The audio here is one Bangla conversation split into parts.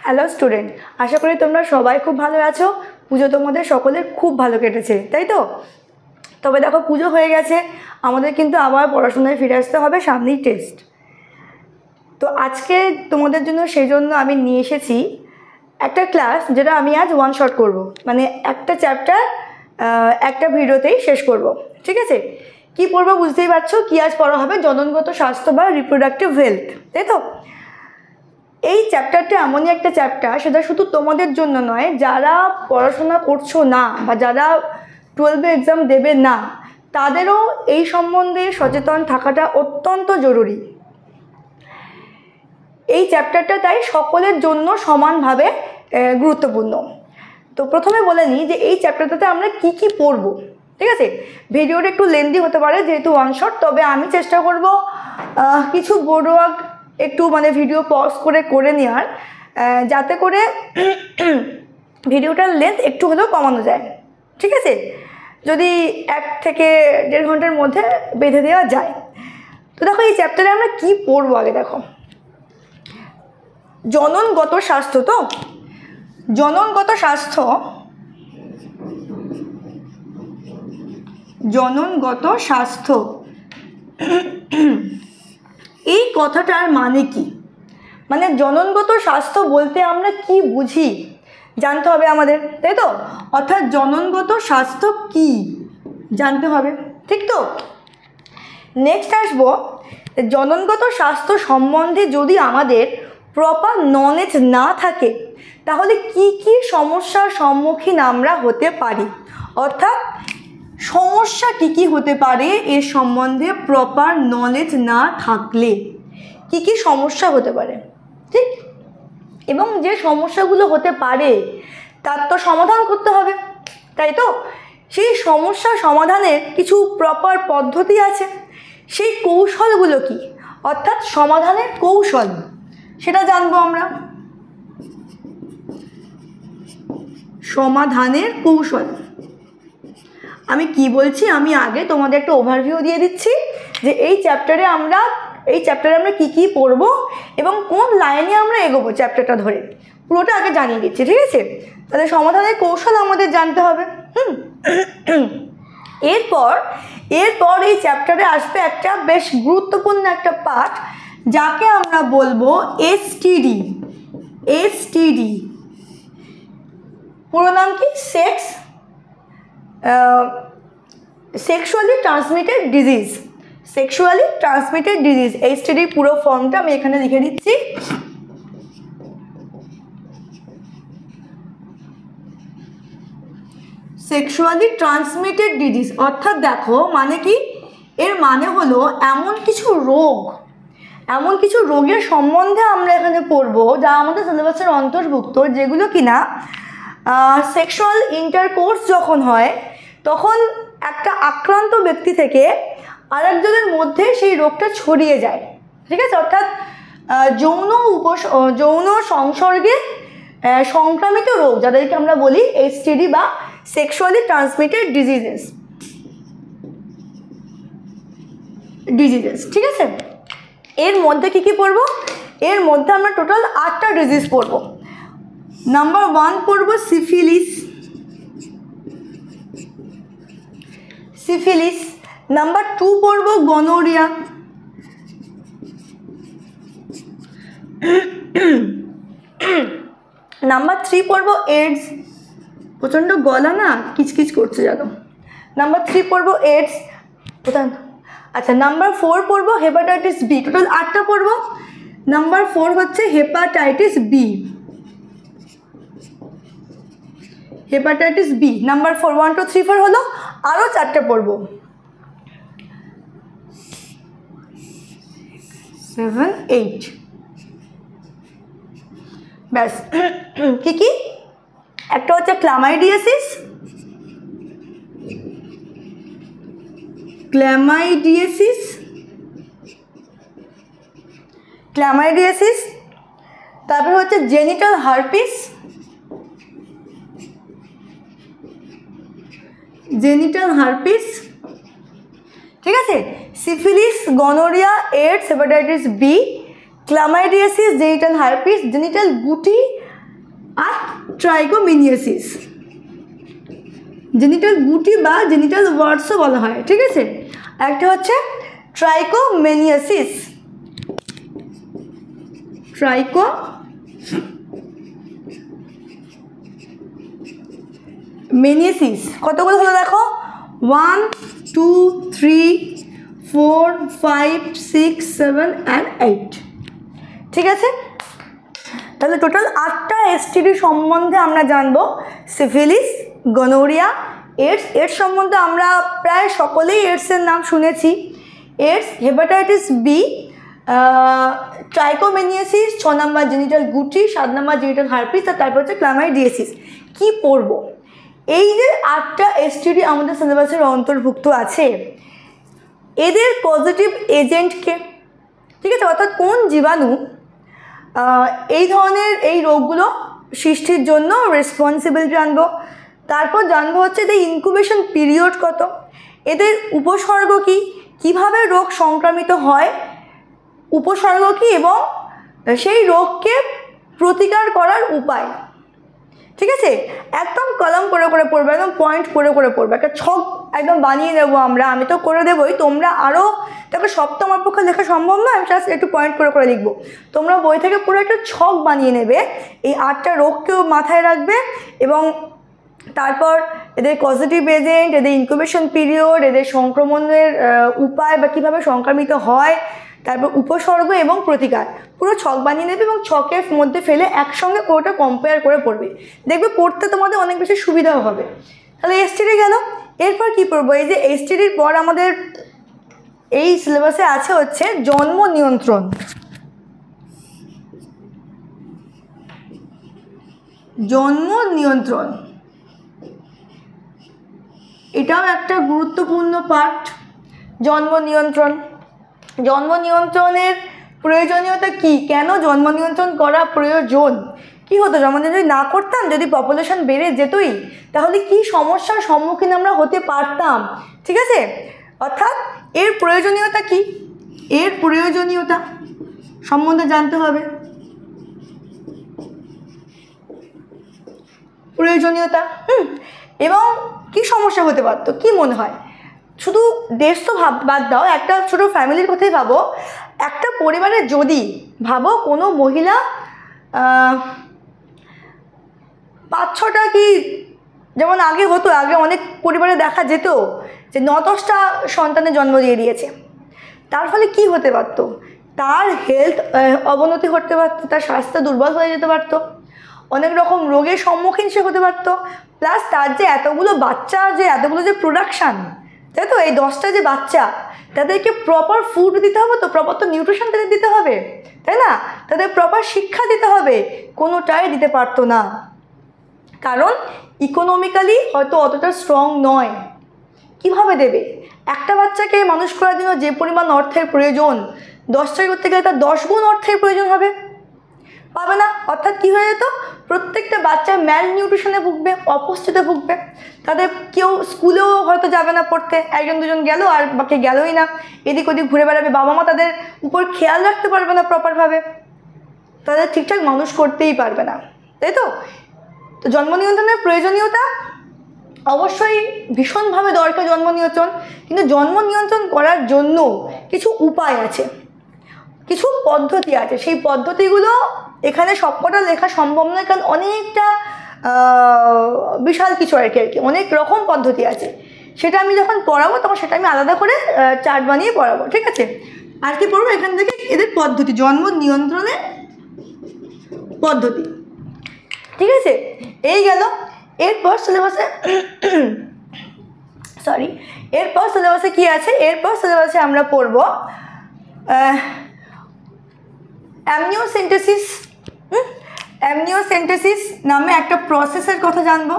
হ্যালো স্টুডেন্ট, আশা করি তোমরা সবাই খুব ভালো আছো। পুজো তোমাদের সকলের খুব ভালো কেটেছে, তাই তো? তবে দেখো, পুজো হয়ে গেছে, আমাদের কিন্তু আবার পড়াশোনায় ফিরে আসতে হবে, সামনেই টেস্ট। তো আজকে তোমাদের জন্য সেই জন্য আমি নিয়ে এসেছি একটা ক্লাস, যেটা আমি আজ ওয়ান শট করব, মানে একটা চ্যাপ্টার একটা ভিডিওতেই শেষ করব। ঠিক আছে? কি পড়বো বুঝতেই পারছো, কি আজ পড়া হবে? জননগত স্বাস্থ্য বা রিপ্রোডাক্টিভ হেলথ, তাই তো? এই চ্যাপ্টারটা এমনই একটা চ্যাপ্টার, সেটা শুধু তোমাদের জন্য নয়, যারা পড়াশোনা করছো না বা যারা 12 এক্সাম দেবে না, তাদেরও এই সম্বন্ধে সচেতন থাকাটা অত্যন্ত জরুরি। এই চ্যাপ্টারটা তাই সকলের জন্য সমানভাবে গুরুত্বপূর্ণ। তো প্রথমে বলে নিই যে এই চ্যাপ্টারটাতে আমরা কি কি পড়ব। ঠিক আছে? ভিডিওটা একটু লেন্দি হতে পারে যেহেতু ওয়ান শট, তবে আমি চেষ্টা করব কিছু বোর্ড ওয়ার্ক একটু মানে ভিডিও পজ করে নেওয়ার, যাতে করে ভিডিওটার লেন্থ একটু হলেও কমানো যায়। ঠিক আছে? যদি 1 থেকে 1.5 ঘন্টার মধ্যে বেঁধে দেওয়া যায়। তো দেখো, এই চ্যাপ্টারে আমরা কি পড়বো আগে দেখো। জননগত স্বাস্থ্য। তো জননগত স্বাস্থ্য, জননগত স্বাস্থ্য এই কথাটার মানে কি? মানে জননগত স্বাস্থ্য বলতে আমরা কি বুঝি জানতে হবে আমাদের, তাই তো? অর্থাৎ জননগত স্বাস্থ্য কি জানতে হবে, ঠিক তো? নেক্সট আসবো, জননগত স্বাস্থ্য সম্বন্ধে যদি আমাদের প্রপার নলেজ না থাকে, তাহলে কি কি সমস্যার সম্মুখীন আমরা হতে পারি। অর্থাৎ সমস্যা কী কী হতে পারে এর সম্বন্ধে প্রপার নলেজ না থাকলে কি কি সমস্যা হতে পারে, ঠিক? এবং যে সমস্যাগুলো হতে পারে তার তো সমাধান করতে হবে, তাই তো? সেই সমস্যা সমাধানের কিছু প্রপার পদ্ধতি আছে। সেই কৌশলগুলো কি, অর্থাৎ সমাধানের কৌশল, সেটা জানবো আমরা। সমাধানের কৌশল আমি কি বলছি, আমি আগে তোমাদের একটা ওভারভিউ দিয়ে দিচ্ছি যে এই চ্যাপ্টারে আমরা কি কি পড়ব এবং কোন লাইনে আমরা এগোবো চ্যাপ্টারটা ধরে, পুরোটা আগে জানিয়ে দিচ্ছি। ঠিক আছে? তাহলে সমাধানের কৌশল আমাদের জানতে হবে। এরপর এই চ্যাপ্টারে আসবে একটা বেশ গুরুত্বপূর্ণ একটা পার্ট, যাকে আমরা বলবো এসটিডি। এসটিডি পুরো নাম কি? Sexually transmitted disease. Sexually transmitted disease, STD পুরো ফর্মটা আমি এখানে লিখে দিচ্ছি। সেক্সুয়ালি ট্রান্সমিটেড ডিজিজ অর্থাৎ দেখো মানে কি, এর মানে হলো এমন কিছু রোগের সম্বন্ধে আমরা এখানে পড়বো যা আমাদের সিলেবাসের অন্তর্ভুক্ত, যেগুলো কিনা সেক্সুয়াল ইন্টারকোর্স যখন হয় তখন একটা আক্রান্ত ব্যক্তি থেকে আরেকজনের মধ্যে সেই রোগটা ছড়িয়ে যায়। ঠিক আছে? অর্থাৎ যৌন সংসর্গে সংক্রামিত রোগ, যাদেরকে আমরা বলি এসটিডি বা সেক্সুয়ালি ট্রান্সমিটেড ডিজিজেস। ঠিক আছে? এর মধ্যে কি কি পড়বো? এর মধ্যে আমরা টোটাল 8টা ডিজিজ পড়বো। নাম্বার 1 পড়বো সিফিলিস। নাম্বার 2 পড়বো গনোরিয়া। নাম্বার 3 পড়বো এইডস। প্রচণ্ড গলা না কিচকিচ করছে জানো। নাম্বার 3 পড়বো এইডস। আচ্ছা, নাম্বার 4 পড়বো হেপাটাইটিস বি। টোটাল 8টা পড়বো। নাম্বার 4 হচ্ছে hepatitis B. Hepatitis B number 4, 1 2 3 4 হলো। আরও 4টে পড়বো, 7 8। ব্যাস। কি কি? একটা হচ্ছে ক্লামাইডিয়াসিস, তারপর হচ্ছে জেনিটাল হারপিস, ঠিক আছে? Syphilis, gonorrhoea, AIDS, hepatitis B, chlamydiasis, genital herpes, genital গুটি আর ট্রাইকোমেনিয়াসিস, জেনিটাল গুটি বা জেনিটাল ওয়ার্ডসও বলা হয়, ঠিক আছে। একটা হচ্ছে ট্রাইকোমেনিয়াসিস, ট্রাইকোমেনিয়াসিস কতগুলো হলো দেখো, 1 2 3 4 5 6 7 and 8, ঠিক আছে। তাহলে টোটাল 8টা এসটিডি সম্বন্ধে আমরা জানবো। সিফিলিস, গনোরিয়া, এইডস, এইডস সম্বন্ধে আমরা প্রায় সকলেই এইডসের নাম শুনেছি। এইডস, হেপাটাইটিস বি, ট্রাইকোমেনিয়াসিস, 6 নম্বর জেনিটাল গুটি, 7 নম্বর জেনিটাল হার্পিস, আর তারপর হচ্ছে ক্লামাইডিয়াসিস। কী পড়ব? এই যে 8টা এসটিডি আমাদের সিলেবাসের অন্তর্ভুক্ত আছে, এদের পজিটিভ এজেন্টকে, ঠিক আছে, অর্থাৎ কোন জীবাণু এই ধরনের এই রোগগুলো সৃষ্টির জন্য রেসপন্সিবল জানবো। তারপর জানবো হচ্ছে এদের ইনকুবেশন পিরিয়ড কত, এদের উপসর্গ কী, কীভাবে রোগ সংক্রামিত হয়, উপসর্গ কী, এবং সেই রোগকে প্রতিকার করার উপায়, ঠিক আছে। একদম কলম করে করে পড়বে, একদম পয়েন্ট করে করে পড়বে, একটা ছক একদম বানিয়ে নেবো আমরা, আমি তো করে দেবোই, তোমরা আরও, দেখো সব তো আমার পক্ষে লেখা সম্ভব নয়, আমি জাস্ট একটু পয়েন্ট করে করে লিখবো। তোমরা বই থেকে পুরো একটা ছক বানিয়ে নেবে, এই 8টা রোগকেও মাথায় রাখবে, এবং তারপর এদের পজিটিভ এজেন্ট, এদের ইনকিউবেশন পিরিয়ড, এদের সংক্রমণের উপায় বা কীভাবে সংক্রামিত হয়, তারপর উপসর্গ এবং প্রতিকার, পুরো ছক বানিয়ে নেবে এবং ছকের মধ্যে ফেলে একসঙ্গে পুরোটা কম্পেয়ার করে পড়বে, দেখবে পড়তে তোমাদের অনেক বেশি সুবিধাও হবে। তাহলে এসটিডি গেল। এরপর কী পড়বো? এই যে এসটিডির পর আমাদের এই সিলেবাসে আছে হচ্ছে জন্ম নিয়ন্ত্রণ। জন্ম নিয়ন্ত্রণ এটাও একটা গুরুত্বপূর্ণ পার্ট। জন্ম নিয়ন্ত্রণ, জন্ম নিয়ন্ত্রণের প্রয়োজনীয়তা কি, কেন জন্ম নিয়ন্ত্রণ করা প্রয়োজন, কি হতো জন্ম নিয়ন্ত্রণ যদি না করতাম, যদি পপুলেশন বেড়ে যেতই, তাহলে কি সমস্যার সম্মুখীন আমরা হতে পারতাম, ঠিক আছে। অর্থাৎ এর প্রয়োজনীয়তা কি, এর প্রয়োজনীয়তা সম্বন্ধে জানতে হবে। প্রয়োজনীয়তা এবং কি সমস্যা হতে পারতো, কি মনে হয়? শুধু দেশ তো বাদ দাও, একটা ছোটো ফ্যামিলির কথাই ভাবো। একটা পরিবারে যদি ভাবো কোনো মহিলা 5-6টা, কি যেমন আগে হতো, আগে অনেক পরিবারে দেখা যেত যে 9-10টা সন্তানের জন্ম দিয়ে দিয়েছে, তার ফলে কি হতে পারতো? তার হেলথ অবনতি ঘটতে পারতো, তার স্বাস্থ্য দুর্বল হয়ে যেতে পারতো, অনেক রকম রোগের সম্মুখীন সে হতে পারতো। প্লাস তার যে এতগুলো বাচ্চা, যে এতগুলো যে প্রোডাকশান, তাই তো, এই 10টা যে বাচ্চা, তাদেরকে প্রপার ফুড দিতে হবে, তো প্রপার তো নিউট্রিশন তাদের দিতে হবে, তাই না, তাদের প্রপার শিক্ষা দিতে হবে, কোনোটাই দিতে পারতো না, কারণ ইকোনমিক্যালি হয়তো অতটা স্ট্রং নয়। কিভাবে দেবে? একটা বাচ্চাকে মানুষ করার জন্য যে পরিমাণ অর্থের প্রয়োজন, 10টাই করতে গেলে তার 10 গুণ অর্থের প্রয়োজন হবে, পাবে না। অর্থাৎ কী হয়ে যেত, প্রত্যেকটা বাচ্চা ম্যাল নিউট্রিশনে ভুগবে, অপুষ্টিতে ভুগবে, তাদের কেউ স্কুলেও হয়তো যাবে না পড়তে, 1-2জন গেল আর বাকি গেলই না, এদিক ওদিক ঘুরে বেড়াবে, বাবা মা তাদের উপর খেয়াল রাখতে পারবে না প্রপারভাবে, তাদের ঠিকঠাক মানুষ করতেই পারবে না, তাই তো। তো জন্ম নিয়ন্ত্রণের প্রয়োজনীয়তা অবশ্যই ভীষণভাবে দরকার জন্ম নিয়ন্ত্রণ, কিন্তু জন্ম নিয়ন্ত্রণ করার জন্য কিছু উপায় আছে, কিছু পদ্ধতি আছে। সেই পদ্ধতিগুলো এখানে সবকটা লেখা সম্ভব নয়, কারণ অনেকটা বিশাল কিছু আর কি, অনেক রকম পদ্ধতি আছে। সেটা আমি যখন পড়াবো তখন সেটা আমি আলাদা করে চার্ট বানিয়ে পড়াবো, ঠিক আছে। আর কি পড়বো এখান থেকে, এদের পদ্ধতি, জন্ম নিয়ন্ত্রণের পদ্ধতি, ঠিক আছে। এই গেল। এরপর সিলেবাসে এরপর সিলেবাসে কি আছে? এরপর সিলেবাসে আমরা পড়বো অ্যামনিওসেন্টেসিস। অ্যামনিওসেন্টেসিস নামে একটা প্রসেসের কথা জানবো।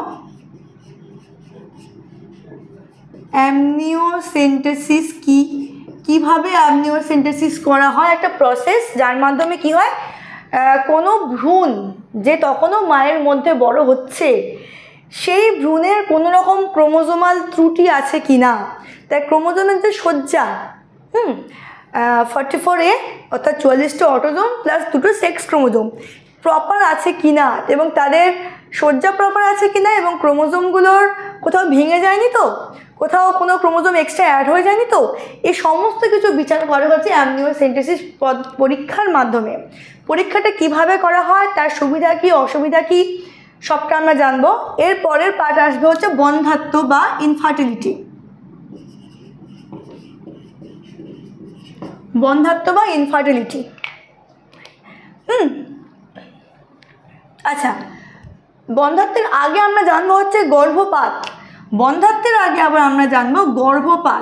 অ্যামনিওসেন্টেসিস কি, কিভাবে অ্যামনিওসেন্টেসিস করা হয়, একটা প্রসেস যার মাধ্যমে কি হয়, কোনো ভ্রূণ যে তখনও মায়ের মধ্যে বড় হচ্ছে, সেই ভ্রূণের কোনো রকম ক্রোমোজোমাল ত্রুটি আছে কি না, তাই ক্রোমোজোমের যে সজ্জা 44A অর্থাৎ 44টা অটোজোম প্লাস 2টো সেক্স ক্রোমোজোম, প্রপার আছে কি না, এবং তাদের সজ্জা প্রপার আছে কি না, এবং ক্রোমোজোমগুলোর কোথাও ভেঙে যায়নি তো, কোথাও কোনো ক্রোমোজোম এক্সট্রা অ্যাড হয়ে যায়নি তো, এই সমস্ত কিছু বিচার করা হচ্ছে অ্যামনিওসেন্টেসিস পরীক্ষার মাধ্যমে। পরীক্ষাটা কিভাবে করা হয়, তার সুবিধা কি অসুবিধা কি সবটা আমরা জানবো। এর পরের পার্ট আসবে হচ্ছে বন্ধ্যাত্ব বা ইনফার্টিলিটি। বন্ধ্যাত্ব বা ইনফার্টিলিটি। আচ্ছা, বন্ধ্যাত্বের আগে আমরা জানবো হচ্ছে গর্ভপাত। বন্ধ্যাত্বের আগে আবার আমরা জানবো গর্ভপাত,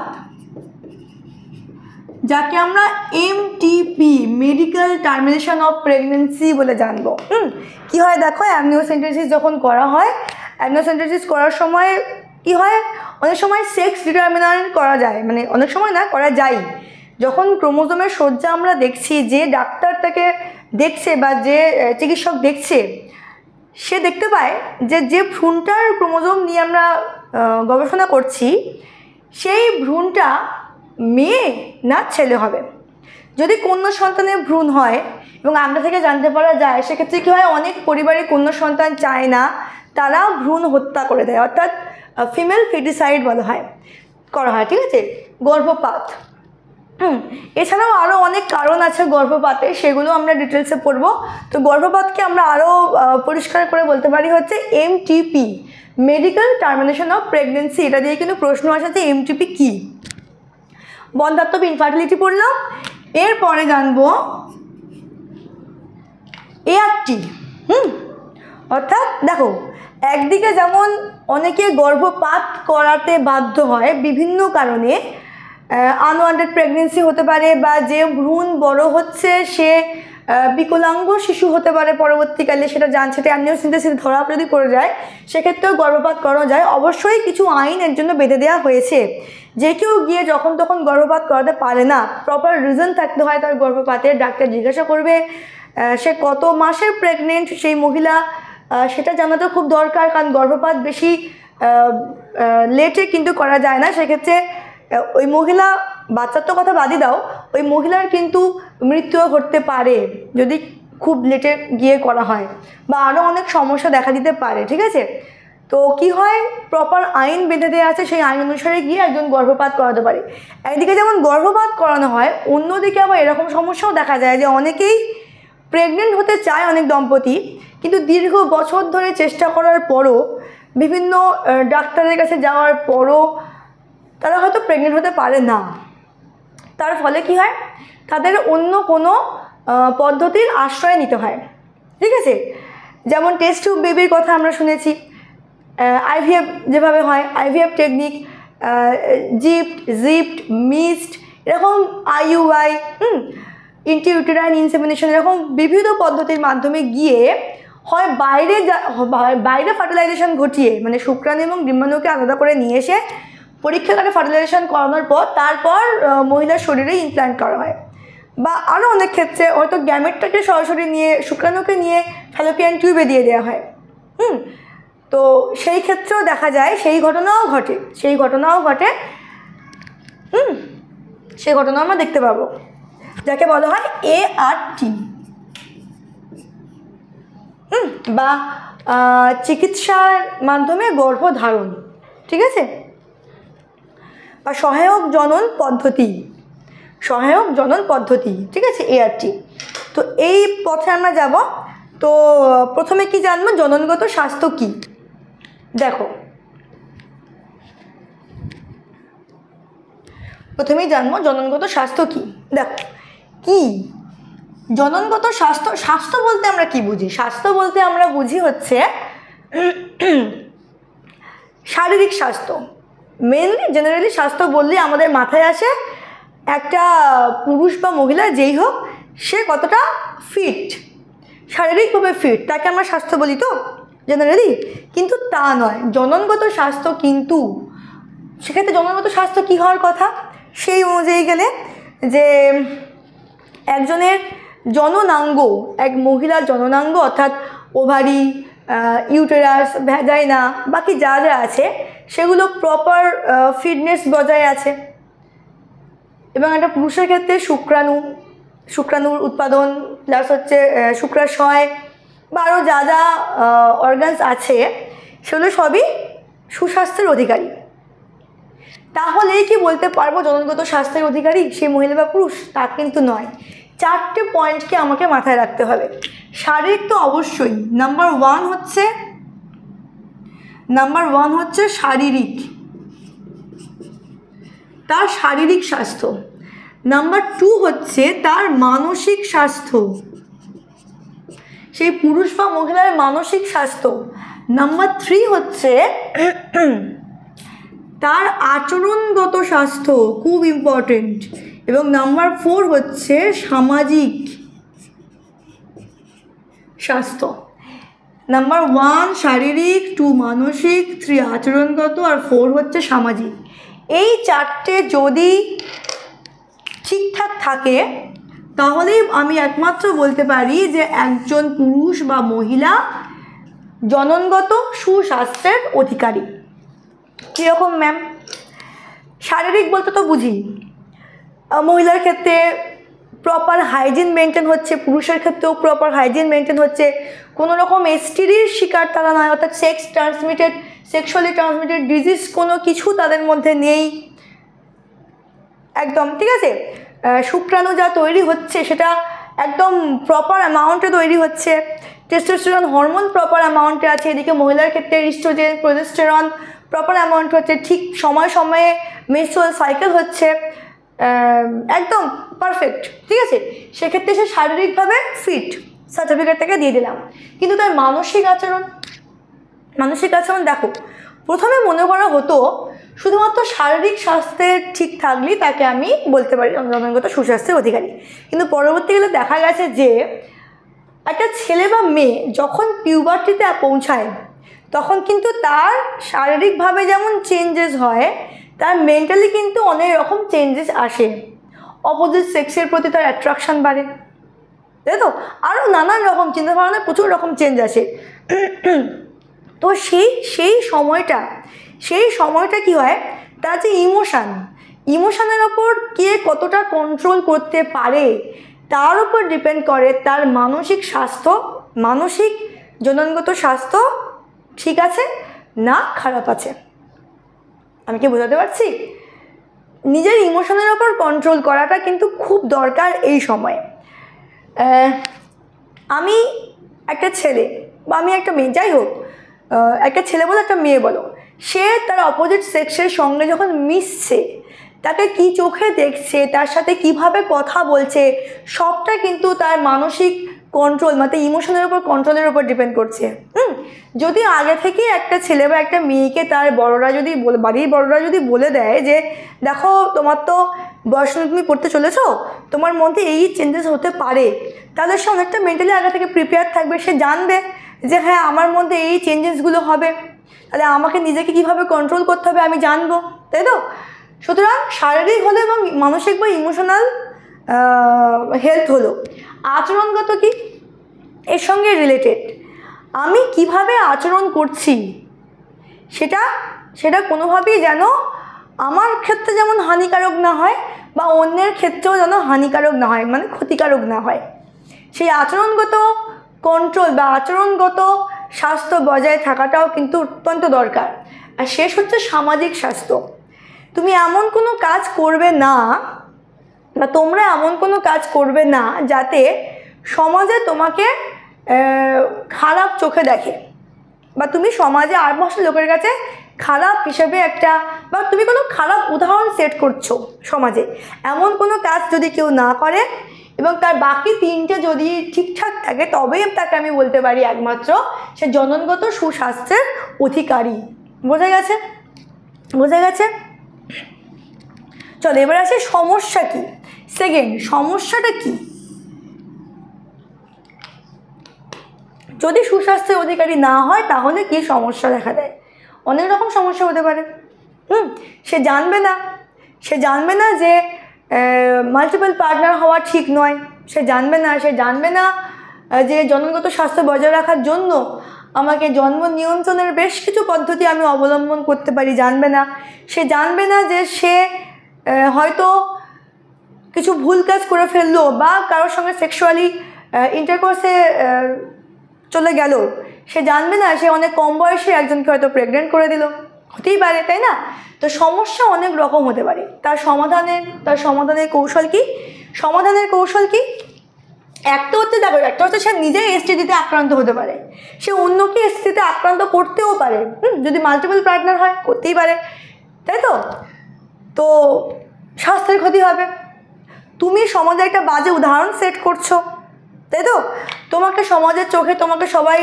যাকে আমরা MTP medical termination of pregnancy বলে জানবো। কি হয় দেখো, অ্যামনিওসেন্টেসিস যখন করা হয়, অ্যামনিওসেন্টেসিস করার সময় কি হয়, অনেক সময় সেক্স ডিটারমিনেন্ট করা যায়, মানে অনেক সময় না, করা যায়। যখন ক্রোমোজোমের সজ্জা আমরা দেখছি, যে ডাক্তার তাকে দেখছে বা যে চিকিৎসক দেখছে, সে দেখতে পায় যে ভ্রূণটার ক্রোমোজোম নিয়ে আমরা গবেষণা করছি, সেই ভ্রূণটা মেয়ে না ছেলে হবে। যদি কন্যা সন্তানের ভ্রূণ হয় এবং আমরা থেকে জানতে পারা যায়, সেক্ষেত্রে কী হয়, অনেক পরিবারে কন্যা সন্তান চায় না, তারা ভ্রূণ হত্যা করে দেয়, অর্থাৎ ফিমেল ফিটিসাইড বলা হয়, করা হয়। ঠিক আছে, গর্ভপাত। এছাড়াও আরও অনেক কারণ আছে গর্ভপাতে, সেগুলো আমরা ডিটেলসে পড়বো। তো গর্ভপাতকে আমরা আরও পরিষ্কার করে বলতে পারি হচ্ছে MTP medical termination of pregnancy. এটা দিয়ে কিন্তু প্রশ্ন আসে যে এমটিপি কী। বন্ধ্যাত্ব বা ইনফার্টিলিটি পড়লাম। এরপরে জানবো এআরটি। অর্থাৎ দেখো, একদিকে যেমন অনেকে গর্ভপাত করাতে বাধ্য হয় বিভিন্ন কারণে, আনওয়ান্টেড প্রেগনেন্সি হতে পারে, বা যে ভ্রূণ বড় হচ্ছে সে বিকলাঙ্গ শিশু হতে পারে পরবর্তীকালে, সেটা সেটা অ্যামনিওসেন্টেসিস ধরা যদি পড়ে যায়, সেক্ষেত্রেও গর্ভপাত করানো যায়। অবশ্যই কিছু আইন এর জন্য বেঁধে দেওয়া হয়েছে, যে কেউ গিয়ে যখন তখন গর্ভপাত করাতে পারে না, প্রপার রিজন থাকতে হয় তার গর্ভপাতের। ডাক্তার জিজ্ঞাসা করবে সে কত মাসের প্রেগনেন্ট সেই মহিলা, সেটা জানাটা খুব দরকার, কারণ গর্ভপাত বেশি লেটে কিন্তু করা যায় না। সেক্ষেত্রে ওই মহিলা, বাচ্চার তো কথা বাদই দাও, ওই মহিলার কিন্তু মৃত্যুও ঘটতে পারে যদি খুব লেটে গিয়ে করা হয়, বা আরও অনেক সমস্যা দেখা দিতে পারে। ঠিক আছে, তো কি হয়, প্রপার আইন বেঁধে দেওয়া আছে, সেই আইন অনুসারে গিয়ে একজন গর্ভপাত করাতে পারে। একদিকে যেমন গর্ভপাত করানো হয়, অন্যদিকে আবার এরকম সমস্যাও দেখা যায় যে অনেকেই প্রেগনেন্ট হতে চায়, অনেক দম্পতি, কিন্তু দীর্ঘ বছর ধরে চেষ্টা করার পরও, বিভিন্ন ডাক্তারের কাছে যাওয়ার পরও তারা হয়তো প্রেগনেন্ট হতে পারে না। তার ফলে কি হয়, তাদের অন্য কোনো পদ্ধতির আশ্রয় নিতে হয়। ঠিক আছে, যেমন টেস্ট টিউব বেবির কথা আমরা শুনেছি, আইভিএফ যেভাবে হয়, আইভিএফ টেকনিক, জিপ্ট, মিস্ট, এরকম আইইউআই, ইন্ট্রাইউটেরাইন ইনসেমিনেশন, এরকম বিভিন্ন পদ্ধতির মাধ্যমে গিয়ে হয় বাইরে ফার্টিলাইজেশন ঘটিয়ে, মানে শুক্রাণু এবং ডিম্বাণুকে আলাদা করে নিয়ে এসে পরীক্ষাগারে ফার্টিলাইজেশন করানোর পর তারপর মহিলার শরীরে ইমপ্ল্যান্ট করা হয়, বা আরও অনেক ক্ষেত্রে হয়তো গ্যামেটটাকে সরাসরি নিয়ে, শুক্রাণুকে নিয়ে ফ্যালোপিয়ান টিউবে দিয়ে দেওয়া হয়। তো সেই ক্ষেত্রেও দেখা যায়, সেই ঘটনাও ঘটে। সেই ঘটনা আমরা দেখতে পাবো, যাকে বলা হয় এআরটি, বা চিকিৎসার মাধ্যমে গর্ভধারণ। ঠিক আছে, বা সহায়ক জনন পদ্ধতি। ঠিক আছে, এআরটি। তো এই পথে আমরা যাব। তো প্রথমে কি জানবো, জননগত স্বাস্থ্য কি। দেখো, প্রথমেই জানবো জননগত স্বাস্থ্য কি। দেখো কি জননগত স্বাস্থ্য বলতে আমরা কি বুঝি? স্বাস্থ্য বলতে আমরা বুঝি হচ্ছে শারীরিক স্বাস্থ্য। মেনলি জেনারেলি স্বাস্থ্য বললে আমাদের মাথায় আসে একটা পুরুষ বা মহিলা যেই হোক, সে কতটা ফিট, শারীরিকভাবে ফিট, তাকে আমরা স্বাস্থ্য বলি তো জেনারেলি। কিন্তু তা নয়, জননগত স্বাস্থ্য কিন্তু, সেক্ষেত্রে জননগত স্বাস্থ্য কী হওয়ার কথা, সেই অনুযায়ী গেলে যে একজনের জননাঙ্গ, এক মহিলার জননাঙ্গ অর্থাৎ ওভারি, ইউটেরাস, ভ্যাজাইনা, বাকি যা যা আছে সেগুলো প্রপার ফিটনেস বজায় আছে। এবং একটা পুরুষের ক্ষেত্রে শুক্রাণুর উৎপাদন প্লাস হচ্ছে শুক্রাশয়, বা আরও যা যা অর্গানস আছে সেগুলো সবই সুস্বাস্থ্যের অধিকারী। তাহলেই কি বলতে পারবো জননগত স্বাস্থ্যের অধিকারী সে মহিলা বা পুরুষ? তা কিন্তু নয়। 4টে পয়েন্টকে আমাকে মাথায় রাখতে হবে। শারীরিক তো অবশ্যই, নাম্বার ওয়ান হচ্ছে শারীরিক, তার শারীরিক স্বাস্থ্য। নাম্বার 2 হচ্ছে তার মানসিক স্বাস্থ্য, সেই পুরুষ বা মহিলার মানসিক স্বাস্থ্য। নাম্বার 3 হচ্ছে তার আচরণগত স্বাস্থ্য, খুব ইম্পর্টেন্ট। এবং নাম্বার 4 হচ্ছে সামাজিক স্বাস্থ্য। নাম্বার 1 শারীরিক, 2 মানসিক, 3 আচরণগত, আর 4 হচ্ছে সামাজিক। এই 4টে যদি ঠিকঠাক থাকে তাহলেই আমি একমাত্র বলতে পারি যে একজন পুরুষ বা মহিলা জননগত সুস্বাস্থ্যের অধিকারী। কীরকম ম্যাম? শারীরিক বলতে তো বুঝি মহিলার ক্ষেত্রে প্রপার হাইজিন মেনটেন হচ্ছে, পুরুষের ক্ষেত্রেও প্রপার হাইজিন মেনটেন হচ্ছে, কোনো রকম এসটিডির শিকার তারা নয়, অর্থাৎ সেক্সুয়ালি ট্রান্সমিটেড ডিজিজ কোনো কিছু তাদের মধ্যে নেই, একদম ঠিক আছে। শুক্রাণু যা তৈরি হচ্ছে সেটা একদম প্রপার অ্যামাউন্টে তৈরি হচ্ছে, টেস্টোস্টেরন হরমোন প্রপার অ্যামাউন্টে আছে, এদিকে মহিলার ক্ষেত্রে ইস্ট্রোজেন প্রোজেস্টেরন প্রপার অ্যামাউন্ট হচ্ছে, ঠিক সময়ে সময়ে মেনস্ট্রুয়াল সাইকেল হচ্ছে, একদম পারফেক্ট, ঠিক আছে। সেক্ষেত্রে সে শারীরিকভাবে ফিট, সার্টিফিকেটটাকে দিয়ে দিলাম। কিন্তু তার মানসিক আচরণ দেখো, প্রথমে মনে করা হতো শুধুমাত্র শারীরিক স্বাস্থ্যের ঠিক থাকলেই তাকে আমি বলতে পারি জননগত সুস্বাস্থ্যের অধিকারী। কিন্তু পরবর্তীকালে দেখা গেছে যে একটা ছেলে বা মেয়ে যখন পিউবার্টিতে পৌঁছায় তখন কিন্তু তার শারীরিকভাবে যেমন চেঞ্জেস হয়, তার মেন্টালি কিন্তু অনেক রকম চেঞ্জেস আসে। অপোজিট সেক্সের প্রতি তার অ্যাট্রাকশান বাড়ে, তাই তো? আরও নানান রকম চিন্তাভাবনায় প্রচুর রকম চেঞ্জ আসে। তো সেই সময়টা কি হয়, তার যে ইমোশানের ওপর কে কতটা কন্ট্রোল করতে পারে তার উপর ডিপেন্ড করে তার মানসিক স্বাস্থ্য, মানসিক জননগত স্বাস্থ্য ঠিক আছে না খারাপ আছে। আমি কি বোঝাতে পারছি? নিজের ইমোশনের ওপর কন্ট্রোল করাটা কিন্তু খুব দরকার এই সময়ে। আমি একটা ছেলে বা আমি একটা মেয়ে, যাই হোক, একটা ছেলে বলো একটা মেয়ে বলো, সে তার অপোজিট সেক্সের সঙ্গে যখন মিশছে, তাকে কি চোখে দেখছে, তার সাথে কিভাবে কথা বলছে, সবটা কিন্তু তার মানসিক কন্ট্রোল মানে ইমোশনের ওপর কন্ট্রোলের ওপর ডিপেন্ড করছে। যদি আগে থেকেই একটা ছেলে বা একটা মেয়েকে তার বাড়ির বড়রা যদি বলে দেয় যে দেখো তোমার তো বয়স তুমি পড়তে চলেছো, তোমার মধ্যে এই চেঞ্জেস হতে পারে, তাহলে সে অনেকটা মেন্টালি আগে থেকে প্রিপেয়ার থাকবে। সে জানবে যে হ্যাঁ আমার মধ্যে এই চেঞ্জেসগুলো হবে, তাহলে আমাকে নিজেকে কীভাবে কন্ট্রোল করতে হবে আমি জানবো, তাই তো? সুতরাং শারীরিক হলো এবং মানসিক বা ইমোশনাল হেলথ হলো। আচরণগত কি এর সঙ্গে রিলেটেড, আমি কিভাবে আচরণ করছি সেটা কোনোভাবেই যেন আমার ক্ষেত্রে যেমন হানিকারক না হয় বা অন্যের ক্ষেত্রেও যেন হানিকারক না হয়, মানে ক্ষতিকারক না হয়। সেই আচরণগত কন্ট্রোল বা আচরণগত স্বাস্থ্য বজায় থাকাটাও কিন্তু অত্যন্ত দরকার। আর শেষ হচ্ছে সামাজিক স্বাস্থ্য। তুমি এমন কোনো কাজ করবে না বা তোমরা এমন কোনো কাজ করবে না যাতে সমাজে তোমাকে খারাপ চোখে দেখে বা তুমি সমাজে আশেপাশের লোকের কাছে খারাপ হিসেবে একটা বা তুমি কোনো খারাপ উদাহরণ সেট করছো সমাজে, এমন কোনো কাজ যদি কেউ না করে এবং তার বাকি 3টে যদি ঠিকঠাক থাকে তবেই তাকে আমি বলতে পারি একমাত্র সে জননগত সুস্বাস্থ্যের অধিকারী। বোঝা গেছে? চলো এবার আসে সমস্যা কি। সেকেন্ড, সমস্যাটা কি? যদি সুস্বাস্থ্যের অধিকারী না হয় তাহলে কি সমস্যা দেখা দেয়? অনেক রকম সমস্যা হতে পারে। সে জানবে না যে মাল্টিপল পার্টনার হওয়া ঠিক নয়, সে জানবে না যে জননগত স্বাস্থ্য বজায় রাখার জন্য আমাকে জন্ম নিয়ন্ত্রণের বেশ কিছু পদ্ধতি আমি অবলম্বন করতে পারি, সে জানবে না যে সে হয়তো কিছু ভুল কাজ করে ফেললো বা কারোর সঙ্গে সেক্সুয়ালি ইন্টারকোর্সে চলে গেল, সে জানবে না সে অনেক কম বয়সে একজনকে হয়তো প্রেগনেন্ট করে দিল, হতেই পারে, তাই না? তো সমস্যা অনেক রকম হতে পারে। তার সমাধানের কৌশল কি? সমাধানের কৌশল কি? একটা হচ্ছে, দেখো, একটা হচ্ছে সে নিজেই এসটিডিতে আক্রান্ত হতে পারে, সে অন্যকে এসটিডিতে আক্রান্ত করতেও পারে, যদি মাল্টিপল পার্টনার হয় করতেই পারে, তাই তো? তো স্বাস্থ্যের ক্ষতি হবে। তুমি সমাজে একটা বাজে উদাহরণ সেট করছো, তাই তো? তোমাকে সমাজের চোখে তোমাকে সবাই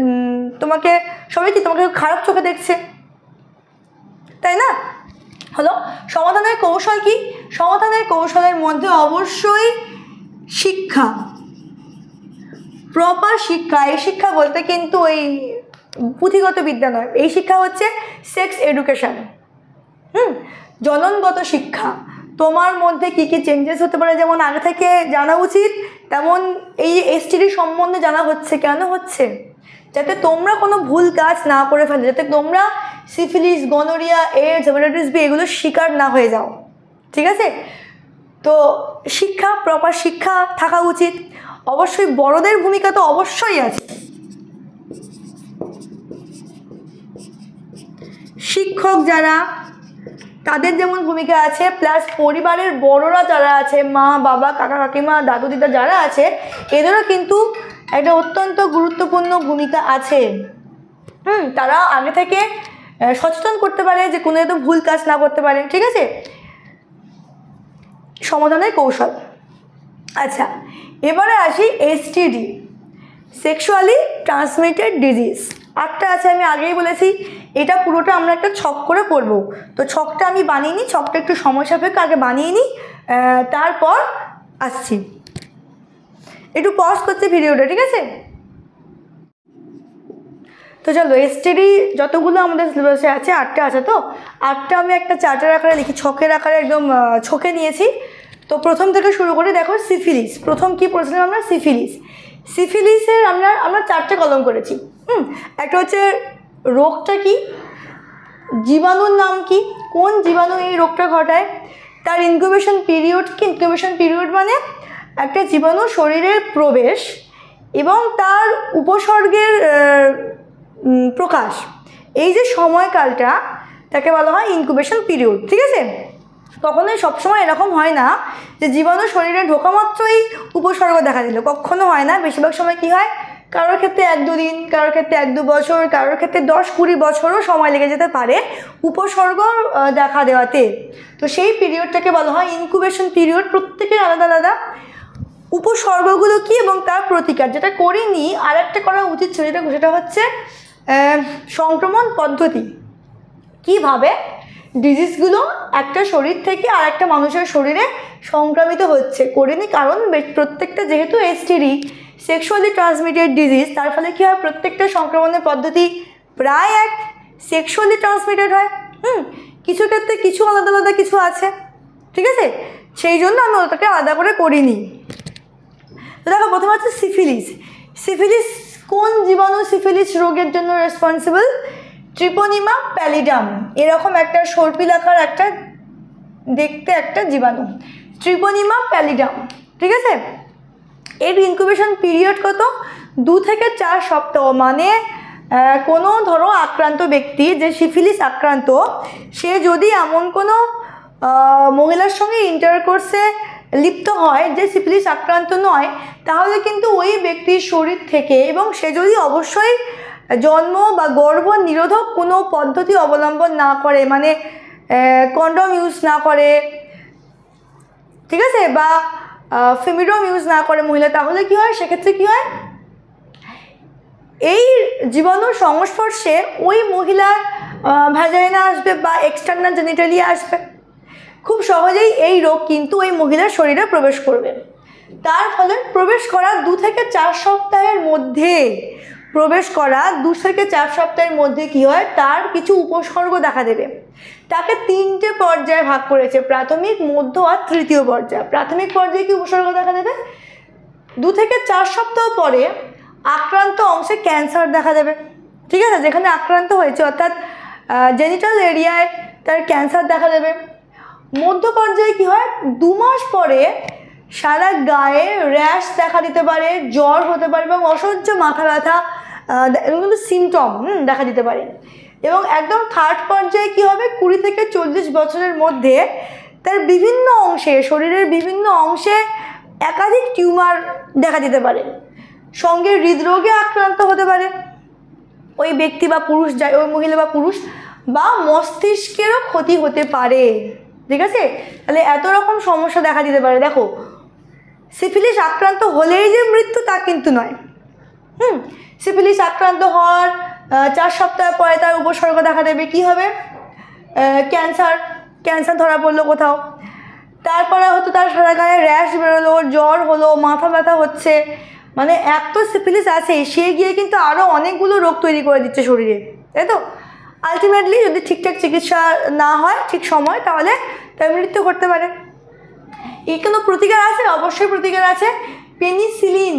কি তোমাকে খারাপ চোখে দেখছে, তাই না? হলো সমাধানের কৌশল কি? সমাধানের কৌশলের মধ্যে অবশ্যই শিক্ষা, প্রপার শিক্ষা। এই শিক্ষা বলতে কিন্তু ওই পুঁথিগত বিদ্যা নয়, এই শিক্ষা হচ্ছে সেক্স এডুকেশন, জননগত শিক্ষা। তোমার মধ্যে কী কী চেঞ্জেস হতে পারে যেমন আগে থেকে জানা উচিত, তেমন এই এসটিডি সম্বন্ধে জানা হচ্ছে। কেন হচ্ছে? যাতে তোমরা কোনো ভুল কাজ না করে ফেলো, যাতে তোমরা syphilis, gonorrhoea, AIDS, hepatitis B এগুলোর শিকার না হয়ে যাও, ঠিক আছে? তো শিক্ষা, প্রপার শিক্ষা থাকা উচিত। অবশ্যই বড়দের ভূমিকা তো অবশ্যই আছে, শিক্ষক যারা তাদের যেমন ভূমিকা আছে, প্লাস পরিবারের বড়রা যারা আছে, মা বাবা, কাকা কাকিমা, দাদু দিদা যারা আছে, এদেরও কিন্তু একটা অত্যন্ত গুরুত্বপূর্ণ ভূমিকা আছে। তারা আগে থেকে সচেতন করতে পারে যে কোনো একদম ভুল কাজ না করতে পারে, ঠিক আছে? সমাধানের কৌশল। আচ্ছা, এবারে আসি এসটিডি, সেক্সুয়ালি ট্রান্সমিটেড ডিজিজ। 8টা আছে, আমি আগেই বলেছি। এটা পুরোটা আমরা একটা ছক করে করব। তো ছকটা আমি বানিয়ে নিই, ছকটা একটু সময় সাপেক্ষ, আগে বানিয়ে নিই, তারপর আসছি। একটু পজ করছি ভিডিওটা, ঠিক আছে? তো চলো, এসটিডি যতগুলো আমাদের সিলেবাসে আছে 8টা আছে, তো 8টা আমি একটা চার্টের আকারে লিখি, ছকের আকারে একদম ছকে নিয়েছি। তো প্রথম থেকে শুরু করে দেখো, সিফিলিস। প্রথম কি পড়েছিলাম আমরা? সিফিলিসের আমরা 4টে কলম করেছি। একটা হচ্ছে রোগটা কি, জীবাণুর নাম কি, কোন জীবাণু এই রোগটা ঘটায়, তার ইনকিউবেশন পিরিয়ড কি। ইনকিউবেশন পিরিয়ড মানে একটা জীবাণু শরীরে প্রবেশ এবং তার উপসর্গের প্রকাশ, এই যে সময়কালটা তাকে বলা হয় ইনকিউবেশন পিরিয়ড, ঠিক আছে? কখনোই সবসময় এরকম হয় না যে জীবাণু শরীরে ঢোকা মাত্রই উপসর্গ দেখা দিল, কখনো হয় না। বেশিরভাগ সময় কি হয়, কারোর ক্ষেত্রে 1-2 দিন, কারোর ক্ষেত্রে 1-2 বছর, কারোর ক্ষেত্রে 10-20 বছরও সময় লেগে যেতে পারে উপসর্গ দেখা দেওয়াতে। তো সেই পিরিয়ডটাকে বলা হয় ইনকিউবেশন পিরিয়ড। প্রত্যেকের আলাদা আলাদা উপসর্গগুলো কি এবং তার প্রতিকার, যেটা করিনি আর একটা করা উচিত ছিল, সেটা হচ্ছে সংক্রমণ পদ্ধতি, কিভাবে ডিজিজগুলো একটা শরীর থেকে আর একটা মানুষের শরীরে সংক্রামিত হচ্ছে করিনি। কারণ প্রত্যেকটা যেহেতু এসটিডি, সেক্সুয়ালি ট্রান্সমিটেড ডিজিজ, তার ফলে কী হয়, প্রত্যেকটা সংক্রমণের পদ্ধতি প্রায় এক, সেক্সুয়ালি ট্রান্সমিটেড হয়। কিছু ক্ষেত্রে কিছু আলাদা আলাদা কিছু আছে, ঠিক আছে? সেই জন্য আমি ওটাকে আলাদা করে করিনি। তো দেখো, প্রথমে হচ্ছে সিফিলিস। সিফিলিস কোন জীবাণু সিফিলিস রোগের জন্য রেসপন্সিবল? ট্রিপোনিমা প্যালিডাম, এরকম একটা সর্পিলাকার একটা দেখতে একটা জীবাণু, ট্রিপোনিমা প্যালিডাম, ঠিক আছে? এর ইনকিউবেশন পিরিয়ড কত? 2 থেকে 4 সপ্তাহ। মানে কোনো ধরো আক্রান্ত ব্যক্তি, যে সিফিলিস আক্রান্ত, সে যদি এমন কোনো মহিলার সঙ্গে ইন্টারকোর্সে লিপ্ত হয় যে সিফিলিস আক্রান্ত নয়, তাহলে কিন্তু ওই ব্যক্তির শরীর থেকে, এবং সে যদি অবশ্যই জন্ম বা গর্ভ নিরোধক কোনো পদ্ধতি অবলম্বন না করে, মানে কন্ডম ইউজ না করে, ঠিক আছে, বা ফেমিডম ইউজ না করে মহিলা, তাহলে কি হয়, সেক্ষেত্রে কি হয়, এই জীবাণুর সংস্পর্শে ওই মহিলার ভ্যাজাইনা আসবে বা এক্সটার্নাল জেনিটালিয়া আসবে, খুব সহজেই এই রোগ কিন্তু ওই মহিলার শরীরে প্রবেশ করবে। তার ফলে প্রবেশ করার 2 থেকে 4 সপ্তাহের মধ্যে, কী হয়, তার কিছু উপসর্গ দেখা দেবে। তাকে 3টে পর্যায়ে ভাগ করেছে, প্রাথমিক, মধ্য আর তৃতীয় পর্যায়। প্রাথমিক পর্যায়ে কি উপসর্গ দেখা দেবে? 2 থেকে 4 সপ্তাহ পরে আক্রান্ত অংশে ক্যান্সার দেখা দেবে, ঠিক আছে? যেখানে আক্রান্ত হয়েছে, অর্থাৎ জেনিটাল এরিয়ায় তার ক্যান্সার দেখা দেবে। মধ্য পর্যায়ে কি হয়, 2 মাস পরে সারা গায়ে র্যাশ দেখা দিতে পারে, জ্বর হতে পারে এবং অসহ্য মাথা ব্যথা কিন্তু সিমটম দেখা দিতে পারে। এবং একদম থার্ড পর্যায়ে কী হবে, 20 থেকে 40 বছরের মধ্যে তার বিভিন্ন অংশে, শরীরের বিভিন্ন অংশে একাধিক টিউমার দেখা দিতে পারে, সঙ্গে হৃদরোগে আক্রান্ত হতে পারে ওই ব্যক্তি বা পুরুষ, যায় ওই মহিলা বা পুরুষ, বা মস্তিষ্কেরও ক্ষতি হতে পারে। ঠিক আছে, তাহলে এত রকম সমস্যা দেখা দিতে পারে। দেখো, সিফিলিস আক্রান্ত হলেই যে মৃত্যু তা কিন্তু নয়। সিফিলিস আক্রান্ত হওয়ার 4 সপ্তাহ পরে তার উপসর্গ দেখা দেবে। কি হবে? ক্যান্সার ধরা পড়লো কোথাও, তারপরে হয়তো তার সারা গায়ে র্যাশ বেরোলো, জ্বর হলো, মাথা ব্যথা হচ্ছে। মানে এক তো সিফিলিস আছে, সে গিয়ে কিন্তু আরও অনেকগুলো রোগ তৈরি করে দিচ্ছে শরীরে, তাই তো? আলটিমেটলি যদি ঠিকঠাক চিকিৎসা না হয় ঠিক সময়, তাহলে তার মৃত্যু ঘটতে পারে। এর কোনো প্রতিকার আছে? অবশ্যই প্রতিকার আছে। পেনিসিলিন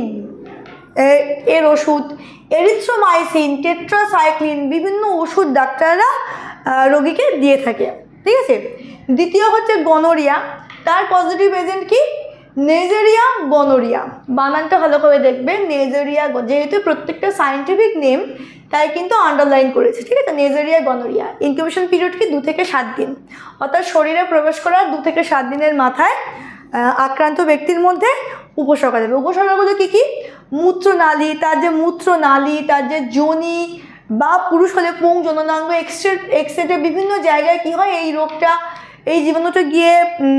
এর ওষুধ, এরিথ্রোমাইসিন, টেট্রাসাইক্লিন, বিভিন্ন ওষুধ ডাক্তাররা রোগীকে দিয়ে থাকে। ঠিক আছে। দ্বিতীয় হচ্ছে গনোরিয়া। তার পজিটিভ এজেন্ট কি? Neisseria gonorrhoeae. বানানটা ভালো করে দেখবে, নেজেরিয়া, যেহেতু প্রত্যেকটা সায়েন্টিফিক নেম তাই কিন্তু আন্ডারলাইন করেছে। ঠিক আছে, নেজেরিয়া গনোরিয়া। ইনকিউবেশন পিরিয়ড কি 2 থেকে 7 দিন, অর্থাৎ শরীরে প্রবেশ করার 2 থেকে 7 দিনের মাথায় আক্রান্ত ব্যক্তির মধ্যে উপসর্গ দেবে। উপসর্গগুলো কী কী? মূত্রনালী, তার যে মূত্রনালী, তার যে যোনি, বা পুরুষ হলে পুং, জননাঙ্গ, এক্সট্রেটে বিভিন্ন জায়গায় কি হয়, এই রোগটা, এই জীবাণুটা গিয়ে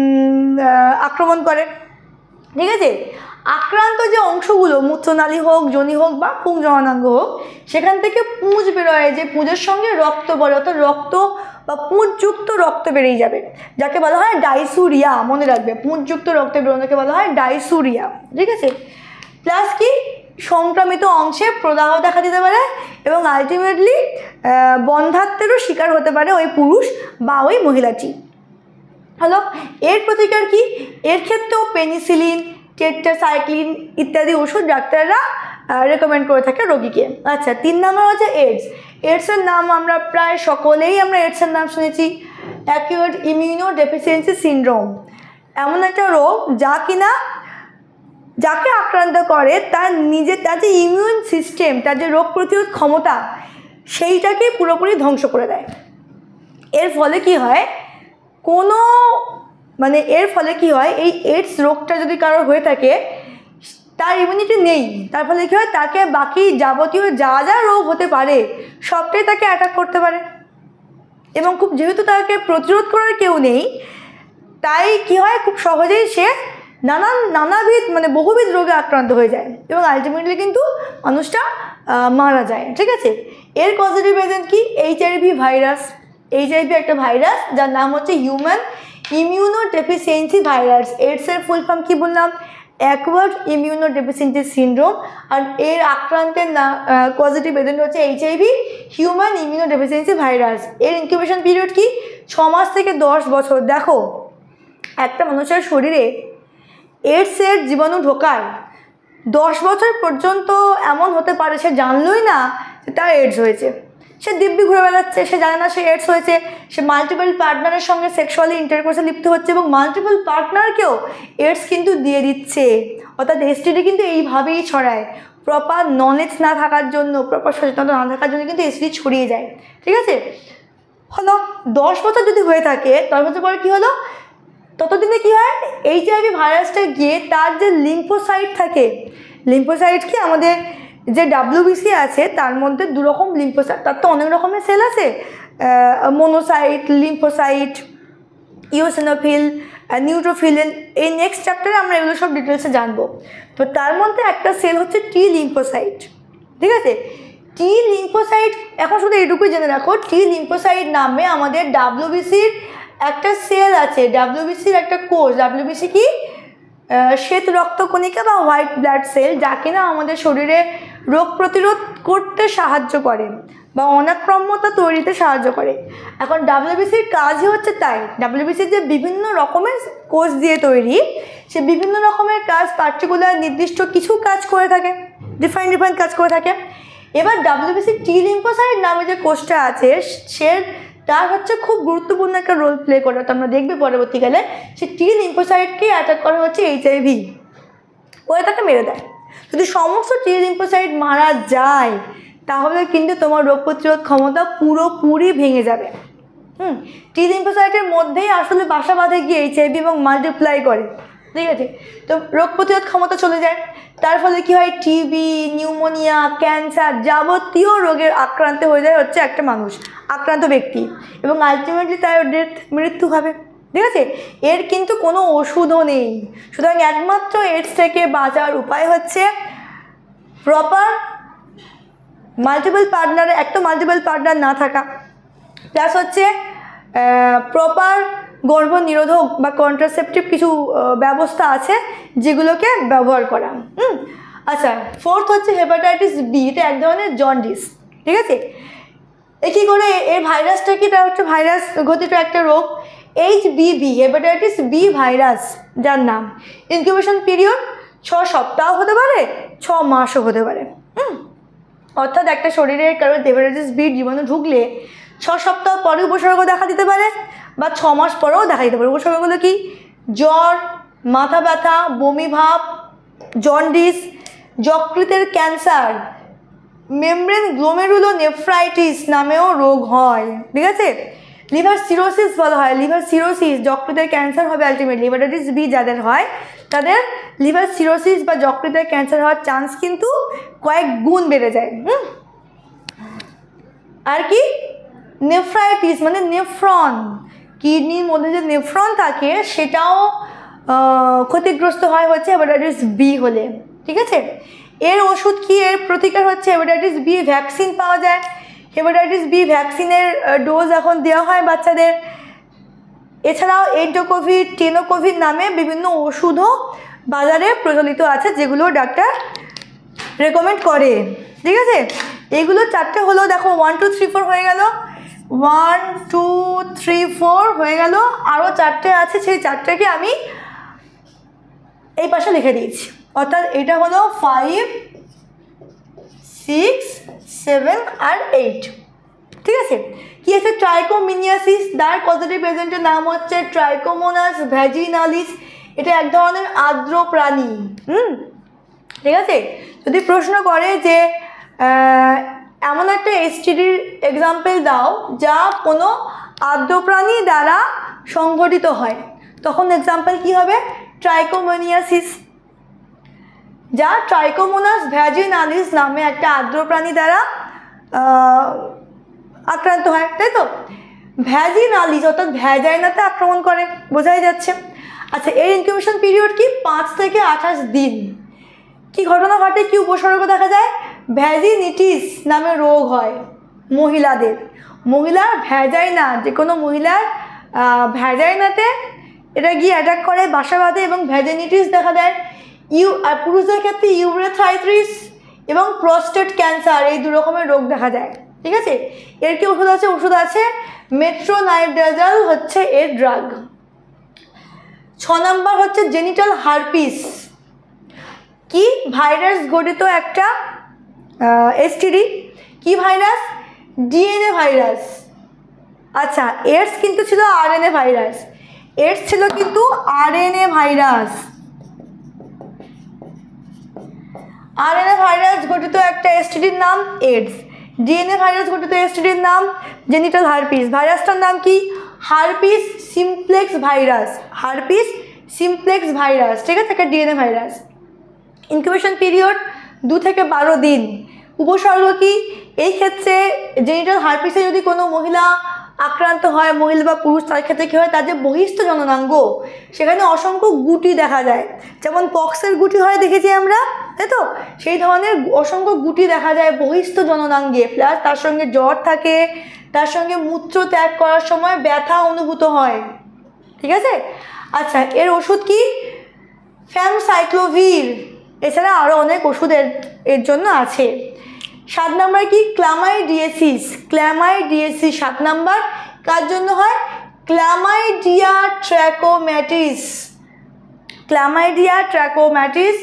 আক্রমণ করে। ঠিক আছে, আক্রান্ত যে অংশগুলো, মূত্রনালী হোক, যোনি হোক বা পুং জননাঙ্গ হোক, সেখান থেকে পুঁজ বেরোয়, যে পুঁজের সঙ্গে রক্ত বলে, অর্থাৎ রক্ত বা পুঁজযুক্ত রক্ত বেরিয়ে যাবে, যাকে বলা হয় ডাইসুরিয়া। মনে রাখবে, পুঁজযুক্ত রক্ত বেরোনোকে বলা হয় ডাইসুরিয়া। ঠিক আছে, প্লাস কি, সংক্রামিত অংশে প্রদাহ দেখা দিতে পারে এবং আলটিমেটলি বন্ধ্যাত্বেরও শিকার হতে পারে ওই পুরুষ বা ওই মহিলাটি। হলো, এর প্রতিকার কি? এর ক্ষেত্রেও পেনিসিলিন, টেট্রাসাইক্লিন ইত্যাদি ওষুধ ডাক্তাররা রেকমেন্ড করে থাকে রোগীকে। আচ্ছা, 3 নম্বর হচ্ছে এইডস। এইডসের নাম আমরা প্রায় সকলেই এইডসের নাম শুনেছি। অ্যাকিউট ইমিউনো ডেফিসিয়েন্সি সিনড্রোম এমন একটা রোগ যা কিনা যাকে আক্রান্ত করে তার যে ইমিউন সিস্টেম, তার যে রোগ প্রতিরোধ ক্ষমতা, সেইটাকে পুরোপুরি ধ্বংস করে দেয়। এর ফলে কি হয়, এর ফলে কি হয়, এই এইডস রোগটা যদি কারোর হয়ে থাকে, তার ইমিউনিটি নেই, তার ফলে কী হয়, তাকে বাকি যাবতীয় যা যা রোগ হতে পারে সবটাই তাকে অ্যাটাক করতে পারে। এবং যেহেতু তাকে প্রতিরোধ করার কেউ নেই, তাই কি হয়, খুব সহজেই সে নানাবিধ বহুবিধ রোগে আক্রান্ত হয়ে যায় এবং আলটিমেটলি কিন্তু মানুষটা মারা যায়। ঠিক আছে, এর পজিটিভ এজেন্ট কি? HIV virus. HIV একটা ভাইরাস যার নাম হচ্ছে হিউম্যান ইমিউনো ডেফিসিয়েন্সি ভাইরাস। এইডসের ফুল ফর্ম কি বললাম? Acquired immunodeficiency syndrome. আর এর আক্রান্তের পজিটিভ এজেন্ট হচ্ছে HIV human immunodeficiency virus. এর ইনকিউবেশন পিরিয়ড কি? 6 মাস থেকে 10 বছর। দেখো, একটা মানুষের শরীরে এইডসের জীবাণু ঢোকায় 10 বছর পর্যন্ত এমন হতে পারে সে জানলই না যে তার এইডস হয়েছে। সে দিব্যি ঘুরে বেড়াচ্ছে, সে জানে না সে এইডস হয়েছে। সে মাল্টিপল পার্টনারের সঙ্গে সেক্সুয়ালি ইন্টারকোর্সে লিপ্ত হচ্ছে এবং মাল্টিপল পার্টনারকেও এইডস কিন্তু দিয়ে দিচ্ছে। অর্থাৎ STD কিন্তু এইভাবেই ছড়ায়। প্রপার নলেজ না থাকার জন্য, প্রপার সচেতনতা না থাকার জন্য কিন্তু STD ছড়িয়ে যায়। ঠিক আছে, হলো 10 বছর যদি হয়ে থাকে, 10 বছর পরে কী হলো, ততদিনে কী হয়, HIV ভাইরাসটা গিয়ে তার যে লিম্ফোসাইট থাকে, লিম্ফোসাইট কি আমাদের যে WBC আছে তার মধ্যে 2 রকম লিম্ফোসাইট, তার তো অনেক রকমের সেল আছে, মোনোসাইট, লিম্ফোসাইট, ইওসিনোফিল, নিউট্রোফিল। এই নেক্সট চ্যাপ্টারে আমরা এগুলো সব ডিটেলসে জানবো। তো তার মধ্যে একটা সেল হচ্ছে T লিম্ফোসাইট। ঠিক আছে, T লিম্ফোসাইট, এখন শুধু এইটুকুই জেনে রাখো, T লিম্ফোসাইট নামে আমাদের WBCর একটা সেল আছে, WBCর একটা কোষ। WBC কি? শ্বেত রক্তকণিকা বা হোয়াইট ব্লাড সেল, যা কিনা আমাদের শরীরে রোগ প্রতিরোধ করতে সাহায্য করে বা অনাক্রম্যতা তৈরিতে সাহায্য করে। এখন WBCর কাজই হচ্ছে তাই। WBCর যে বিভিন্ন রকমের কোষ দিয়ে তৈরি, সে বিভিন্ন রকমের কাজ, পার্টিকুলার নির্দিষ্ট কিছু কাজ করে থাকে, ডিফারেন্ট কাজ করে থাকে। এবার WBC T লিম্ফোসাইট নামে যে কোষটা আছে, সে তার হচ্ছে খুব গুরুত্বপূর্ণ একটা রোল প্লে করে, তো আমরা দেখবে পরবর্তীকালে সে টি লিম্ফোসাইটকে অ্যাটাক করে হচ্ছে এইচআইভি, করে তাকে মেরে দেয়। যদি সমস্ত টি লিম্ফোসাইট মারা যায় তাহলে কিন্তু তোমার রোগ প্রতিরোধ ক্ষমতা পুরোপুরি ভেঙে যাবে। টি লিম্ফোসাইটের মধ্যেই আসলে বাসা বাঁধে গিয়ে এইচআইভি এবং মাল্টিপ্লাই করে, ঠিক আছে? তো রোগ প্রতিরোধ ক্ষমতা চলে যায়, তার ফলে কি হয়, টিবি, নিউমোনিয়া, ক্যান্সার যাবতীয় রোগের আক্রান্ত হয়ে যায় হচ্ছে একটা মানুষ, আক্রান্ত ব্যক্তি, এবং আলটিমেটলি তার মৃত্যু হবে, ঠিক আছে? এর কিন্তু কোনো ওষুধও নেই। সুতরাং একমাত্র এডস থেকে বাঁচার উপায় হচ্ছে প্রপার মাল্টিপল পার্টনারে, একটা মাল্টিপল পার্টনার না থাকা, প্লাস হচ্ছে প্রপার গর্ভ নিরোধক বা কন্ট্রাসেপটিভ কিছু ব্যবস্থা আছে যেগুলোকে ব্যবহার করা। আচ্ছা, ফোর্থ হচ্ছে হেপাটাইটিস বি, এটা এক ধরনের জন্ডিস, ঠিক আছে? এ কী করে, এই ভাইরাসটা কি, এটা হচ্ছে ভাইরাস ঘটিত একটা রোগ, HBV, হেপাটাইটিস বি ভাইরাস, যার নাম ইনকিউবেশন পিরিয়ড 6 সপ্তাহ হতে পারে, 6 মাসও হতে পারে। অর্থাৎ একটা শরীরে কারো হেপাটাইটিস বি জীবাণু ঢুকলে 6 সপ্তাহ পরে উপসর্গ দেখা দিতে পারে বা 6 মাস পরেও দেখা দিতে পারে। উপসর্গগুলো কি, জ্বর, মাথা ব্যথা, বমি ভাব, জন্ডিস, যকৃতের ক্যান্সার, মেমব্রেন গ্লোমেরুলোনেফ্রাইটিস নামেও রোগ হয়, ঠিক আছে? লিভার সিরোসিস বলা হয়, লিভার সিরোসিস, যকৃতের ক্যান্সার হবে আলটিমেটলি। হেপাটাইটিস বি যাদের হয় তাদের লিভার সিরোসিস বা যকৃতের ক্যান্সার হওয়ার চান্স কিন্তু কয়েক গুণ বেড়ে যায়। আর কি, নেফ্রাইটিস মানে নেফ্রন, কিডনির মধ্যে যে নেফ্রন থাকে সেটাও ক্ষতিগ্রস্ত হয় হচ্ছে হেপাটাইটিস বি হলে, ঠিক আছে? এর ওষুধ কি, এর প্রতিকার হচ্ছে হেপাটাইটিস বি ভ্যাকসিন পাওয়া যায়। হেপাটাইটিস বি ভ্যাকসিনের ডোজ এখন দেওয়া হয় বাচ্চাদের। এছাড়াও এন্টোকোভিড, টেনোকোভিড নামে বিভিন্ন ওষুধও বাজারে প্রচলিত আছে যেগুলো ডাক্তার রেকমেন্ড করে, ঠিক আছে? এগুলো 4টে হলো, দেখো 1 2 3 4 হয়ে গেল, 1 2 3 4 হয়ে গেল, আরও 4টে আছে, সেই 4টেকে আমি এই পাশে লিখে দিয়েছি। অর্থাৎ এটা হলো 5 6 7 আর 8, ঠিক আছে? কি আছে, ট্রাইকোমিনিয়াসিস, তার পজিটিভ এজেন্টের নাম হচ্ছে ট্রাইকোমোনাস ভ্যাজিনালিস, এটা এক ধরনের আর্দ্র প্রাণী, ঠিক আছে? যদি প্রশ্ন করে যে এমন একটা এসটিডির এক্সাম্পল দাও যা কোনো আর্দ্র প্রাণী দ্বারা সংঘটিত হয়, তখন এক্সাম্পল কি হবে, ট্রাইকোমোনিয়াসিস, যা ট্রাইকোমোনাস ভ্যাজিনালিস নামে একটা আর্দ্র প্রাণী দ্বারা আক্রান্ত হয়, তাই তো? ভ্যাজিনালিস অর্থাৎ ভ্যাজাইনাতে আক্রমণ করে, বোঝাই যাচ্ছে। আচ্ছা, এর ইনকিউবেশন পিরিয়ড কি, 5 থেকে 28 দিন। কি ঘটনা ঘটে, কি উপসর্গ দেখা যায়, ভ্যাজিনিটিস নামে রোগ হয় মহিলাদের, মহিলার ভ্যাজাইনা, যে কোনো মহিলার ভ্যাজাইনাতে এটা গিয়ে অ্যাটাক করে, বাসা বাঁধে এবং ভ্যাজিনিটিস দেখা দেয়। আর পুরুষদের ক্ষেত্রে ইউরেথ্রাইটিস এবং প্রস্টেট ক্যান্সার, এই 2 রকমের রোগ দেখা যায়, ঠিক আছে? এর কি ওষুধ আছে, ওষুধ আছে মেট্রোনাইডাজল হচ্ছে এর ড্রাগ। 6 নম্বর হচ্ছে জেনিটাল হারপিস, কি ভাইরাস ঘটিত একটা এসটিডি, কি ভাইরাস, ডিএনএ ভাইরাস। আচ্ছা, এডস কিন্তু ছিল আরএনএ ভাইরাস, এডস ছিল কিন্তু আরএনএ ভাইরাস, আরএনএ ভাইরাস ঘটিত একটা এসটিডির নাম এডস, ডিএনএ ভাইরাস ঘটিত এসটিডির নাম জেনিটাল হারপিস। ভাইরাসটার নাম কি, herpes simplex virus, herpes simplex virus, ঠিক আছে? একটা ডিএনএ ভাইরাস। ইনকিউবেশন পিরিয়ড 2 থেকে 12 দিন। উপসর্গ কি, এই ক্ষেত্রে জেনিটাল হারপিসে যদি কোনো মহিলা আক্রান্ত হয়, মহিলা বা পুরুষ, তার ক্ষেত্রে কী হয়, তার যে বহিস্থ জননাঙ্গ সেখানে অসংখ্য গুটি দেখা যায়, যেমন পক্সের গুটি হয় দেখেছি আমরা, তাই তো? সেই ধরনের অসংখ্য গুটি দেখা যায় বহিস্থ জননাঙ্গে, প্লাস তার সঙ্গে জ্বর থাকে, তার সঙ্গে মূত্র ত্যাগ করার সময় ব্যথা অনুভূত হয়, ঠিক আছে? আচ্ছা, এর ওষুধ কি, ফ্যামসাইক্লোভির। এছাড়া আরও অনেক ওষুধ এর জন্য আছে। 7 নম্বর কি, ক্লামাইডিয়াসিস, ক্লামাইডিয়াসিস 7 নম্বর কার জন্য হয়, ক্লামাইডিয়া ট্র্যাকোম্যাটিস, ক্লামাইডিয়া ট্র্যাকোম্যাটিস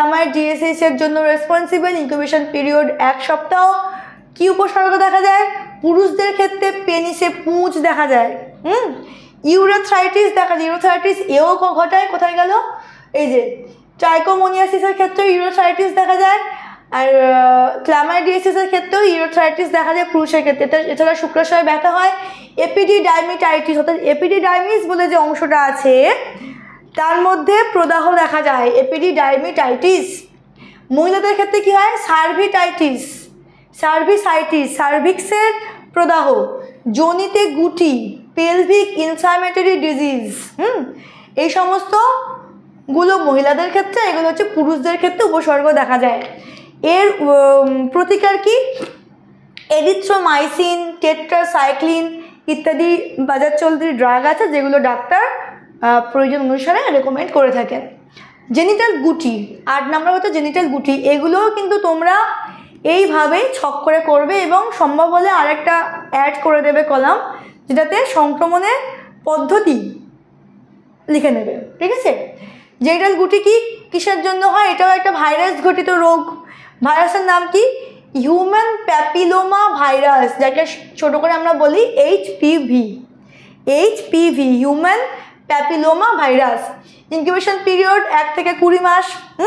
ক্লামাইডিয়াসিসের জন্য রেসপন্সিবল। ইনকিউবেশন পিরিয়ড 1 সপ্তাহ। কি উপসর্গ দেখা যায়, পুরুষদের ক্ষেত্রে পেনিসে পুঁজ দেখা যায়। ইউরেথ্রাইটিস দেখা যায়, ইউরেথ্রাইটিস এও ঘটায়, কোথায় গেল, এই যে ট্রাইকোমোনিয়াসিসের ক্ষেত্রেও ইউরেথ্রাইটিস দেখা যায়, আর ক্লামাইডিয়াসিসের ক্ষেত্রেও ইউরেথ্রাইটিস দেখা যায় পুরুষের ক্ষেত্রে। এছাড়া শুক্রাশয়ে ব্যথা হয়, এপিডিডাইমিটাইটিস, অর্থাৎ এপিডিডাইমিস বলে যে অংশটা আছে তার মধ্যে প্রদাহ দেখা যায়, এপিডিডাইমিটাইটিস। মহিলাদের ক্ষেত্রে কী হয়, সার্ভিটাইটিস, সার্ভিসাইটিস, সার্ভিক্সের প্রদাহ, যোনিতে গুটি, পেলভিক ইনফ্লামেটরি ডিজিজ, এই সমস্তগুলো মহিলাদের ক্ষেত্রে, এগুলো হচ্ছে পুরুষদের ক্ষেত্রে উপসর্গ দেখা যায়। এর প্রতিকার কি, এরিথ্রোমাইসিন, টেট্রাসাইক্লিন ইত্যাদি বাজার চলতি ড্রাগ আছে যেগুলো ডাক্তার প্রয়োজন অনুসারে রেকমেন্ড করে থাকেন। জেনিটাল গুটি, 8 নম্বর হচ্ছে জেনিটাল গুটি, এগুলোও কিন্তু তোমরা এইভাবেই ছক করে করবে এবং সম্ভব হলে আরেকটা অ্যাড করে দেবে কলাম, যেটাতে সংক্রমণের পদ্ধতি লিখে নেবে, ঠিক আছে। জেনিটাল গুটি কি কিসের জন্য হয়, এটাও একটা ভাইরাস ঘটিত রোগ। ভাইরাসের নাম কি, হিউম্যান প্যাপিলোমা ভাইরাস, যাকে ছোট করে আমরা বলি HPV, HPV, human papilloma virus. Incubation period 1 থেকে 20 মাস।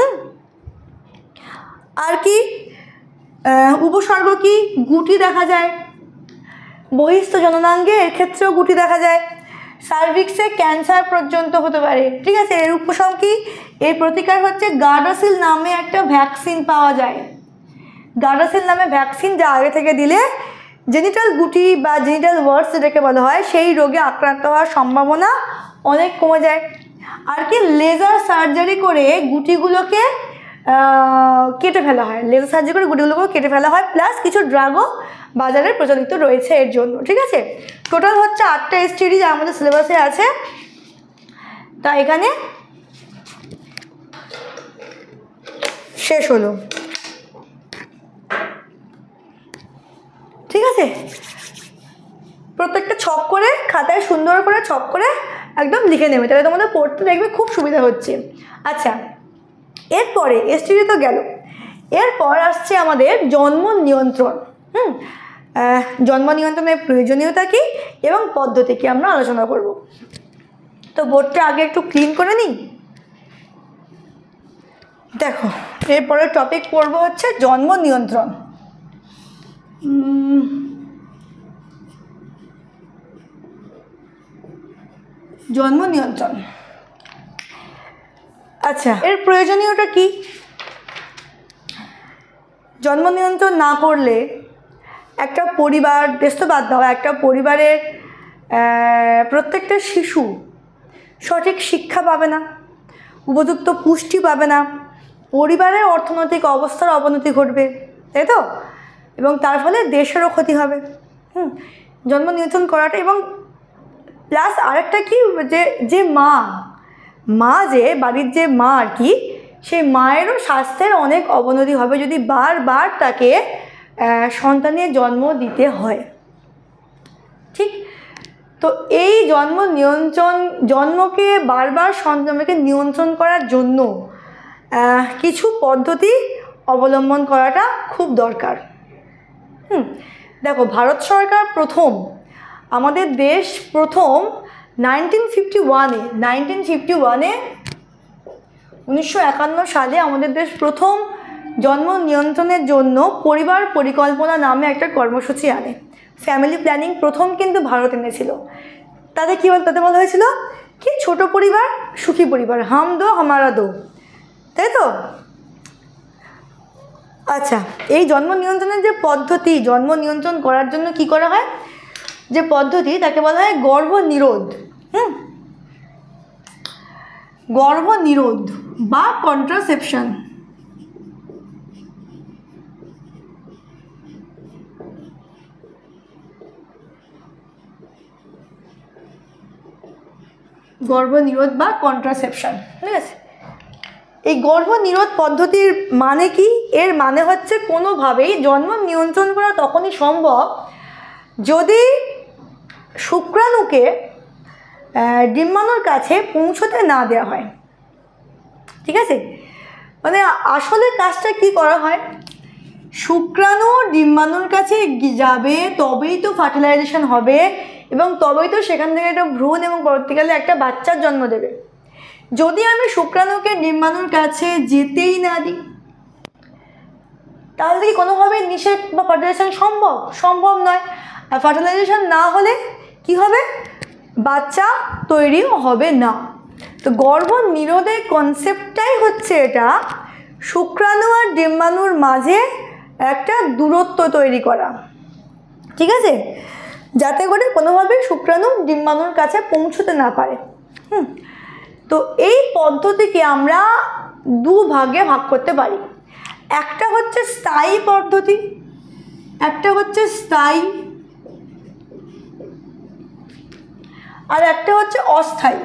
আর কি উপসর্গ কি, গুটি দেখা যায়, বহিস্থ জননাঙ্গে এর ক্ষেত্রেও গুটি দেখা যায়, সার্ভিক্সে ক্যান্সার পর্যন্ত হতে পারে, ঠিক আছে। এর উপশম কি, এর প্রতিকার হচ্ছে গার্ডাসিল নামে একটা ভ্যাকসিন পাওয়া যায়, গার্ডাসিল নামে ভ্যাকসিন, যা আগে থেকে দিলে জেনিটাল গুটি বা জেনিটাল ওয়ার্ডস যেটাকে বলা হয় সেই রোগে আক্রান্ত হওয়ার সম্ভাবনা অনেক কমে যায়। আর কি লেজার সার্জারি করে গুটিগুলোকে কেটে ফেলা হয়, লেজার সার্জারি করে গুটিগুলোকেও কেটে ফেলা হয়, প্লাস কিছু ড্রাগও বাজারে প্রচলিত রয়েছে এর জন্য, ঠিক আছে। টোটাল হচ্ছে 8টা এসটিডি যা আমাদের সিলেবাসে আছে, তা এখানে শেষ হলো, ঠিক আছে। প্রত্যেকটা ছক করে খাতায় সুন্দর করে ছক করে একদম লিখে নেবে, তাহলে তোমাদের পড়তে দেখবে খুব সুবিধা হচ্ছে। আচ্ছা, এরপরে এসটিডি তো গেল, এরপর আসছে আমাদের জন্ম নিয়ন্ত্রণ। জন্ম নিয়ন্ত্রণের প্রয়োজনীয়তা কী এবং পদ্ধতি কী আমরা আলোচনা করব। তো বোর্ডটা আগে একটু ক্লিন করে নিই। দেখো, এরপরের টপিক পড়ব হচ্ছে জন্ম নিয়ন্ত্রণ। জন্ম নিয়ন্ত্রণ, আচ্ছা, এর প্রয়োজনীয়তা কি? জন্ম নিয়ন্ত্রণ না করলে একটা পরিবার, দেশ তো বাদ দাও, একটা পরিবারের প্রত্যেকটা শিশু সঠিক শিক্ষা পাবে না, উপযুক্ত পুষ্টি পাবে না, পরিবারের অর্থনৈতিক অবস্থার অবনতি ঘটবে, তাই তো, এবং তার ফলে দেশেরও ক্ষতি হবে। জন্ম নিয়ন্ত্রণ করাটা, এবং প্লাস আরেকটা কি, যে মা যে বাড়ির যে মা আর কি, সেই মায়েরও স্বাস্থ্যের অনেক অবনতি হবে যদি বারবার তাকে সন্তানের জন্ম দিতে হয়, ঠিক। তো এই জন্মকে বারবার সন্তানকে নিয়ন্ত্রণ করার জন্য কিছু পদ্ধতি অবলম্বন করাটা খুব দরকার। দেখো, ভারত সরকার প্রথম, আমাদের দেশ প্রথম 1951-এ 1951 সালে আমাদের দেশ প্রথম জন্ম নিয়ন্ত্রণের জন্য পরিবার পরিকল্পনা নামে একটা কর্মসূচি আনে। ফ্যামিলি প্ল্যানিং প্রথম কিন্তু ভারত এনেছিল। তাতে কী তাতে বলা হয়েছিল কি, ছোট পরিবার সুখী পরিবার, হাম দো হামারা দো, তাই তো। আচ্ছা, এই জন্ম নিয়ন্ত্রণের যে পদ্ধতি, জন্ম নিয়ন্ত্রণ করার জন্য কি করা হয়, যে পদ্ধতি, তাকে বলা হয় গর্ভনিরোধ। গর্ভনিরোধ বা কন্ট্রাসেপশন। গর্ভনিরোধ বা কন্ট্রাসেপশন, ঠিক আছে। এই গর্ভনিরোধ পদ্ধতির মানে কি, এর মানে হচ্ছে কোনোভাবেই জন্ম নিয়ন্ত্রণ করা তখনই সম্ভব যদি শুক্রাণুকে ডিম্বাণুর কাছে পৌঁছতে না দেওয়া হয়, ঠিক আছে। মানে আসলে কাজটা কি করা হয়, শুক্রাণু ডিম্বাণুর কাছে যাবে, তবেই তো ফার্টিলাইজেশন হবে এবং তবেই তো সেখান থেকে একটা ভ্রূণ এবং পরবর্তীকালে একটা বাচ্চার জন্ম দেবে। যদি আমি শুক্রাণুকে ডিম্বাণুর কাছে যেতেই না দিই, তাহলে কি কোনোভাবে নিষেধ বা ফার্টিলাইজেশন সম্ভব নয়। আর ফার্টিলাইজেশন না হলে কি হবে? বাচ্চা তৈরিও হবে না। তো গর্ভনিরোধের কনসেপ্টটাই হচ্ছে এটা, শুক্রাণু আর ডিম্বাণুর মাঝে একটা দূরত্ব তৈরি করা, ঠিক আছে, যাতে করে কোনোভাবে শুক্রাণু ডিম্বাণুর কাছে পৌঁছতে না পারে। তো এই পদ্ধতিকে আমরা দুভাগে ভাগ করতে পারি। একটা হচ্ছে স্থায়ী পদ্ধতি, একটা হচ্ছে স্থায়ী, আর একটা হচ্ছে অস্থায়ী।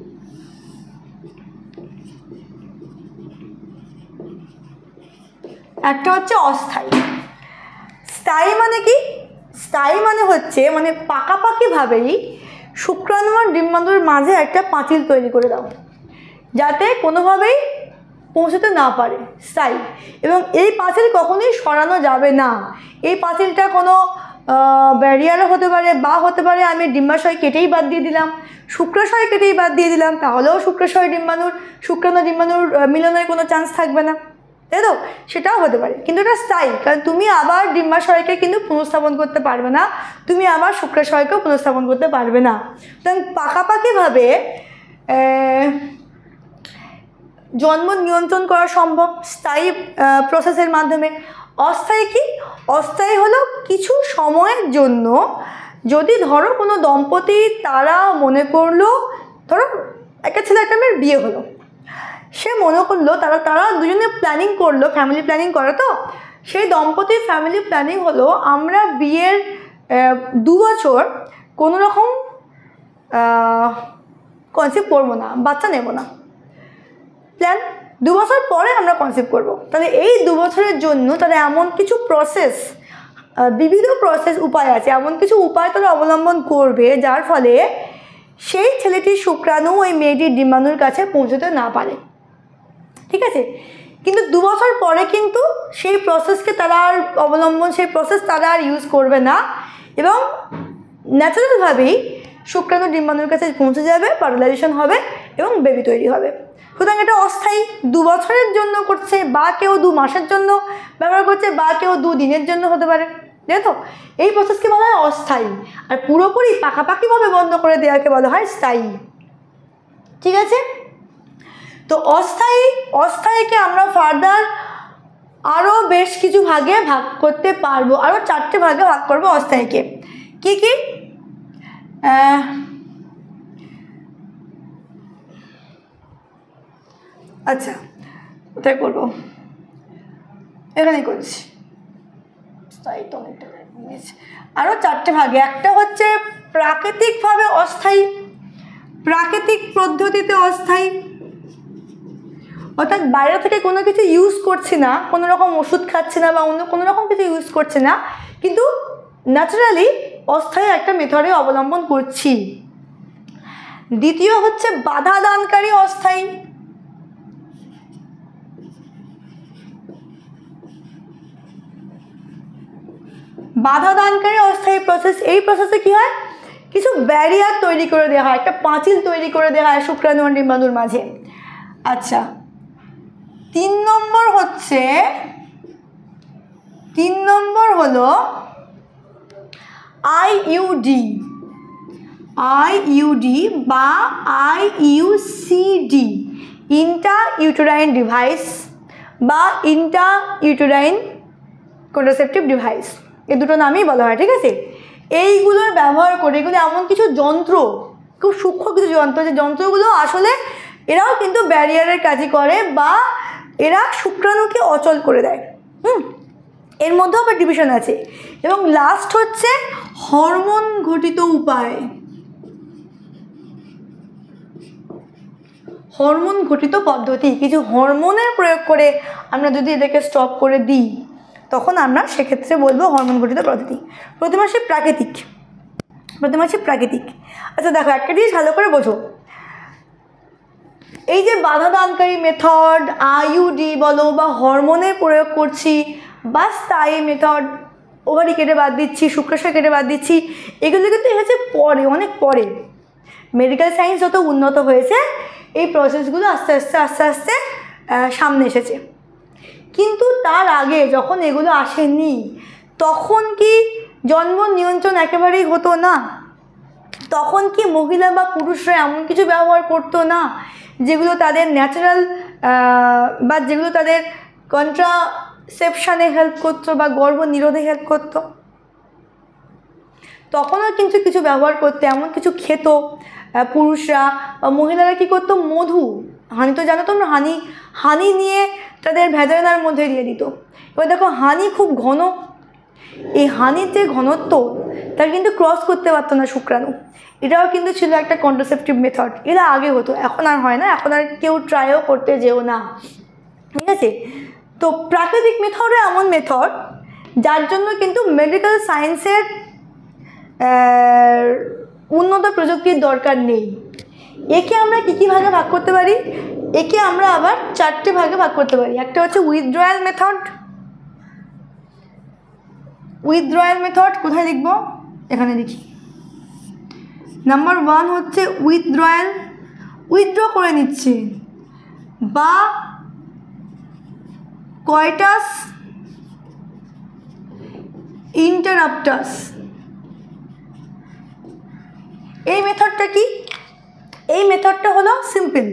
একটা হচ্ছে অস্থায়ী। স্থায়ী মানে কি? স্থায়ী মানে হচ্ছে মানে পাকাপাকিভাবেই শুক্রাণু আর ডিম্বাণুর মাঝে একটা পাঁচিল তৈরি করে দাও, যাতে কোনোভাবেই পৌঁছতে না পারে, স্থায়ী। এবং এই পাঁচিল কখনোই সরানো যাবে না। এই পাঁচিলটা কোনো ব্যারিয়ারও হতে পারে, বা হতে পারে আমি ডিম্বাশয় কেটেই বাদ দিয়ে দিলাম, শুক্রাশয় কেটেই বাদ দিয়ে দিলাম, তাহলেও শুক্রাশয় ডিম্বাণুর শুক্রাণু ডিম্বাণুর মিলনের কোনো চান্স থাকবে না, তাই তো? সেটাও হতে পারে, কিন্তু এটা স্থায়ী, কারণ তুমি আবার ডিম্বাশয়কে কিন্তু পুনঃস্থাপন করতে পারবে না, তুমি আবার শুক্রাশয়কেও পুনঃস্থাপন করতে পারবে না। সুতরাং পাকাপাকিভাবে জন্ম নিয়ন্ত্রণ করা সম্ভব স্থায়ী প্রসেসের মাধ্যমে। অস্থায়ী কি? অস্থায়ী হলো কিছু সময়ের জন্য, যদি ধরো কোনো দম্পতি তারা মনে করলো, ধরো একটা ছেলে একটা মেয়ের বিয়ে হলো, সে মনে করলো তারা দুজনে প্ল্যানিং করলো, ফ্যামিলি প্ল্যানিং করে, তো সেই দম্পতির ফ্যামিলি প্ল্যানিং হলো আমরা বিয়ের 2 বছর কোনো রকম কনসেপ্ট করবো না, বাচ্চা নেব না, প্ল্যান 2 বছর পরে আমরা কনসেপ্ট করব। তাহলে এই 2 বছরের জন্য তারা এমন কিছু প্রসেস, বিবিধ প্রসেস উপায় আছে, এমন কিছু উপায় তারা অবলম্বন করবে যার ফলে সেই ছেলেটির শুক্রাণু ওই মেয়েটির ডিম্বাণুর কাছে পৌঁছতে না পারে, ঠিক আছে? কিন্তু 2 বছর পরে কিন্তু সেই প্রসেসকে তারা আর সেই প্রসেস তারা আর ইউজ করবে না এবং ন্যাচারালভাবেই শুক্রাণু ডিম্বাণুর কাছে পৌঁছে যাবে, ফার্টিলাইজেশন হবে এবং বেবি তৈরি হবে। সুতরাং এটা অস্থায়ী, 2 বছরের জন্য করছে, বা কেউ 2 মাসের জন্য ব্যবহার করছে, বা কেউ 2 দিনের জন্য হতে পারে, তাই তো? এই প্রসেসকে বলা হয় অস্থায়ী, আর পুরোপুরি পাকাপাকিভাবে বন্ধ করে দেওয়াকে বলা হয় স্থায়ী, ঠিক আছে? তো অস্থায়ীকে আমরা ফার্দার আরও বেশ কিছু ভাগে ভাগ করতে পারবো, আরও 4টে ভাগে ভাগ করবো অস্থায়ীকে। কি কি? আচ্ছা, কোথায় করবো? এখানেই করছি। স্থায়ী তো অনেকটা আরও 4টে ভাগে। একটা হচ্ছে প্রাকৃতিকভাবে অস্থায়ী, প্রাকৃতিক পদ্ধতিতে অস্থায়ী, অর্থাৎ বাইরে থেকে কোনো কিছু ইউজ করছি না, কোনো রকম ওষুধ খাচ্ছি না বা অন্য কোনো রকম কিছু ইউজ করছি না, কিন্তু ন্যাচারালি অস্থায়ী একটা মেথডে অবলম্বন করছি। দ্বিতীয় হচ্ছে বাধা দানকারী অস্থায়ী, বাধা দানকারী অস্থায়ী প্রসেস। এই প্রসেসে কি হয়? কিছু ব্যারিয়ার তৈরি করে দেওয়া হয়, একটা পাঁচিল তৈরি করে দেওয়া হয় শুক্রাণু আর ডিম্বাণুর মাঝে। আচ্ছা, 3 নম্বর হলো আইইউডি বা IUCD, ইন্ট্রা-ইউটেরাইন ডিভাইস বা ইন্ট্রা-ইউটেরাইন কন্ট্রাসেপটিভ ডিভাইস, এই দুটো নামই বলা হয়, ঠিক আছে? এইগুলোর ব্যবহার করে, এগুলো এমন কিছু যন্ত্র, খুব সূক্ষ্ম কিছু যন্ত্র, যে যন্ত্রগুলো আসলে এরাও কিন্তু ব্যারিয়ারের কাজই করে বা এরা শুক্রাণুকে অচল করে দেয়। এর মধ্যেও আবার ডিভিশন আছে। এবং লাস্ট হচ্ছে হরমোন ঘটিত উপায়, হরমোন ঘটিত পদ্ধতি। কিছু হরমোনের প্রয়োগ করে আমরা যদি এদেরকে স্টপ করে দিই, তখন আমরা সেক্ষেত্রে বলবো হরমোন ঘটিত পদ্ধতি। প্রথমে আসে প্রাকৃতিক। আচ্ছা দেখো, একটা জিনিস ভালো করে বোঝো, এই যে বাধা দানকারী মেথড, আইইউডি বলো বা হরমোনের প্রয়োগ করছি, বাস তাই মেথড, ওভারি কেটে বাদ দিচ্ছি, শুক্রাশয় কেটে বাদ দিচ্ছি, এগুলো কিন্তু এসেছে পরে, অনেক পরে। মেডিকেল সায়েন্স যত উন্নত হয়েছে এই প্রসেসগুলো আস্তে আস্তে আস্তে আস্তে সামনে এসেছে। কিন্তু তার আগে যখন এগুলো আসেনি তখন কি জন্ম নিয়ন্ত্রণ একেবারেই হতো না? তখন কি মহিলা বা পুরুষরা এমন কিছু ব্যবহার করতো না যেগুলো তাদের ন্যাচারাল বা যেগুলো তাদের কন্ট্রাসেপশানে হেল্প করতো বা গর্ভ নিরোধে হেল্প করতো? তখনও কিন্তু কিছু ব্যবহার করতে, এমন কিছু খেত পুরুষরা। মহিলারা কী করতো? মধু, হানি তো জানো তোমরা, হানি নিয়ে তাদের ভ্যাজাইনার মধ্যে দিয়ে দিত। এবার দেখো হানি খুব ঘন, এই হানির যে ঘনত্ব তার কিন্তু ক্রস করতে পারতো না শুক্রাণু। এটাও কিন্তু ছিল একটা কন্ট্রাসেপটিভ মেথড। এরা আগে হতো, এখন আর হয় না, এখন আর কেউ ট্রাইও করতে যেও না, ঠিক আছে? তো প্রাকৃতিক মেথডও এমন মেথড যার জন্য কিন্তু মেডিকেল সায়েন্সের উন্নত প্রযুক্তির দরকার নেই। একে আমরা কী ভাগে ভাগ করতে পারি? একে আমরা আবার 4টে ভাগে ভাগ করতে পারি। একটা হচ্ছে উইথড্রয়াল মেথড। উইথড্রয়াল মেথড কোথায় লিখব? এখানে লিখি। নাম্বার 1 হচ্ছে উইথড্রয়াল, উইথড্র করে নিচ্ছে, বা কয়টাস ইন্টারাপ্টাস। এই মেথডটা কি? এই মেথডটা হলো সিম্পল,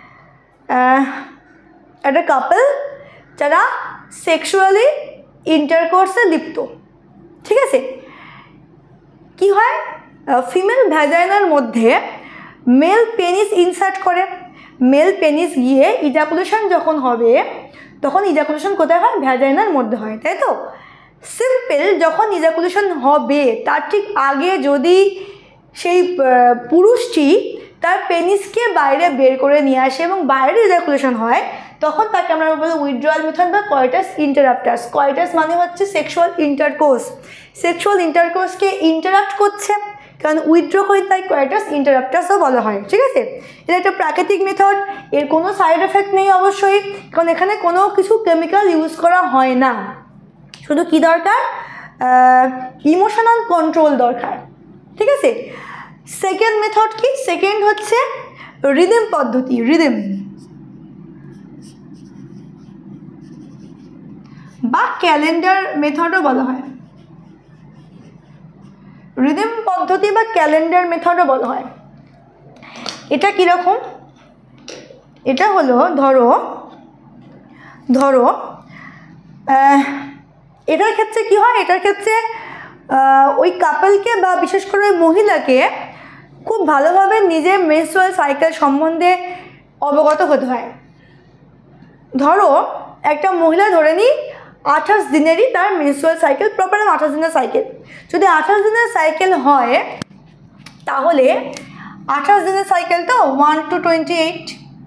একটা কাপল যারা সেক্সুয়ালি ইন্টারকোর্সে লিপ্ত, ঠিক আছে? কি হয়? ফিমেল ভ্যাজাইনার মধ্যে মেল পেনিস ইনসার্ট করে। মেল পেনিস গিয়ে ইজাকুলেশন যখন হবে তখন ইজাকুলেশন কোথায় হয়? ভ্যাজাইনার মধ্যে হয়, তাই তো? সিম্পল, যখন ইজাকুলেশন হবে তার ঠিক আগে যদি সেই পুরুষটি তার পেনিসকে বাইরে বের করে নিয়ে আসে এবং বাইরে ইজাকুলেশন হয়, তখন তাকে আমরা বলি উইথড্রয়াল মেথড বা কয়টাস ইন্টারাপ্টাস। কয়টাস মানে হচ্ছে সেক্সুয়াল ইন্টারকোর্স, সেক্সুয়াল ইন্টারকোর্সকে ইন্টারাপ্ট করছে, কারণ উইথড্র করে, তাই কয়টাস ইন্টারাপ্টাসও বলা হয়, ঠিক আছে? এটা একটা প্রাকৃতিক মেথড, এর কোনো সাইড এফেক্ট নেই অবশ্যই, কারণ এখানে কোনো কিছু কেমিক্যাল ইউজ করা হয় না। শুধু কি দরকার? ইমোশনাল কন্ট্রোল দরকার, ঠিক আছে? সেকেন্ড মেথড কি? সেকেন্ড হচ্ছে রিদম পদ্ধতি। রিদম বা ক্যালেন্ডার মেথডও বলা হয়। রিদম পদ্ধতি বা ক্যালেন্ডার মেথডও বলা হয়। এটা কীরকম? এটা হলো ধরো এটার ক্ষেত্রে কি হয়? এটার ক্ষেত্রে ওই কাপলকে বা বিশেষ করে ওই মহিলাকে খুব ভালোভাবে নিজের মেনস্ট্রুয়াল সাইকেল সম্বন্ধে অবগত হতে হয়। ধরো একটা মহিলা ধরে নিই 28 দিনেরই তার মেনস্ট্রুয়াল সাইকেল, প্রপার 28 দিনের সাইকেল। যদি 28 দিনের সাইকেল হয় তাহলে 28 দিনের সাইকেল তো 1 to 28,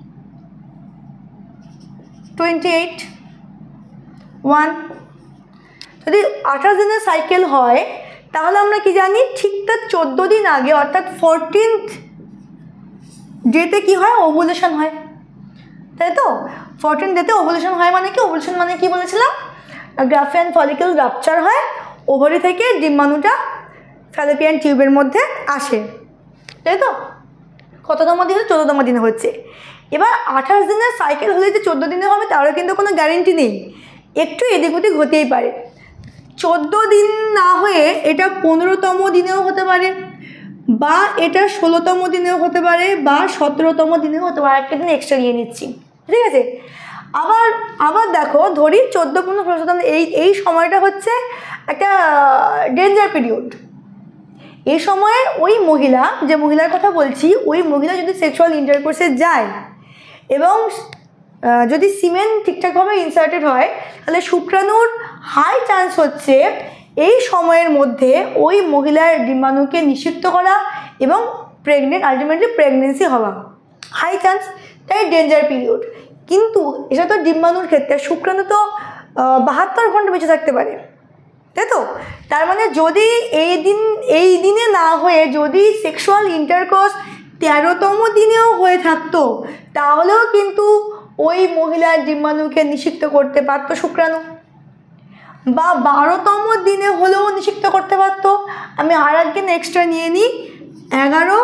1 যদি 28 দিনের সাইকেল হয় তাহলে আমরা কি জানি? ঠিক তার 14 দিন আগে অর্থাৎ 14th ডেতে কি হয়? ওভুলেশন হয়, তাই তো? 14th ডেতে ওভুলেশন হয় মানে কি? ওভুলেশন মানে কি বলেছিলাম? গ্রাফিয়ান ফলিকল রাপচার হয়, ওভারি থেকে ডিম্বাণুটা ফ্যালোপিয়ান টিউবের মধ্যে আসে, তাই তো? কততম দিনে? 14তম দিনে হচ্ছে। এবার 28 দিনের সাইকেল হলে যে 14 দিনে হবে তারও কিন্তু কোনো গ্যারেন্টি নেই, একটু এদিক ওদিক হতেই পারে। 14 দিন না হয়ে এটা 15তম দিনেও হতে পারে, বা এটা 16তম দিনেও হতে পারে, বা 17তম দিনেও হতে পারে। একটা দিন এক্সট্রা নিয়ে নিচ্ছি, ঠিক আছে? আবার দেখো, ধরি 14, 15, 16তম এই সময়টা হচ্ছে একটা ডেঞ্জার পিরিয়ড। এই সময়ে ওই মহিলা, যে মহিলার কথা বলছি, ওই মহিলা যদি সেক্সুয়াল ইন্টারকোর্সে যায় এবং যদি সিমেন ঠিকঠাকভাবে ইনসার্টেড হয় তাহলে শুক্রাণুর হাই চান্স হচ্ছে এই সময়ের মধ্যে ওই মহিলার ডিম্বাণুকে নিষিক্ত করা এবং আলটিমেটলি প্রেগনেন্সি হওয়া, হাই চান্স, তাই ডেঞ্জার পিরিয়ড। কিন্তু এটা তো ডিম্বাণুর ক্ষেত্রে, শুক্রাণু তো 72 ঘন্টা বেঁচে থাকতে পারে, তাই তো? তার মানে যদি এই দিনে না হয়ে যদি সেক্সুয়াল ইন্টারকোর্স 13তম দিনেও হয়ে থাকতো তাহলেও কিন্তু ওই মহিলার ডিম্বাণুকে নিষিক্ত করতে পারতো শুক্রাণু। বা 12তম দিনে হলেও নিষিক্ত করতে পারতো। আমি আর একদিন এক্সট্রা নিয়ে নিই, 11,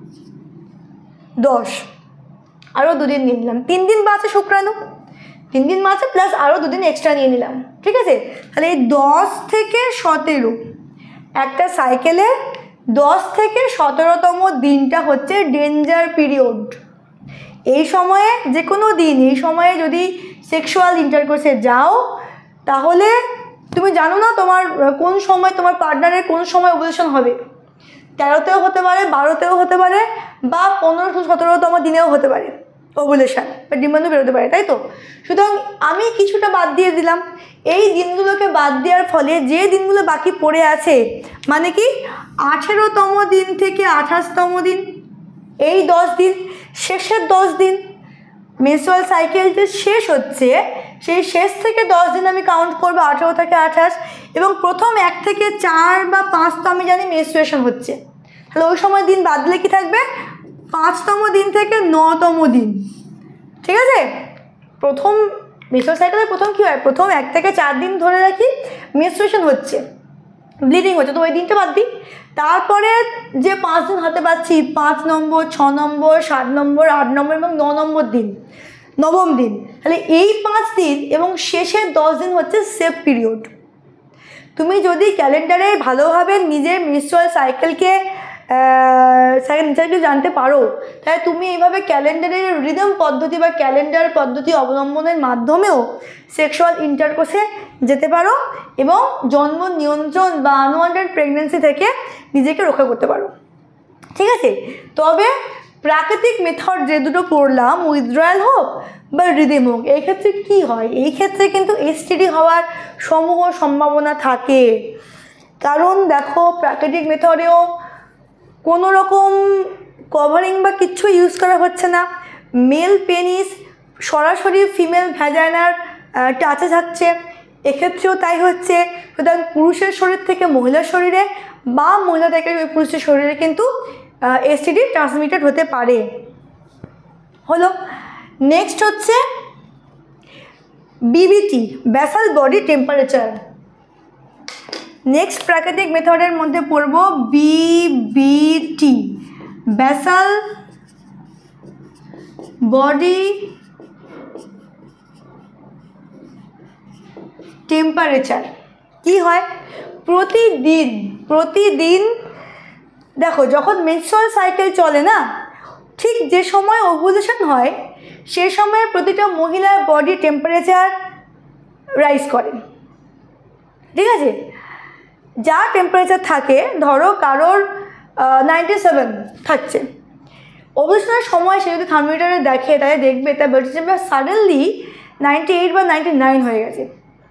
10, আরও 2 দিন নিয়ে নিলাম, 3 দিন বাঁচে শুক্রাণু, 3 দিন বাঁচে প্লাস আরও 2 দিন এক্সট্রা নিয়ে নিলাম, ঠিক আছে। তাহলে এই 10 থেকে 17 একটা সাইকেলে 10 থেকে 17তম দিনটা হচ্ছে ডেঞ্জার পিরিয়ড। এই সময়ে যে কোনো দিন, এই সময়ে যদি সেক্সুয়াল ইন্টারকোর্সে যাও তাহলে তুমি জানো না তোমার কোন সময় তোমার পার্টনারের কোন সময় ওভুলেশন হবে। 13তেও হতে পারে, 12তেও হতে পারে, বা 15-17তম দিনেও হতে পারে ওভুলেশন বা ডিম্বাণু বেরোতে পারে, তাই তো। সুতরাং আমি কিছুটা বাদ দিয়ে দিলাম। এই দিনগুলোকে বাদ দেওয়ার ফলে যে দিনগুলো বাকি পড়ে আছে, মানে কি 18তম দিন থেকে 28তম দিন, এই 10 দিন, শেষের 10 দিন মেনস্ট্রুয়াল সাইকেল যে শেষ হচ্ছে সেই শেষ থেকে 10 দিন আমি কাউন্ট করবো 18 থেকে 28, এবং প্রথম 1 থেকে 4 বা 5 তো আমি জানি মেনস্ট্রুয়েশন হচ্ছে, তাহলে ওই সময় দিন বাদ দিলে কি থাকবে 5তম দিন থেকে 9তম দিন, ঠিক আছে। প্রথম মেনস্ট্রুয়াল সাইকেলের প্রথম কী হয়, প্রথম 1 থেকে 4 দিন ধরে রাখি মেনস্ট্রুয়েশন হচ্ছে, ব্লিডিং হচ্ছে, তো ওই দিনটা বাদ দিই। তারপরে যে 5 দিন হাতে পাচ্ছি, 5 নম্বর, 6 নম্বর, 7 নম্বর, 8 নম্বর এবং 9 নম্বর দিন, 9ম দিন, তাহলে এই 5 দিন এবং শেষের 10 দিন হচ্ছে সেফ পিরিয়ড। তুমি যদি ক্যালেন্ডারে ভালোভাবে নিজের মেনস্ট্রুয়াল সাইকেলকে জানতে পারো, তাহলে তুমি এইভাবে ক্যালেন্ডারের রিদম পদ্ধতি বা ক্যালেন্ডার পদ্ধতি অবলম্বনের মাধ্যমেও সেক্সুয়াল ইন্টারকোর্সে যেতে পারো এবং জন্ম নিয়ন্ত্রণ বা আনওয়ান্টেড প্রেগনেন্সি থেকে নিজেকে রক্ষা করতে পারো, ঠিক আছে। তবে প্রাকৃতিক মেথড যে দুটো পড়লাম, উইথড্রয়াল হোক বা রিদিম হোক, এই ক্ষেত্রে কী হয়, এই ক্ষেত্রে কিন্তু এসটিডি হওয়ার সমূহ সম্ভাবনা থাকে। কারণ দেখো প্রাকৃতিক মেথডেও কোনো রকম কভারিং বা কিচ্ছু ইউজ করা হচ্ছে না, মেল পেনিস সরাসরি ফিমেল ভ্যাজাইনার টাচে থাকছে, এক্ষেত্রেও তাই হচ্ছে। সুতরাং পুরুষের শরীর থেকে মহিলার শরীরে বা মহিলা থেকে পুরুষের শরীরে কিন্তু এসটিডি ট্রান্সমিটেড হতে পারে। হলো, নেক্সট হচ্ছে BBT, basal body temperature. Next প্রাকৃতিক মেথডের মধ্যে পড়ব বিবিটি, বেসাল বডি টেম্পারেচার। কি হয়, প্রতিদিন দেখো যখন মেনস্ট্রুয়াল সাইকেল চলে না, ঠিক যে সময় ওভুলেশন হয় সে সময় প্রতিটা মহিলার বডি টেম্পারেচার রাইজ করে, ঠিক আছে। যা টেম্পারেচার থাকে, ধরো কারোর 97 থাকছে, ওভুলেশনের সময় সে যদি থার্মোমিটারে দেখে তাহলে দেখবে তার বডি টেম্পারেচার সাডেনলি 98 বা 99 হয়ে গেছে।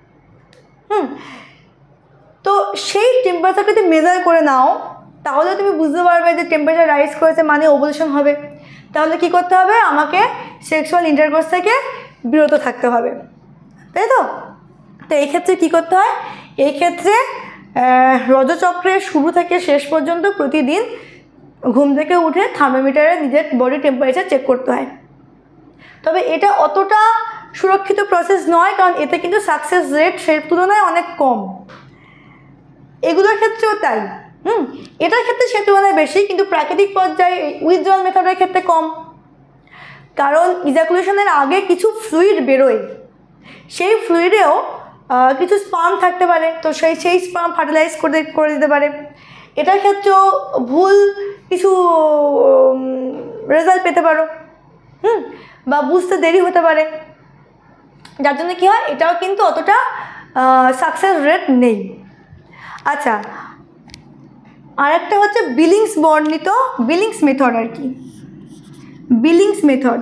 তো সেই টেম্পারেচারকে যদি মেজার করে নাও তাহলে তুমি বুঝতে পারবে যে টেম্পারেচার রাইজ করেছে মানে ওভুলেশন হবে। তাহলে কি করতে হবে, আমাকে সেক্সুয়াল ইন্টারকোর্স থেকে বিরত থাকতে হবে, তাই তো। তো এই ক্ষেত্রে কী করতে হয়, এই ক্ষেত্রে রজচক্রের শুরু থেকে শেষ পর্যন্ত প্রতিদিন ঘুম থেকে উঠে থার্মোমিটারে নিজের বডি টেম্পারেচার চেক করতে হয়। তবে এটা অতটা সুরক্ষিত প্রসেস নয়, কারণ এতে কিন্তু সাকসেস রেট সেই তুলনায় অনেক কম। এগুলোর ক্ষেত্রেও তাই, এটার ক্ষেত্রে সে তুলনায় বেশি, কিন্তু প্রাকৃতিক পর্যায়ে উইথড্রয়াল মেথডের ক্ষেত্রে কম। কারণ ইজাকুলেশনের আগে কিছু ফ্লুইড বেরোয়, সেই ফ্লুইডেও কিছু স্পার্ম থাকতে পারে, তো সেই স্পার্ম ফার্টিলাইজ করে দিতে পারে। এটার ক্ষেত্রেও ভুল কিছু রেজাল্ট পেতে পারো, বা বুঝতে দেরি হতে পারে, যার জন্য কী হয়, এটাও কিন্তু অতটা সাকসেস রেট নেই। আচ্ছা, আর একটা হচ্ছে বিলিংস বর্ণিত বিলিংস মেথড, আর কি বিলিংস মেথড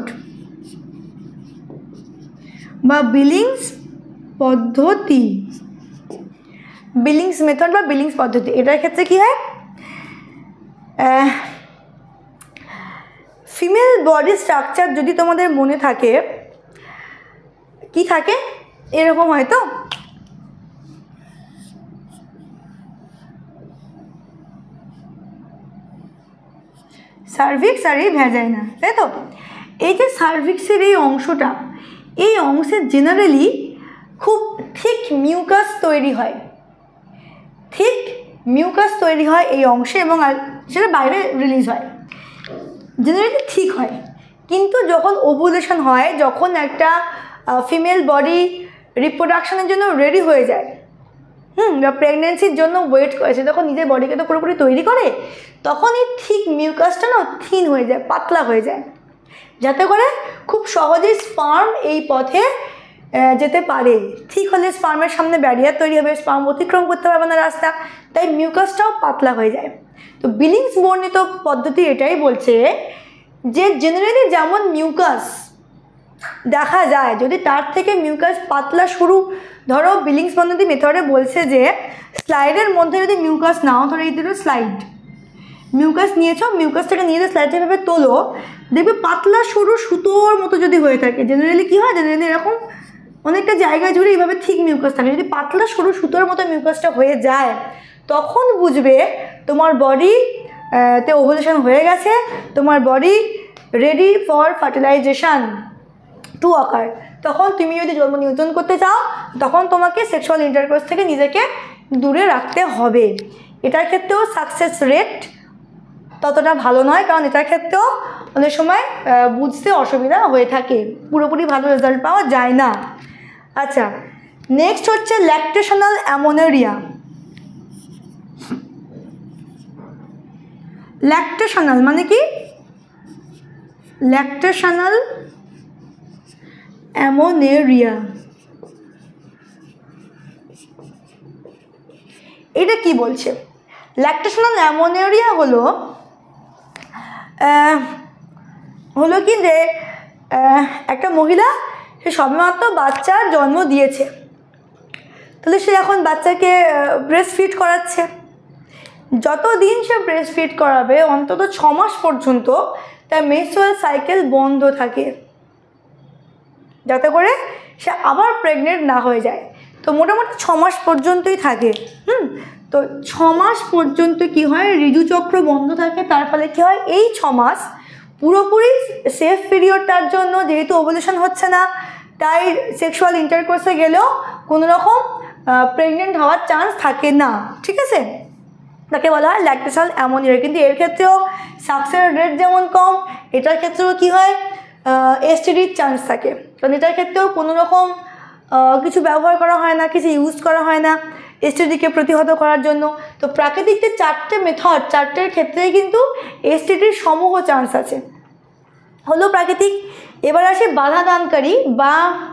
বা বিলিংস পদ্ধতি, বিলিংস মেথড বা বিলিংস পদ্ধতি। এটার ক্ষেত্রে কী হয়, ফিমেল বডি স্ট্রাকচার যদি তোমাদের মনে থাকে, কি থাকে এরকম হয়তো, সার্ভিক্স আর এই ভ্যাজাইনা, তাই তো। এই যে সার্ভিক্সের এই অংশটা, এই অংশে জেনারেলি খুব থিক মিউকাস তৈরি হয়, থিক মিউকাস তৈরি হয় এই অংশে এবং সেটা বাইরে রিলিজ হয়, জেনারেলি ঠিক হয়। কিন্তু যখন ওভুলেশন হয়, যখন একটা ফিমেল বডি রিপ্রোডাকশনের জন্য রেডি হয়ে যায়, বা প্রেগনেন্সির জন্য ওয়েট করেছে, তখন নিজের বডিকে তো পুরোপুরি তৈরি করে, তখন এই ঠিক মিউকাসটা না থিন হয়ে যায়, পাতলা হয়ে যায়, যাতে করে খুব সহজেই স্পার্ম এই পথে যেতে পারে। ঠিক হলে স্পার্মের সামনে ব্যারিয়ার তৈরি হবে, স্পার্ম অতিক্রম করতে পারবে না রাস্তা, তাই মিউকাসটাও পাতলা হয়ে যায়। তো বিলিংস বর্ণিত পদ্ধতি এটাই বলছে যে জেনারেলি যেমন মিউকাস দেখা যায়, যদি তার থেকে মিউকাস পাতলা শুরু, ধরো বিলিংস পদ্ধতি মেথডে বলছে যে স্লাইডের মধ্যে যদি মিউকাস নাও, ধরো এই দুটো স্লাইড, মিউকাস নিয়েছো, মিউকাসটাকে নিয়ে যে স্লাইডটা এভাবে তোলো, দেখবে পাতলা সরু সুতোর মতো যদি হয়ে থাকে, জেনারেলি কী হয়, জেনারেলি এরকম অনেকটা জায়গা জুড়ে এইভাবে ঠিক মিউকাস থাকে, যদি পাতলা সরু সুতোর মতো মিউকাসটা হয়ে যায়, তখন বুঝবে তোমার বডি তে ওভুলেশন হয়ে গেছে, তোমার body ready for fertilization to occur. তখন তুমি যদি জন্ম নিয়ন্ত্রণ করতে চাও, তখন তোমাকে সেক্সুয়াল ইন্টারকোর্স থেকে নিজেকে দূরে রাখতে হবে। এটার ক্ষেত্রেও সাকসেস রেট ততটা ভালো নয়, কারণ এটার ক্ষেত্রেও অনেক সময় বুঝতে অসুবিধা হয়ে থাকে, পুরোপুরি ভালো রেজাল্ট পাওয়া যায় না। আচ্ছা, নেক্সট হচ্ছে ল্যাকটেশনাল অ্যামোনেরিয়া। ল্যাকটেশনাল মানে কি? ল্যাকটেশনাল অ্যামোনেরিয়া, এটা কি বলছে? ল্যাকটেশনাল অ্যামোনেরিয়া হলো কি যে একটা মহিলা সে সবেমাত্র বাচ্চার জন্ম দিয়েছে, তাহলে সে এখন বাচ্চাকে ব্রেস্ট ফিড করাচ্ছে। যতদিন সে ব্রেস্ট ফিড করাবে, অন্তত 6 মাস পর্যন্ত তার মেনস্ট্রুয়াল সাইকেল বন্ধ থাকে, যাতে করে সে আবার প্রেগনেন্ট না হয়ে যায়। তো মোটামুটি 6 মাস পর্যন্তই থাকে। তো 6 মাস পর্যন্ত কি হয়, ঋতুচক্র বন্ধ থাকে। তার ফলে কি হয়, এই 6 মাস পুরোপুরি সেফ পিরিয়ডটার জন্য, যেহেতু ওভুলেশন হচ্ছে না, তাই সেক্সুয়াল ইন্টারকোর্সে গেলেও কোনো রকম প্রেগনেন্ট হওয়ার চান্স থাকে না। ঠিক আছে, তাকে বলা হয় ল্যাকটেশনাল অ্যামোনিয়া। কিন্তু এর ক্ষেত্রেও সাকসেস রেট যেমন কম, এটার ক্ষেত্রেও কি হয়, এসটিডির চান্স থাকে। কারণ এটার ক্ষেত্রেও কোনো রকম কিছু ব্যবহার করা হয় না, কিছু ইউজ করা হয় না এসটিডিকে প্রতিহত করার জন্য। তো প্রাকৃতিক যে 4টে মেথড, 4টের ক্ষেত্রেই কিন্তু এসটিডির সমূহ চান্স আছে, হলো প্রাকৃতিক। এবার আসে বাধাদানকারী বা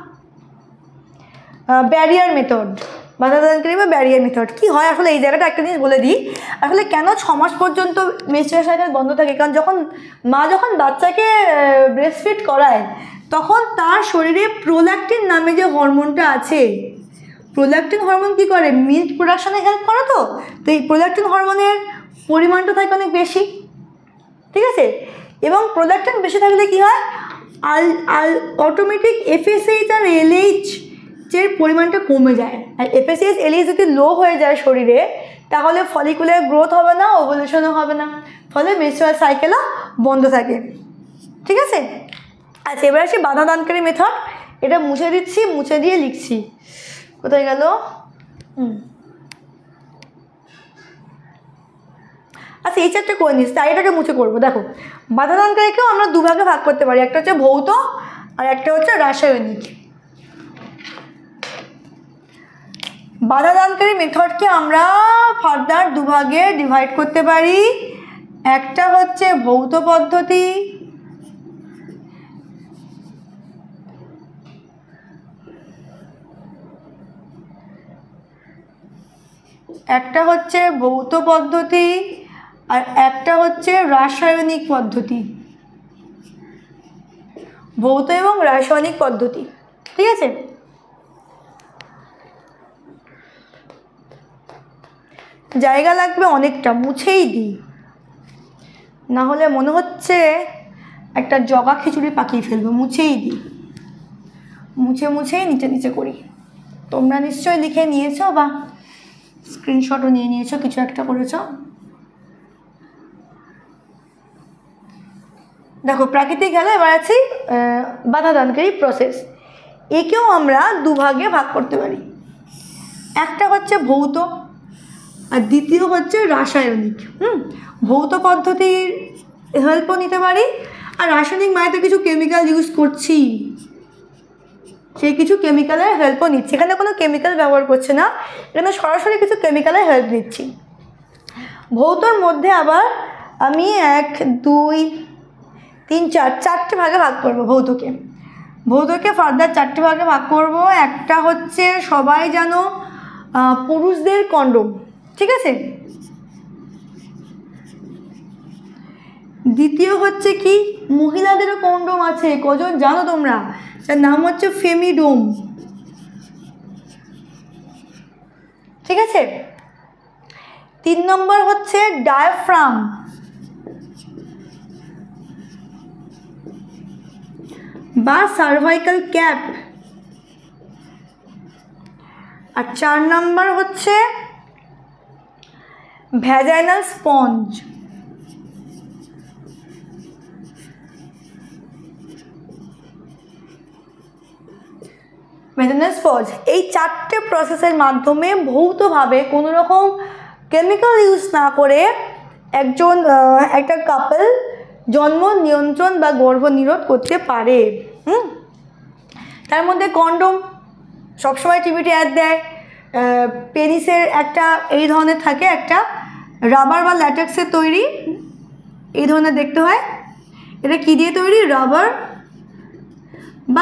ব্যারিয়ার মেথড। বাধাদানকারী বা ব্যারিয়ার মেথড কী হয় আসলে, এই জায়গাটা একটা জিনিস বলে দিই। আসলে কেন 6 মাস পর্যন্ত মেনস্ট্রুয়াল সাইকেল বন্ধ থাকে? কারণ মা যখন বাচ্চাকে ব্রেস্ট ফিড করায়, তখন তার শরীরে প্রোল্যাক্টিন নামে যে হরমোনটা আছে, প্রোল্যাক্টিন হরমোন কী করে, মিল্ক প্রোডাকশনে হেল্প করে। তো এই প্রোল্যাক্টিন হরমোনের পরিমাণটা থাকে অনেক বেশি, ঠিক আছে। এবং প্রোল্যাক্টিন বেশি থাকলে কি হয়, অটোমেটিক এফএসএইচ আর এলএইচ এর পরিমাণটা কমে যায়। আর এফএসএইচ এলএইচ যদি লো হয়ে যায় শরীরে, তাহলে ফলিকুলার গ্রোথ হবে না, ওভুলেশনও হবে না, ফলে মেনস্ট্রুয়াল সাইকেলও বন্ধ থাকে। ঠিক আছে। আচ্ছা, এবার আসি বাধাদানকারী মেথড। এটা মুছে দিচ্ছি, মুছে দিয়ে লিখছি। কোথায় গেল? আচ্ছা, এই চারটে করে নিস, তাই এটাকে মুছে করবো। দেখো, বাধাদানকারীকেও আমরা দুভাগে ভাগ করতে পারি, একটা হচ্ছে ভৌত আর একটা হচ্ছে রাসায়নিক। বাধাদানকারী মেথডকে আমরা ফার্দার দুভাগে ডিভাইড করতে পারি। একটা হচ্ছে ভৌত পদ্ধতি, আর একটা হচ্ছে রাসায়নিক পদ্ধতি। ভৌত এবং রাসায়নিক পদ্ধতি, ঠিক আছে। জায়গা লাগবে অনেকটা, মুছেই দিই, না হলে মনে হচ্ছে একটা জগা খিচুড়ি পাকিয়ে ফেলবো। মুছেই দিই, মুছেই নিচে করি। তোমরা নিশ্চয়ই লিখে নিয়েছো বা স্ক্রিনশটও নিয়ে নিয়েছো, কিছু একটা করেছো। দেখো, প্রাকৃতিক গেলে এবার আছি বাধাদানকারী প্রসেস। একেও আমরা দুভাগে ভাগ করতে পারি। একটা হচ্ছে ভৌত আর দ্বিতীয় হচ্ছে রাসায়নিক। ভৌত পদ্ধতির হেল্পও নিতে পারি, আর রাসায়নিক মানে তো কিছু কেমিক্যাল ইউজ করছি, সেই কিছু কেমিক্যালের হেল্পও নিচ্ছি। এখানে কোনো কেমিক্যাল ব্যবহার করছে না, এখানে সরাসরি কিছু কেমিক্যালের হেল্প নিচ্ছি। ভৌতর মধ্যে আবার আমি 1 2 3 4 চারটে ভাগে ভাগ করব। ভৌতকে ফার্দার 4টে ভাগে ভাগ করব। একটা হচ্ছে সবাই জানো পুরুষদের কন্ডোম, ঠিক আছে। দ্বিতীয় হচ্ছে কি মহিলাদেরও কন্ডোম আছে, কজন জানো তোমরা? তার নাম হচ্ছে ফেমিডোম, ঠিক আছে। 3 নম্বর হচ্ছে ডায়াফ্রাম বা সার্ভাইকাল ক্যাপ, আর 4 নম্বর হচ্ছে ভ্যাজাইনাল স্পঞ্জ। ভ্যাজাইনাল স্পঞ্জ এই 4টে প্রসেসের মাধ্যমে ভৌতভাবে কোনো রকম কেমিক্যাল ইউজ না করে একটা কাপল জন্ম নিয়ন্ত্রণ বা গর্ভনিরোধ করতে পারে। তার মধ্যে কন্ডোম সবসময় টিভিতে অ্যাড দেয়, পেনিসের একটা এই ধরনের থাকে, একটা রাবার বা ল্যাটেক্সের তৈরি, এই ধরনের দেখতে হয়। এটা কী দিয়ে তৈরি? রাবার বা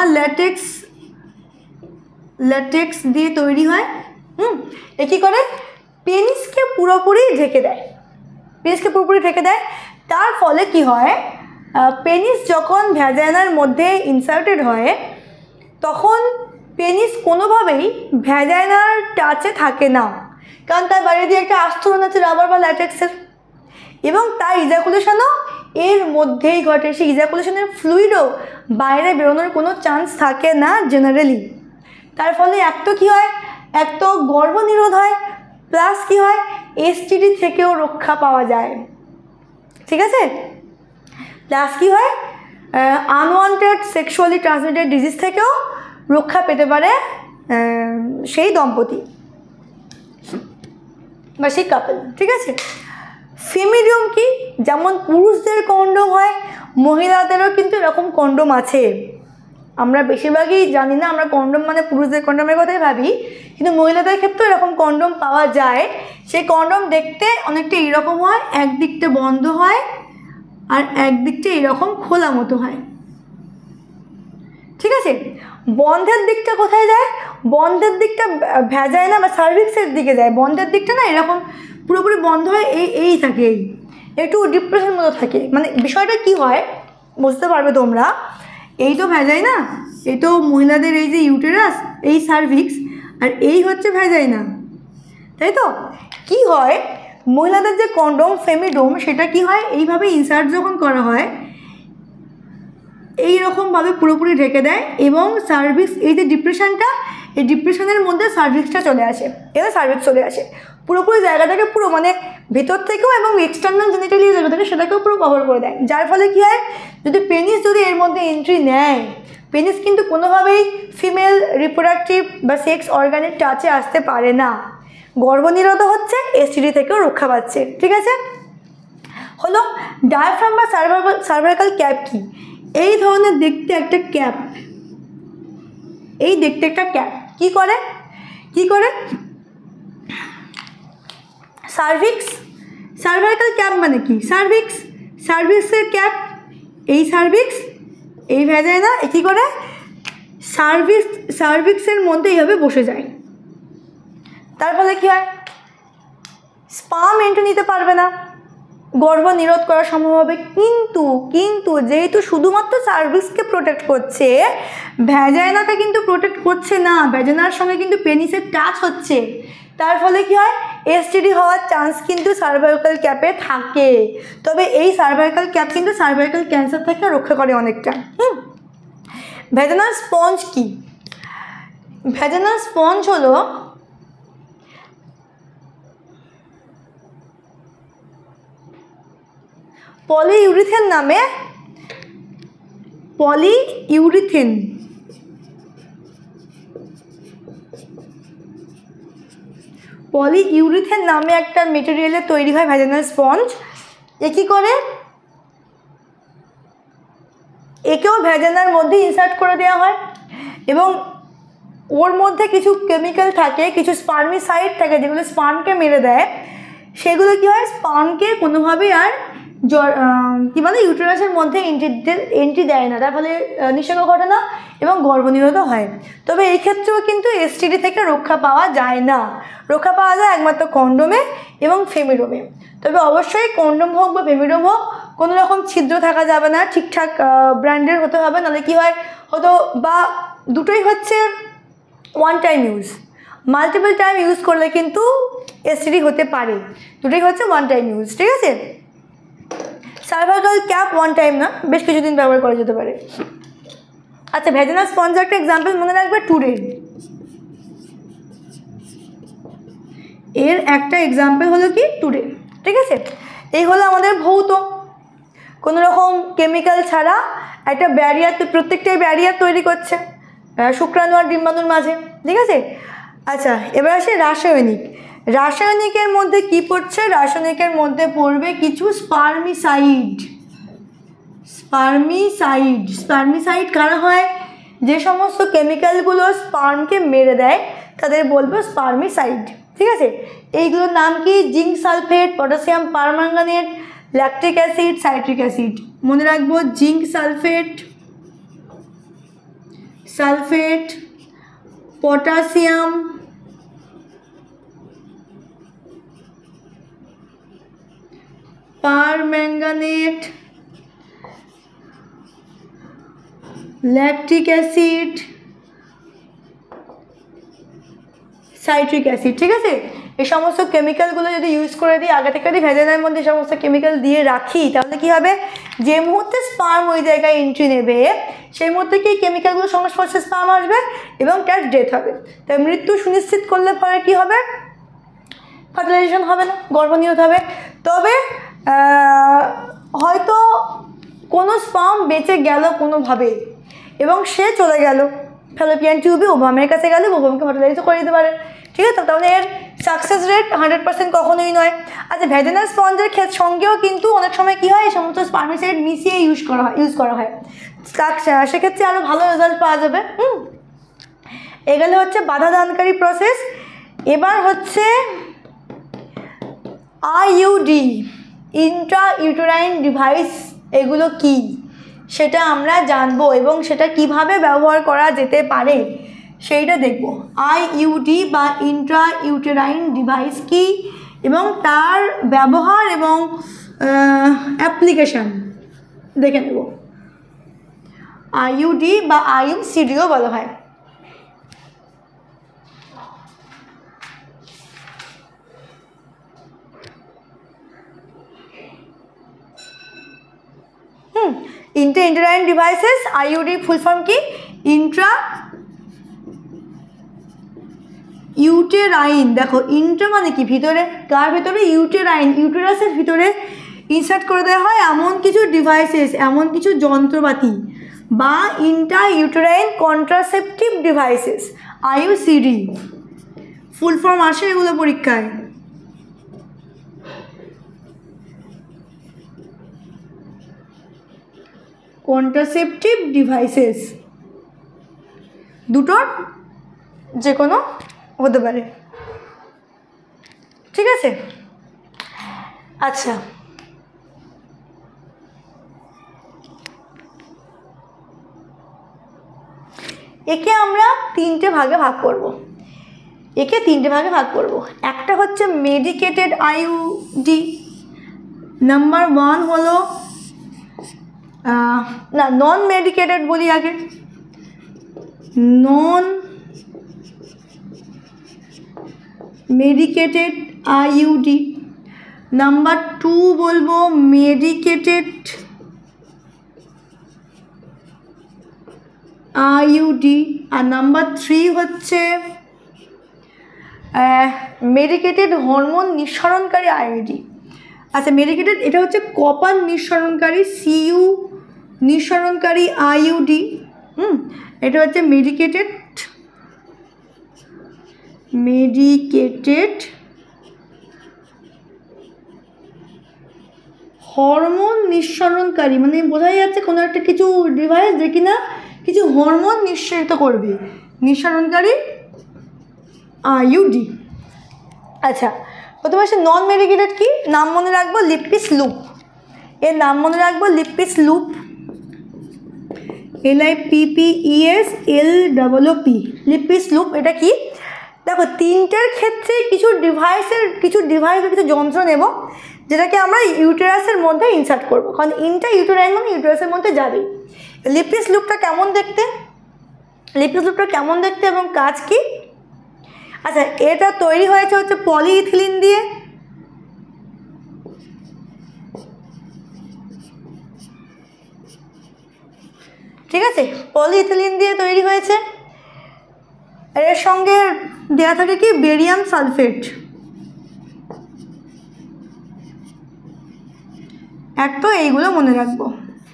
ল্যাটেক্স দিয়ে তৈরি হয়। এ কী করে? পেনিসকে পুরোপুরি ঢেকে দেয়। তার ফলে কি হয়, পেনিস যখন ভ্যাজাইনার মধ্যে ইনসার্টেড হয় তখন পেনিস কোনোভাবেই ভ্যাজাইনার টাচে থাকে না, কারণ তার বাইরে দিয়ে একটা আস্তরণ আছে রাবার বা ল্যাটেক্সের, এবং তার ইজাকুলেশনও এর মধ্যেই ঘটে। সেই ইজাকুলেশনের ফ্লুইডও বাইরে বেরোনোর কোনো চান্স থাকে না জেনারেলি। তার ফলে এক তো কী হয়, এক তো গর্ভনিরোধ হয়, প্লাস কী হয়, এসটিডি থেকেও রক্ষা পাওয়া যায়, ঠিক আছে। প্লাস কী হয়, আনওয়ান্টেড সেক্সুয়ালি ট্রান্সমিটেড ডিজিজ থেকেও রক্ষা পেতে পারে সেই দম্পতি বা সেই কাপল, ঠিক আছে। ফেমিডিয়াম কি? যেমন পুরুষদের কন্ডোম হয়, মহিলাদেরও কিন্তু এরকম কন্ডোম আছে। আমরা বেশিরভাগই জানি না, আমরা কন্ডোম মানে পুরুষদের কন্ডোমের কথাই ভাবি, কিন্তু মহিলাদের ক্ষেত্রেও এরকম কন্ডোম পাওয়া যায়। সেই কন্ডোম দেখতে অনেকটা এইরকম হয়, একদিকটা বন্ধ হয় আর একদিকটা এরকম খোলা মতো হয়, ঠিক আছে। বন্ধের দিকটা কোথায় যায়? বন্ধের দিকটা ভ্যাজাইনা বা সার্ভিক্সের দিকে যায়। বন্ধের দিকটা না এরকম পুরোপুরি বন্ধ হয়, এই থাকে, একটু ডিপ্রেশন মতো থাকে। মানে বিষয়টা কি হয় বুঝতে পারবে তোমরা। এই তো ভ্যাজাইনা, এই তো মহিলাদের এই যে ইউটেরাস, এই সার্ভিক্স, আর এই হচ্ছে ভ্যাজাইনা, তাই তো। কি হয়, মহিলাদের যে কন্ডোম ফেমিডোম সেটা কি হয়, এইভাবে ইনসার্ট যখন করা হয় এইরকমভাবে পুরোপুরি ঢেকে দেয়, এবং সার্ভিক্স এই যে ডিপ্রেশনটা, এই ডিপ্রেশনের মধ্যে সার্ভিক্সটা চলে আসে, সার্ভিক্স চলে আসে পুরোপুরি জায়গাটাকে পুরো মানে ভেতর থেকেও এবং এক্সটার্নাল জেনিটালি জায়গাটাকে সেটাকেও পুরো কভার করে দেয়। যার ফলে কী হয়, পেনিস যদি এর মধ্যে এন্ট্রি নেয়, পেনিস কিন্তু কোনোভাবেই ফিমেল রিপ্রোডাক্টিভ বা সেক্স অর্গানের টাচে আসতে পারে না, গর্ভনিরোধ হচ্ছে, এসটিডি থেকেও রক্ষা পাচ্ছে, ঠিক আছে। হলো ডায়াফ্রাম বা সার্ভাইকাল ক্যাপ কি? এই ধরনের দেখতে একটা ক্যাপ, কি করে সার্ভাইকাল ক্যাপ মানে কি? সার্ভিক্সের ক্যাপ, এই সার্ভিক্স, এই ভ্যাজাইনা কী করে সার্ভিক্সের মধ্যে এইভাবে বসে যায়। তার ফলে কী হয়, স্পার্ম এন্ট্রি নিতে পারবে না, গর্ভনিরোধ করা সম্ভব হবে। কিন্তু যেহেতু শুধুমাত্র সার্ভিক্সকে প্রোটেক্ট করছে, ভ্যাজাইনাকে কিন্তু প্রোটেক্ট করছে না, ভ্যাজাইনার সঙ্গে কিন্তু পেনিসের টাচ হচ্ছে, তার ফলে কি হয়, এসটিডি হওয়ার চান্স কিন্তু সার্ভাইকাল ক্যাপে থাকে। তবে এই সার্ভাইকাল ক্যাপ কিন্তু সার্ভাইকাল ক্যান্সার থেকে রক্ষা করে অনেকটা। ভ্যাজাইনাল স্পঞ্জ কি? ভ্যাজাইনাল স্পঞ্জ হলো পলিইউরিথেন নামে, পলিইউরিথেন নামে একটা মেটেরিয়ালে তৈরি হয় ভ্যাজাইনাল স্পঞ্জ। এ কী করে, একেও ভ্যাজাইনার মধ্যে ইনসার্ট করে দেওয়া হয় এবং ওর মধ্যে কিছু কেমিক্যাল থাকে, কিছু স্পার্মিসাইড থাকে যেগুলো স্পার্মকে মেরে দেয়। সেগুলো কী হয়, স্পার্মকে কোনোভাবেই আর কী বলে ইউটেরাসের মধ্যে এন্ট্রি দেয় না, তার ফলে নিষেক ঘটে না এবং গর্ভনিরোধ হয়। তবে এই ক্ষেত্রেও কিন্তু এসটিডি থেকে রক্ষা পাওয়া যায় না, রক্ষা পাওয়া যায় একমাত্র কন্ডোমে এবং ফেমিডোমে। তবে অবশ্যই কন্ডোম হোক বা ফেমিডোম হোক কোনো রকম ছিদ্র থাকা যাবে না, ঠিকঠাক ব্র্যান্ডের হতে হবে, নাহলে কী হয় হতো, বা দুটোই হচ্ছে one time use, multiple time use করলে কিন্তু এসটিডি হতে পারে, দুটোই হচ্ছে ওয়ান টাইম ইউজ। ঠিক আছে, সার্ভাইকাল ক্যাপ ওয়ান টাইম না, বেশ কিছুদিন ব্যবহার করা যেতে পারে। আচ্ছা, ভ্যাজাইনাল স্পঞ্জ একটা এক্সাম্পল মনে রাখবে, টুডে। এর একটা এক্সাম্পল হলো কি টুডে। ঠিক আছে, এই হলো আমাদের ভৌত, কোনো রকম কেমিক্যাল ছাড়া একটা ব্যারিয়ার, প্রত্যেকটাই ব্যারিয়ার তৈরি করছে শুক্রাণু আর ডিম্বাণুর মাঝে। ঠিক আছে, আচ্ছা এবার আসে রাসায়নিক। রাসায়নিকের মধ্যে কি পড়ছে, রাসায়নিকের মধ্যে পড়বে কিছু স্পার্মিসাইড। স্পার্মিসাইড, স্পার্মিসাইড কারা হয়, যে সমস্ত কেমিক্যালগুলো স্পার্মকে মেরে দেয় তাদের বলবো স্পার্মিসাইড। ঠিক আছে, এইগুলোর নাম কি, zinc sulphate, potassium permanganate, lactic acid, citric acid. মনে রাখবো, zinc sulphate, sulphate, potassium, permanganate, lactic acid, citric acid. ঠিক আছে, এই সমস্ত কেমিক্যালগুলো যদি ইউজ করে দিই, আগে থেকে যদি ভ্যাজাইনার মধ্যে এই সমস্ত কেমিক্যাল দিয়ে রাখি, তাহলে কি হবে, যে মুহূর্তে স্পার্ম ওই জায়গায় এন্ট্রি নেবে সেই মুহূর্তে কি কেমিক্যালগুলো সংস্পর্শে স্পার্ম আসবে এবং তার ডেথ হবে। তাই মৃত্যু সুনিশ্চিত করলে পরে কী হবে, ফার্টিলাইজেশন হবে না, গর্ভনিরোধ হবে। তবে হয়তো কোনো স্পার্ম বেঁচে গেল কোনোভাবে এবং সে চলে গেল ফ্যালোপিয়ান টিউবে, ওভামের কাছে গেলে ওভামকে ফার্টিলাইজ করে দিতে পারে। ঠিক আছে, তাহলে এর সাকসেস রেট 100% কখনোই নয়। আচ্ছা, ভ্যাজাইনাল স্পঞ্জের সঙ্গেও কিন্তু অনেক সময় কী হয়, এই সমস্ত স্পার্মিসাইড মিশিয়ে ইউজ করা হয়, সেক্ষেত্রে আরও ভালো রেজাল্ট পাওয়া যাবে। এগুলো হচ্ছে বাধাদানকারী প্রসেস। এবার হচ্ছে আইইউডি, ইন্ট্রা ইউটেরাইন ডিভাইস, এগুলো কি সেটা আমরা জানবো এবং সেটা কিভাবে ব্যবহার করা যেতে পারে সেইটা দেখব। আইইউডি বা ইন্ট্রা ইউটেরাইন ডিভাইস কি এবং তার ব্যবহার এবং অ্যাপ্লিকেশান দেখে নেব। আইইউডি বা আইইউসিডিও বলা হয়। Intra uterine devices, IUD full form की इंट्रा ইউটেরাইন। দেখো ইন্ট্রা মানে কি ভিতরে, কার ভিতরে, ইউটেরাইন, ইউটেরাসের ভিতরে ইনসার্ট করে দেওয়া হয় এমন কিছু ডিভাইসেস, এমন কিছু যন্ত্রপাতি বা intra uterine contraceptive devices, IUCD full form আসে এগুলো পরীক্ষায়। কন্ট্রাসেপটিভ ডিভাইসেস দুটোর যে কোনো হতে পারে। ঠিক আছে, আচ্ছা একে আমরা তিনটে ভাগে ভাগ করব। একটা হচ্ছে মেডিকেটেড আইইউডি, নাম্বার 1 হলো না নন মেডিকেটেড বলি আগে, নন মেডিকেটেড আইইউডি। নাম্বার 2 বলবো মেডিকেটেড আইইউডি, আর নাম্বার 3 হচ্ছে মেডিকেটেড হরমোন নিঃসরণকারী আইইউডি। আচ্ছা মেডিকেটেড এটা হচ্ছে কপার নিঃসরণকারী, সিইউ নিঃসরণকারী আইইউডি। এটা হচ্ছে মেডিকেটেড হরমোন নিঃসরণকারী, মানে বোঝাই যাচ্ছে কোনো একটা কিছু ডিভাইস যে কিনা কিছু হরমোন নিঃসরিত করবে, নিঃসরণকারী আইইউডি। আচ্ছা, প্রথমে আসে নন মেডিকেটেড কি, নাম মনে রাখবো লিপিস লুপ, এর নাম মনে রাখবো Lippes loop, LIPPESLOOP, Lippes loop. এটা কি দেখো, তিনটের ক্ষেত্রে কিছু ডিভাইস কিছু যন্ত্র নেব যেটাকে আমরা ইউটেরাসের মধ্যে ইনসার্ট করব, কারণ ইউটেরাইন মানে ইউটেরাসের মধ্যে যাবে। লিপিস লুপটা কেমন দেখতে, এবং কাজ কি? আচ্ছা, এটা তৈরি হয়েছে হচ্ছে পলিইথিলিন দিয়ে, ঠিক আছে, পলিইথিলিন দিয়ে তৈরি হয়েছে। এর সঙ্গে দেওয়া থাকে কি বেরিয়াম সালফেট, এক তো এইগুলো মনে রাখবো,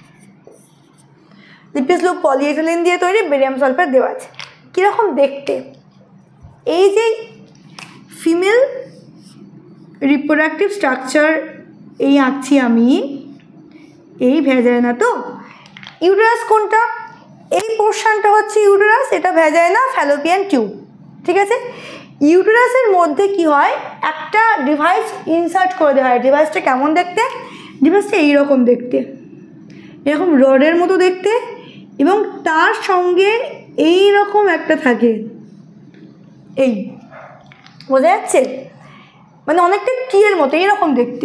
লিপিস লুপ পলিইথিলিন দিয়ে তৈরি, বেরিয়াম সালফেট দেওয়া আছে। কীরকম দেখতে? এই যে ফিমেল রিপ্রোডাক্টিভ স্ট্রাকচার এই আঁকছি আমি, এই ভ্যাজাইনা, তো ইউটেরাস কোনটা? এই পোর্শনটা হচ্ছে ইউটেরাস, এটা ভ্যাজাইনা ফ্যালোপিয়ান টিউব, ঠিক আছে। ইউটেরাসের মধ্যে কি হয়, একটা ডিভাইস ইনসার্ট করে দেওয়া হয়। ডিভাইসটা কেমন দেখতে? ডিভাইসটা এইরকম দেখতে, এরকম রডের মতো দেখতে, এবং তার সঙ্গে এই রকম একটা থাকে, এই বোঝা যাচ্ছে, মানে অনেকটা টিয়ের মতো এইরকম দেখতে,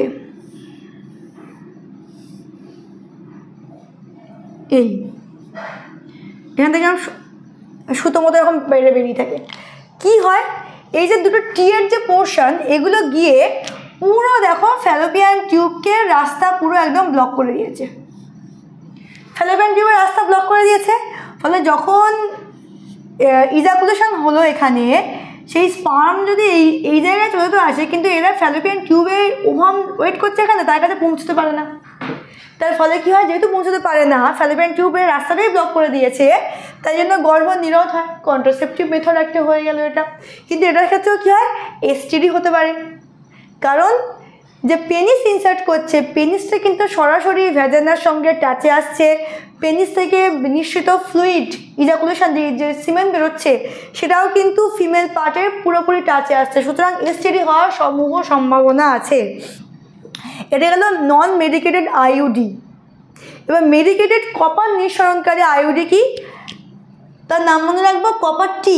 এই এখান থেকে সুতো মতো এরকম বেরিয়ে থাকে। কি হয়, এই যে দুটো টিয়ের যে পোর্শন, এগুলো গিয়ে পুরো দেখো ফ্যালোপিয়ান টিউবকে রাস্তা পুরো একদম ব্লক করে দিয়েছে, ফ্যালোপিয়ান টিউবের রাস্তা ব্লক করে দিয়েছে। ফলে যখন ইজাকুলেশন হলো এখানে, সেই স্পার্ম যদি এই জায়গায় চলে তো আসে, কিন্তু এরা ফ্যালোপিয়ান টিউবে ওভাম ওয়েট করছে এখানে, তার কাছে পৌঁছতে পারে না। তার ফলে কী হয়, যেহেতু পৌঁছতে পারে না, ফ্যালোপিয়ান টিউবের রাস্তাটাই ব্লক করে দিয়েছে, তাই জন্য গর্ভ নিরোধ হয়, কন্ট্রাসেপটিভ মেথড একটা হয়ে গেল এটা। কিন্তু এটার ক্ষেত্রেও কী হয়, STD হতে পারে, কারণ যে পেনিস ইনসার্ট করছে, পেনিসটা কিন্তু সরাসরি ভ্যাজাইনার সঙ্গে টাচে আসছে, পেনিস থেকে নিঃসৃত ফ্লুইড ইজাকুলেশন যে সিমেন্ট বেরোচ্ছে, সেটাও কিন্তু ফিমেল পার্টের পুরোপুরি টাচে আসছে, সুতরাং STD হওয়ার সমূহ সম্ভাবনা আছে। এটা গেল নন মেডিকেটেড আইইউডি। এবার মেডিকেটেড কপার নিঃসরণকারী আইইউডি কি, তার নাম মনে রাখবো কপার টি,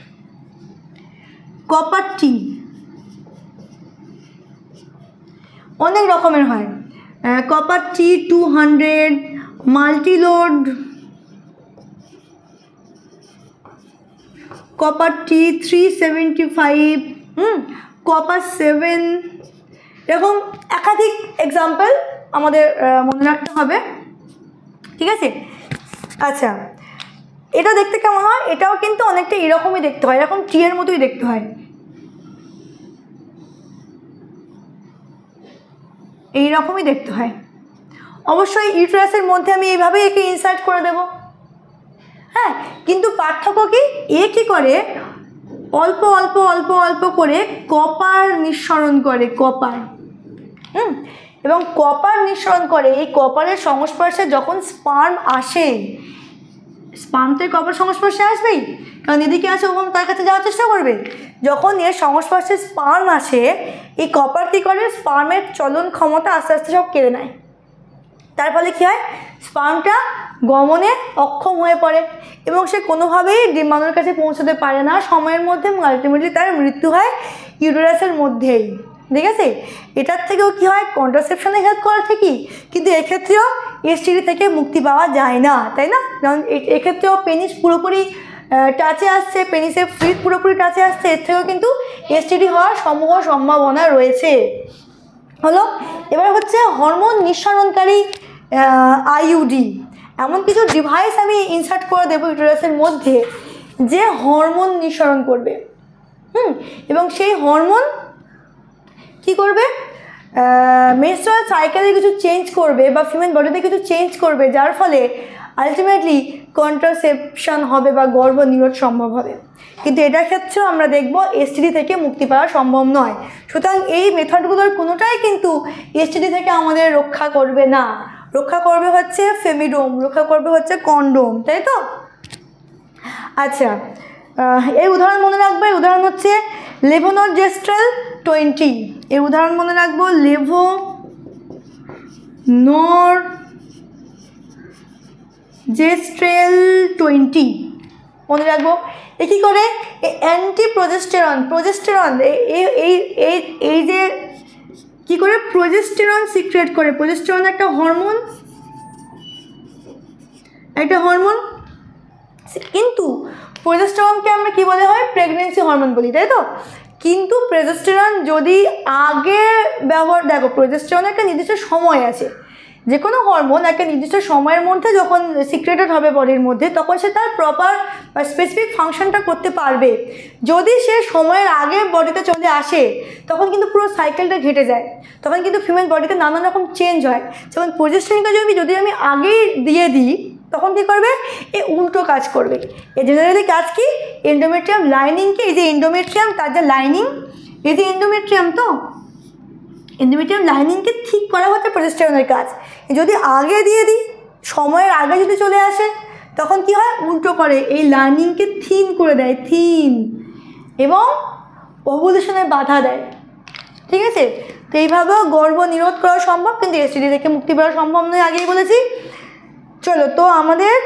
কপার টি অনেক রকমের হয়, copper T 200, multiload, copper T 375, copper 7, এরকম একাধিক এক্সাম্পল আমাদের মনে রাখতে হবে, ঠিক আছে। আচ্ছা, এটা দেখতে কেমন হয়? এটাও কিন্তু অনেকটা এরকমই দেখতে হয়, এরকম টিয়ের মতোই দেখতে হয়, এইরকমই দেখতে হয়। অবশ্যই ইউটেরাসের মধ্যে আমি এইভাবে একে ইনসার্ট করে দেব, হ্যাঁ, কিন্তু পার্থক্য কি, এ কী করে, অল্প অল্প অল্প অল্প করে কপার নিঃসরণ করে, কপার, এবং কপার নিঃসরণ করে। এই কপারের সংস্পর্শে যখন স্পার্ম আসে, স্পার্ম তো কপার সংস্পর্শে আসবেই, কারণ এদিকে আসে ওখানে তার কাছে যাওয়ার চেষ্টা করবে। যখন এর সংস্পর্শে স্পার্ম আসে, এই কপার কী করে, স্পার্মের চলন ক্ষমতা আস্তে আস্তে সব কেড়ে নেয়। তার ফলে কী হয়, স্পার্মটা গমনে অক্ষম হয়ে পড়ে এবং সে কোনোভাবেই ডিম্বাণুর কাছে পৌঁছতে পারে না সময়ের মধ্যে, এবং আলটিমেটলি তার মৃত্যু হয় ইউটেরাসের মধ্যেই, ঠিক আছে। এটার থেকেও কী হয়, কন্ট্রাসেপশনে হেল্প করা ঠিকই, কিন্তু এক্ষেত্রেও STD থেকে মুক্তি পাওয়া যায় না, তাই না? কারণ এক্ষেত্রেও পেনিস পুরোপুরি টাচে আসছে, পেনিসের ফ্লুইড পুরোপুরি টাচে আসছে, এর থেকেও কিন্তু STD হওয়ার সমূহ সম্ভাবনা রয়েছে। হলো, এবার হচ্ছে হরমোন নিঃসরণকারী আইইউডি। এমন কিছু ডিভাইস আমি ইনসার্ট করে দেবো ইউটেরাসের মধ্যে যে হরমোন নিঃসরণ করবে, এবং সেই হরমোন কি করবে, মেনস্ট্রুয়াল সাইকেলে কিছু চেঞ্জ করবে বা ফিমেল বডিতে কিছু চেঞ্জ করবে, যার ফলে আলটিমেটলি কন্ট্রাসেপশন হবে বা গর্ভনিরোধ সম্ভব হবে। কিন্তু এটার ক্ষেত্রেও আমরা দেখব এসটিডি থেকে মুক্তি পাওয়া সম্ভব নয়। সুতরাং এই মেথডগুলোর কোনোটাই কিন্তু এসটিডি থেকে আমাদের রক্ষা করবে না। রক্ষা করবে হচ্ছে ফেমিডোম, রক্ষা করবে হচ্ছে কন্ডোম, তাই তো? আচ্ছা, এই উদাহরণ মনে রাখবো। এই উদাহরণ হচ্ছে লেভোনরজেস্ট্রাল 20। এই উদাহরণ মনে রাখবো, লেভোনরজেস্ট্রাল 20 মনে রাখবো। এ কী করে? অ্যান্টি প্রজেস্টেরন এই যে কী করে প্রজেস্টেরন সিক্রেট করে। প্রজেস্টেরন একটা হরমোন, কিন্তু প্রজেস্টেরনকে আমরা কি বলে হয়? প্রেগনেন্সি হরমোন বলি, তাই তো? কিন্তু প্রজেস্টেরন যদি আগে ব্যবহার, দেখো প্রজেস্টেরনের একটা নির্দিষ্ট সময় আছে। যে কোনো হরমোন একটা নির্দিষ্ট সময়ের মধ্যে যখন সিক্রেটেড হবে বডির মধ্যে, তখন সে তার প্রপার বা স্পেসিফিক ফাংশনটা করতে পারবে। যদি সে সময়ের আগে বডিতে চলে আসে, তখন কিন্তু পুরো সাইকেলটা ঘেটে যায়। তখন কিন্তু ফিমেল বডিতে নানান রকম চেঞ্জ হয়। যেমন প্রজেস্টেরনকে যদি আমি আগেই দিয়ে দিই, তখন কী করবে? এ উল্টো কাজ করবে। এ জেনারেলি কাজ কি? এন্ডোমেট্রিয়াম লাইনিংকে, এই যে এন্ডোমেট্রিয়াম, তার যে লাইনিং, এই যে এন্ডোমেট্রিয়াম, তো এন্ডোমেট্রিয়াম লাইনিংকে ঠিক করা হচ্ছে প্রজেস্টেরনের কাজ। যদি আগে দিয়ে দিই, সময়ের আগে যদি চলে আসে, তখন কি হয়? উল্টো করে, এই লাইনিংকে থিন করে দেয়, এবং ওভুলেশনে বাধা দেয়। ঠিক আছে? তো এইভাবেও গর্ভ নিরোধ করা সম্ভব, কিন্তু এসটিডি থেকে মুক্তি পাওয়া সম্ভব নয়, আগেই বলেছি। চলো, তো আমাদের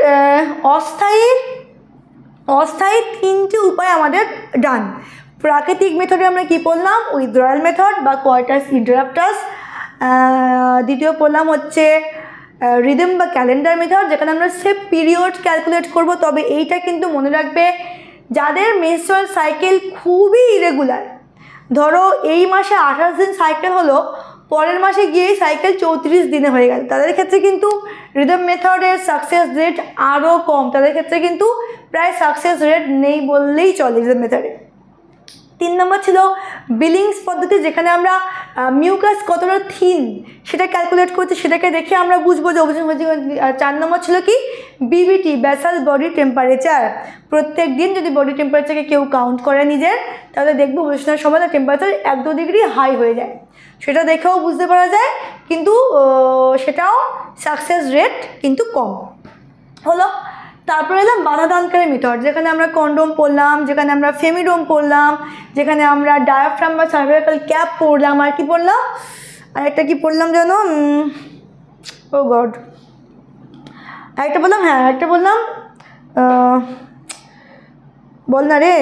অস্থায়ী 3টি উপায় আমাদের ডান। প্রাকৃতিক মেথডে আমরা কি পড়লাম? উইথড্রয়াল মেথড বা কোয়ার্টাস ইন্টারাপ্টাস। দ্বিতীয় পড়লাম হচ্ছে রিদম বা ক্যালেন্ডার মেথড, যেখানে আমরা সেফ পিরিয়ড ক্যালকুলেট করব। তবে এইটা কিন্তু মনে রাখবে, যাদের মেনস্ট্রুয়াল সাইকেল খুবই ইরেগুলার, ধরো এই মাসে 28 দিন সাইকেল হলো, পরের মাসে গিয়েই সাইকেল 34 দিনে হয়ে গেল, তাদের ক্ষেত্রে কিন্তু রিদম মেথডের সাকসেস রেট আরও কম। তাদের ক্ষেত্রে কিন্তু প্রায় সাকসেস রেট নেই বললেই চলে রিদম মেথডে। 3 নম্বর ছিল বিলিংস পদ্ধতি, যেখানে আমরা মিউকাস কতটা থিন সেটা ক্যালকুলেট করছি, সেটাকে দেখে আমরা বুঝবো যে ওভুলেশন হয়েছে। 4 নম্বর ছিল কি? BBT, basal body temperature. প্রত্যেক দিন যদি বডি টেম্পারেচারকে কেউ কাউন্ট করে নিজের, তাহলে দেখবো ওভুলেশনের সময় তার টেম্পারেচার 1-2 ডিগ্রি হাই হয়ে যায়। সেটা দেখেও বুঝতে পারা যায়, কিন্তু সেটাও সাকসেস রেট কিন্তু কম হলো। তারপরে এলাম বাধাদানকারী মেথড, যেখানে আমরা কন্ডোম পড়লাম, যেখানে আমরা ফেমিডোম পড়লাম, যেখানে আমরা ডায়াফ্রাম বা সার্ভাইকাল ক্যাপ পড়লাম, আর কি পড়লাম? আর একটা কি পড়লাম জানো? ও গড, আরেকটা বললাম, হ্যাঁ একটা বললাম, বল না রে,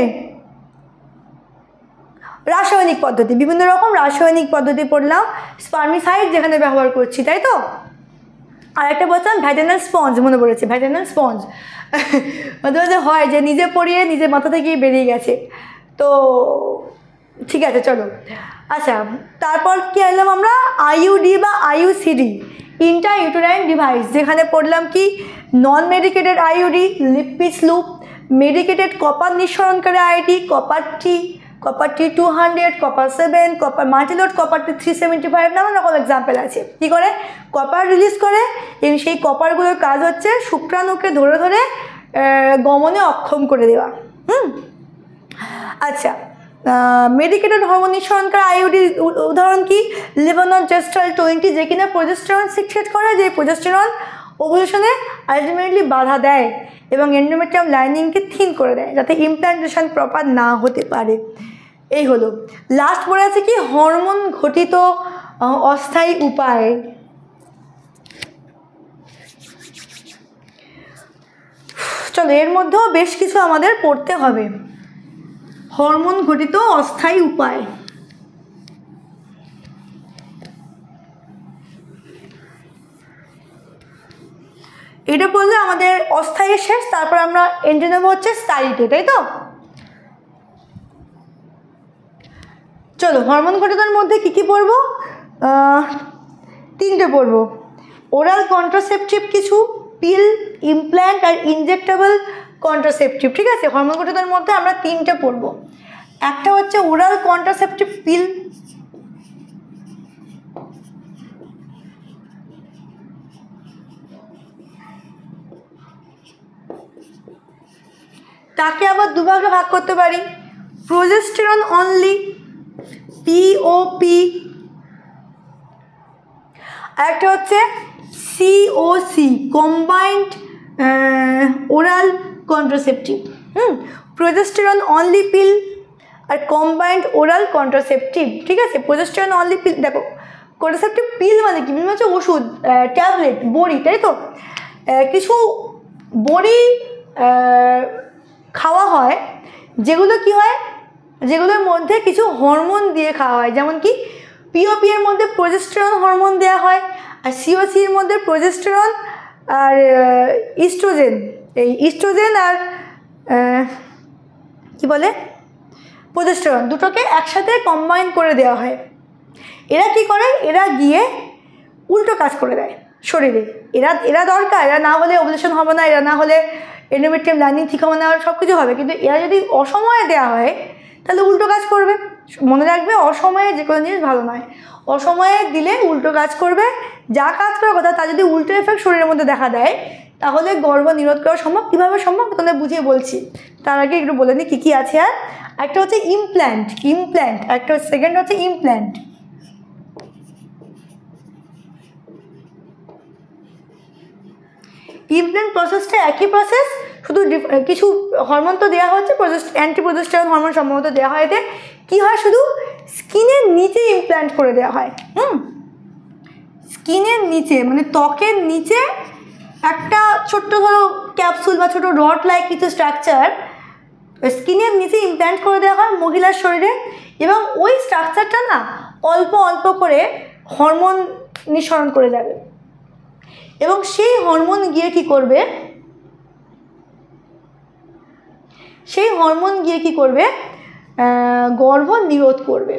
রাসায়নিক পদ্ধতি। বিভিন্ন রকম রাসায়নিক পদ্ধতি পড়লাম, স্পার্মিসাইড যেখানে ব্যবহার করছি, তাই তো? আর একটা বলছিলাম ভ্যাজাইনাল স্পঞ্জ, মনে পড়েছে, ভ্যাজাইনাল স্পঞ্জ। মাঝে মাঝে হয় যে নিজে পড়িয়ে নিজের মাথা থেকেই বেরিয়ে গেছে, তো ঠিক আছে চলো। আচ্ছা, তারপর কি এলাম আমরা? আইইউডি বা আইইউসিডি, ইন্ট্রা ইউটেরাইন ডিভাইস, যেখানে পড়লাম কি? Non medicated IUD, lipid loop, medicated copper নিঃসরণকারী ID, copper T 200, copper 7, copper multiload, copper T 375, নানান রকম এক্সাম্পল আছে। কী করে কপার রিলিজ করে? এবং সেই কপারগুলোর কাজ হচ্ছে শুক্রাণুকে ধরে ধরে গমনে অক্ষম করে দেওয়া। আচ্ছা, মেডিকেটেড হরমোন নিঃসরণকারী আইইউডি উদাহরণ কি? লেভোনরজেস্ট্রাল 20, যে কিনা প্রজেস্টেরন সিক্রেট করে, যে প্রজেস্টেরন ওভুলেশনে আলটিমেটলি বাধা দেয় এবং এন্ডোমেট্রিয়াম লাইনিংকে থিন করে দেয়, যাতে ইমপ্ল্যান্টেশন প্রপার না হতে পারে। এই হলো। লাস্ট পড়ে আছে কি? হরমোন ঘটিত অস্থায়ী উপায়। চলো, এর মধ্যেও বেশ কিছু আমাদের পড়তে হবে। হরমোন ঘটিত অস্থায়ী উপায়, এটা বললে আমাদের অস্থায়ী শেষ। তারপর আমরা এন্ট্রি নেব হচ্ছে স্থায়ীতে, তাই তো? চলো, হরমোন ঘটিতের মধ্যে কী কী পড়বো? 3টে পড়বো। ওরাল কন্ট্রাসেপটিভ কিছু, পিল, ইমপ্ল্যান্ট আর ইনজেক্টেবল কন্ট্রাসেপটিভ। ঠিক আছে, হরমোন ঘটিতের মধ্যে আমরা 3টে পড়বো। একটা হচ্ছে ওরাল কন্ট্রাসেপটিভ পিল, তাকে আবার দুভাগে ভাগ করতে পারি, প্রোজেস্টেরন অনলি পিওপি, আরেকটা হচ্ছে COC combined oral contraceptive. Progesterone only pill আর কম্বাইন্ড ওরাল কন্ট্রাসেপটিভ। ঠিক আছে, প্রোজেস্টেরন অনলি পিল, দেখো কন্ট্রাসেপটিভ পিল মানে কি, পিল মানে হচ্ছে ওষুধ, ট্যাবলেট, বড়ি, তাই তো। কিছু বড়ি খাওয়া হয় যেগুলো কি হয়, যেগুলোর মধ্যে কিছু হরমোন দিয়ে খাওয়া হয়, যেমন কি পিওপি এর মধ্যে প্রোজেস্টেরন হরমোন দেওয়া হয়, আর সিওসি এর মধ্যে প্রোজেস্টেরন আর ইস্ট্রোজেন, এই ইস্ট্রোজেন আর কি বলে প্রোজেস্টেরন দুটোকে একসাথে কম্বাইন করে দেওয়া হয়। এরা কি করে, এরা গিয়ে উল্টো কাজ করে দেয় শরীরে। এরা দরকার, এরা না হলে ওভুলেশন হবে না, এরা না হলে এন্ডোমেট্রিয়াম লাইনিং ঠিক হবে না, সব কিছু হবে, কিন্তু এরা যদি অসময়ে দেওয়া হয় তাহলে উল্টো কাজ করবে। মনে রাখবে, অসময়ে যে কোনো জিনিস ভালো নয়, অসময়ে দিলে উল্টো কাজ করবে। যা কাজ করার কথা তা যদি উল্টো এফেক্ট শরীরের মধ্যে দেখা দেয় তাহলে গর্ভ নিরোধ করা সম্ভব। কীভাবে সম্ভব তাহলে বুঝিয়ে বলছি, তার আগে একটু বলে নিই কী কী আছে। আর একটা হচ্ছে ইমপ্ল্যান্ট, একটা সেকেন্ড হচ্ছে ইমপ্ল্যান্ট। ইমপ্ল্যান্ট প্রসেসটা একই প্রসেস, শুধু কিছু হরমোন তো দেওয়া হচ্ছে, অ্যান্টিপ্রোজেস্টেরন হরমোন সম্ভবত দেওয়া হয়। এতে কী হয়, শুধু স্কিনের নিচে ইমপ্ল্যান্ট করে দেওয়া হয়। স্কিনের নিচে মানে ত্বকের নিচে একটা ছোট্ট ধরো ক্যাপসুল বা ছোটো রড লাইক কিছু স্ট্রাকচার স্কিনের নিচে ইমপ্ল্যান্ট করে দেওয়া হয় মহিলার শরীরে, এবং ওই স্ট্রাকচারটা না অল্প অল্প করে হরমোন নিঃসরণ করে যাবে, এবং সেই হরমোন গিয়ে কি করবে, গর্ভ নিরোধ করবে।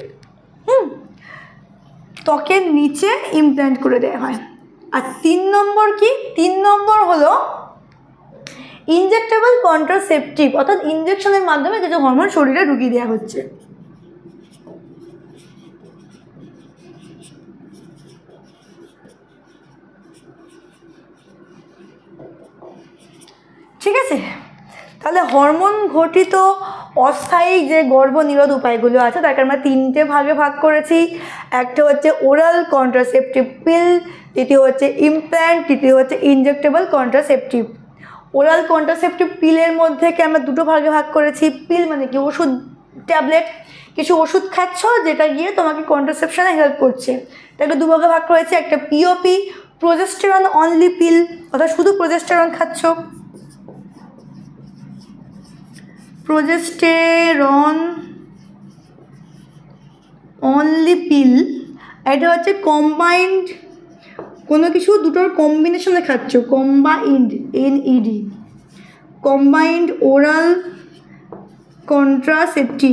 ত্বকের নিচে ইমপ্ল্যান্ট করে দেওয়া হয়। আর 3 নম্বর কি, 3 নম্বর হলো ইনজেক্টেবল কন্ট্রাসেপটিভ, অর্থাৎ ইনজেকশনের মাধ্যমে কিছু হরমোন শরীরে ঢুকিয়ে দেওয়া হচ্ছে। ঠিক আছে, তাহলে হরমোন ঘটিত অস্থায়ী যে গর্ভনিরোধ উপায়গুলো আছে তাকে আমরা 3টে ভাগে ভাগ করেছি। একটা হচ্ছে ওরাল কন্ট্রাসেপটিভ পিল, দ্বিতীয় হচ্ছে ইমপ্ল্যান্ট, তৃতীয় হচ্ছে ইনজেক্টেবল কন্ট্রাসেপটিভ। ওরাল কন্ট্রাসেপটিভ পিলের মধ্যেকে আমরা 2টো ভাগে ভাগ করেছি। পিল মানে কি, ওষুধ, ট্যাবলেট, কিছু ওষুধ খাচ্ছ যেটা গিয়ে তোমাকে কন্ট্রাসেপশনে হেল্প করছে, তাকে 2 ভাগে ভাগ করেছি। একটা পিওপি, প্রোজেস্টেরন অনলি পিল, অর্থাৎ শুধু প্রোজেস্টেরন খাচ্ছ, প্রোজেস্টেরন অনলি পিল। এটা হচ্ছে কম্বাইন্ড, কোনো কিছু দুটোর কম্বিনেশনে খাচ্ছ, combined, NED, combined oral contraceptive.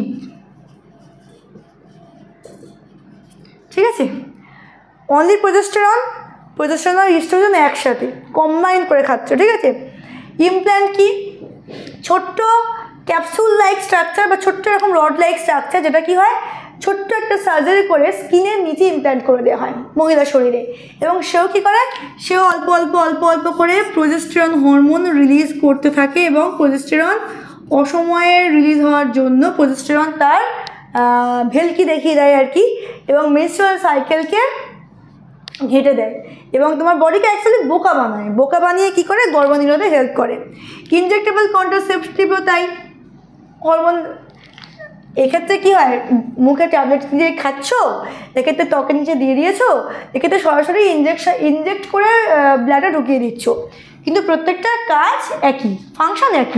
ঠিক আছে, অনলি প্রোজেস্টেরন আর ইস্ট্রোজেন একসাথে কম্বাইন করে খাচ্ছ। ঠিক আছে, ইমপ্ল্যান্ট কি, ছোট্ট ক্যাপসুল লাইক স্ট্রাকচার বা ছোট্ট এরকম রড লাইক স্ট্রাকচার, যেটা কি হয় ছোট্ট একটা সার্জারি করে স্কিনের নিচে ইমপ্ল্যান্ট করে দেওয়া হয় মহিলার শরীরে, এবং সেও কী করে, সেও অল্প অল্প করে প্রোজেস্টেরন হরমোন রিলিজ করতে থাকে, এবং প্রোজেস্টেরন অসময়ে রিলিজ হওয়ার জন্য প্রোজেস্টেরন তার ভেলকি দেখিয়ে দেয় আর কি, এবং মেনস্ট্রুয়াল সাইকেলকে ঘেঁটে দেয়, এবং তোমার বডিকে অ্যাকচুয়ালি বোকা বানিয়ে কী করে, গর্ভনিরোধে হেল্প করে। ইনজেক্টেবল কন্ট্রাসেপটিভও তাই, হরমোন। এক্ষেত্রে কী হয়, মুখে ট্যাবলেট দিয়ে খাচ্ছ, এক্ষেত্রে ত্বকের নিচে দিয়ে দিয়েছো, এক্ষেত্রে সরাসরি ইনজেক্ট করে ব্লাডে ঢুকিয়ে দিচ্ছ, কিন্তু প্রত্যেকটা কাজ একই, ফাংশন একই।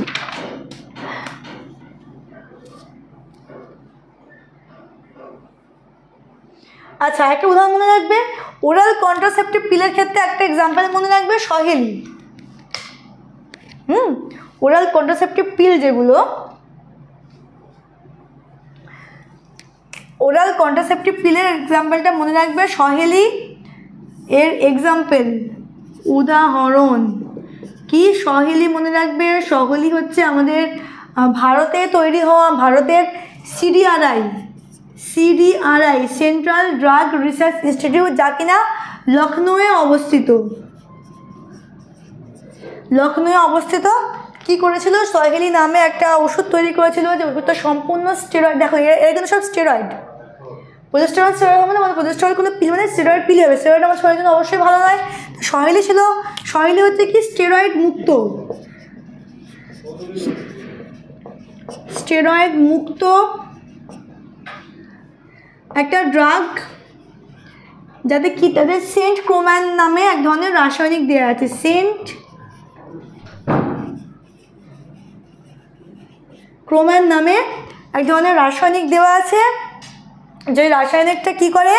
আচ্ছা, একটা উদাহরণ মনে রাখবে, ওরাল কন্ট্রাসেপটিভ পিলের ক্ষেত্রে একটা এক্সাম্পল মনে রাখবে, সহেলি। ওরাল কন্ট্রাসেপটিভ পিল যেগুলো, ওরাল কন্ট্রাসেপটিভ পিলের এক্সাম্পলটা মনে রাখবে, সহেলি। এর এক্সাম্পল, উদাহরণ কি, সহেলি মনে রাখবে। সহেলি হচ্ছে আমাদের ভারতে তৈরি হওয়া, ভারতের CDRI central drug research institute, যা কিনা লখনৌয়ে অবস্থিত। কী করেছিল, সহেলি নামে একটা ওষুধ তৈরি করেছিল, যে ওষুধটা সম্পূর্ণ স্টেরয়েড। দেখো এরা কিন্তু সব স্টেরয়েড। প্রজেস্টেরন স্টেরয়েড হবে না, মানে প্রজেস্টেরন কোনো পিল মানে স্টেরয়েড পিল হবে, স্টেরয়েড আমার শরীরের জন্য অবশ্যই ভালো নয়। সহেলি ছিল, সহেলি হচ্ছে কি স্টেরয়েড মুক্ত, স্টেরয়েড মুক্ত একটা ড্রাগ, যাতে কি তাদের সেন্ট ক্রোম্যান নামে এক ধরনের রাসায়নিক দেওয়া আছে। সেন্ট ক্রোম্যান নামে এক ধরনের রাসায়নিক দেওয়া আছে, যে রাসায়নিকটা কি করে,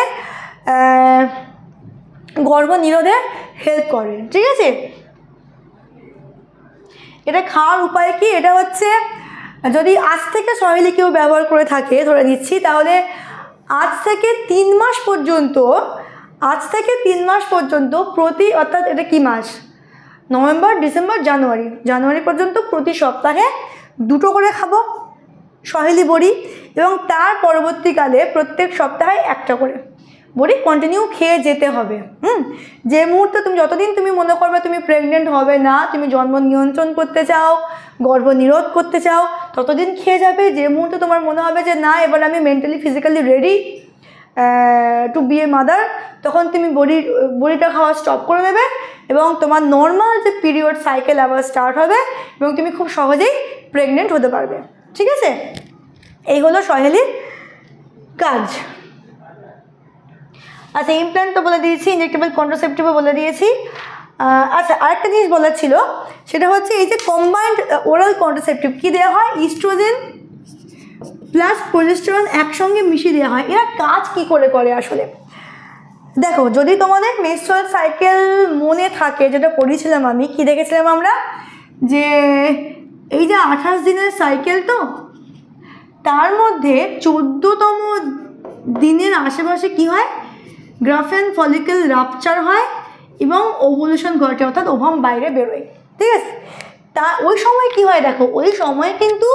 গর্ভ নিরোধে হেল্প করে। ঠিক আছে, এটা খাওয়ার উপায় কি, এটা হচ্ছে যদি আজ থেকে সহেলি কেউ ব্যবহার করে থাকে ধরে নিচ্ছি, তাহলে আজ থেকে 3 মাস পর্যন্ত প্রতি, অর্থাৎ এটা কি মাস, নভেম্বর, ডিসেম্বর, জানুয়ারি পর্যন্ত প্রতি সপ্তাহে 2টো করে খাবো সহেলি বড়ি, এবং তার পরবর্তীকালে প্রত্যেক সপ্তাহে 1টা করে বড়ি কন্টিনিউ খেয়ে যেতে হবে। যে মুহূর্তে তুমি, যতদিন তুমি মনে করবে তুমি প্রেগনেন্ট হবে না, তুমি জন্ম নিয়ন্ত্রণ করতে চাও, গর্ভ নিরোধ করতে চাও, ততদিন খেয়ে যাবে। যে মুহূর্তে তোমার মনে হবে যে না এবার আমি mentally physically ready to be a mother, তখন তুমি বড়িটা খাওয়া স্টপ করে দেবে, এবং তোমার নর্মাল যে পিরিয়ড সাইকেল আবার স্টার্ট হবে, এবং তুমি খুব সহজেই প্রেগনেন্ট হতে পারবে। ঠিক আছে, এই হলো সহেলির কাজ। আচ্ছা, ইমপ্ল্যান্ট তো বলে দিয়েছি, ইনজেক্টেবল কন্ট্রাসেপটিভও বলে দিয়েছি। আচ্ছা, আরেকটা জিনিস বলার ছিল, সেটা হচ্ছে এই যে কম্বাইন্ড ওরাল কন্ট্রাসেপটিভ কী দেওয়া হয়, ইস্ট্রোজেন প্লাস প্রজেস্টেরন একসঙ্গে মিশিয়ে দেওয়া হয়। এরা কাজ কি করে আসলে দেখো, যদি তোমাদের মেনস্ট্রুয়াল সাইকেল মনে থাকে, যেটা পড়িয়েছিলাম আমি, কি দেখেছিলাম আমরা, যে এই যে 28 দিনের সাইকেল, তো তার মধ্যে 14তম দিনের আশেপাশে কি হয়, গ্রাফেন ফলিকেল রাপচার হয় এবং ওভুলেশন ঘটে, অর্থাৎ ওভাম বাইরে বেরোয়। ঠিক আছে, তা ওই সময় কি হয় দেখো, ওই সময় কিন্তু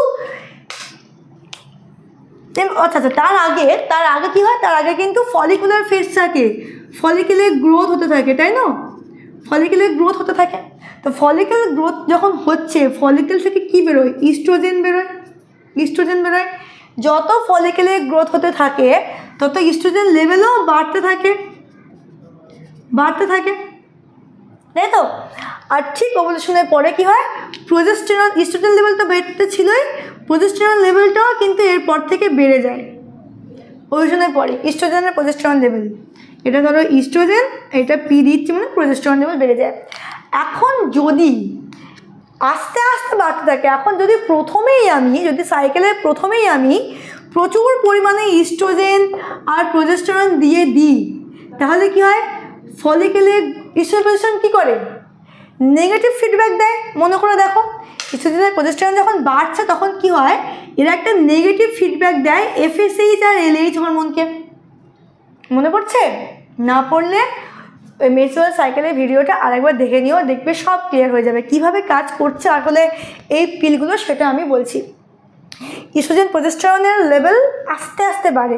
আচ্ছা তার আগে কি হয়, তার আগে কিন্তু ফলিকুলার ফেজ থাকে, ফলিকুলার গ্রোথ হতে থাকে, তাই না, ফলিকুলার গ্রোথ হতে থাকে। তো ফলিকুলার গ্রোথ যখন হচ্ছে, ফলিকুল থেকে কি বেরোয়, ইস্ট্রোজেন বেরোয়। যত ফলিকুলার গ্রোথ হতে থাকে তত ইস্ট্রোজেন লেভেলও বাড়তে থাকে, তাই তো। আর ঠিক ওভুলেশনের পরে কি হয়, প্রজেস্টেরন, ইস্ট্রোজেন লেভেল তো বেড়তে ছিলই, প্রজেস্টেরন লেভেলটাও কিন্তু এরপর থেকে বেড়ে যায়। ওভুলেশনের পরে ইস্ট্রোজেনের প্রজেস্টেরন লেভেল, এটা ধরো ইস্ট্রোজেন, এটা পি দিচ্ছি, মানে প্রজেস্টেরন লেভেল বেড়ে যায়। এখন যদি আস্তে আস্তে বাড়তে থাকে, এখন যদি সাইকেলের প্রথমেই আমি প্রচুর পরিমাণে ইস্ট্রোজেন আর প্রজেস্টেরন দিয়ে দিই, তাহলে কি হয়, ফলিকুলার ইস্ট্রোজেন কী করে, নেগেটিভ ফিডব্যাক দেয়। মনে করে দেখো, ইস্ট্রোজেনের প্রজেস্টেরন যখন বাড়ছে তখন কি হয়, এরা একটা নেগেটিভ ফিডব্যাক দেয় FSH আর LH হরমোনকে। মনে পড়ছে? না পড়লে ওই মেনস্ট্রুয়াল সাইকেলের ভিডিওটা আরেকবার দেখে নিও, দেখবে সব ক্লিয়ার হয়ে যাবে কীভাবে কাজ করছে আসলে এই পিলগুলো, সেটা আমি বলছি। ইস্ট্রোজেন প্রজেস্টেরনের লেভেল আস্তে আস্তে বাড়ে,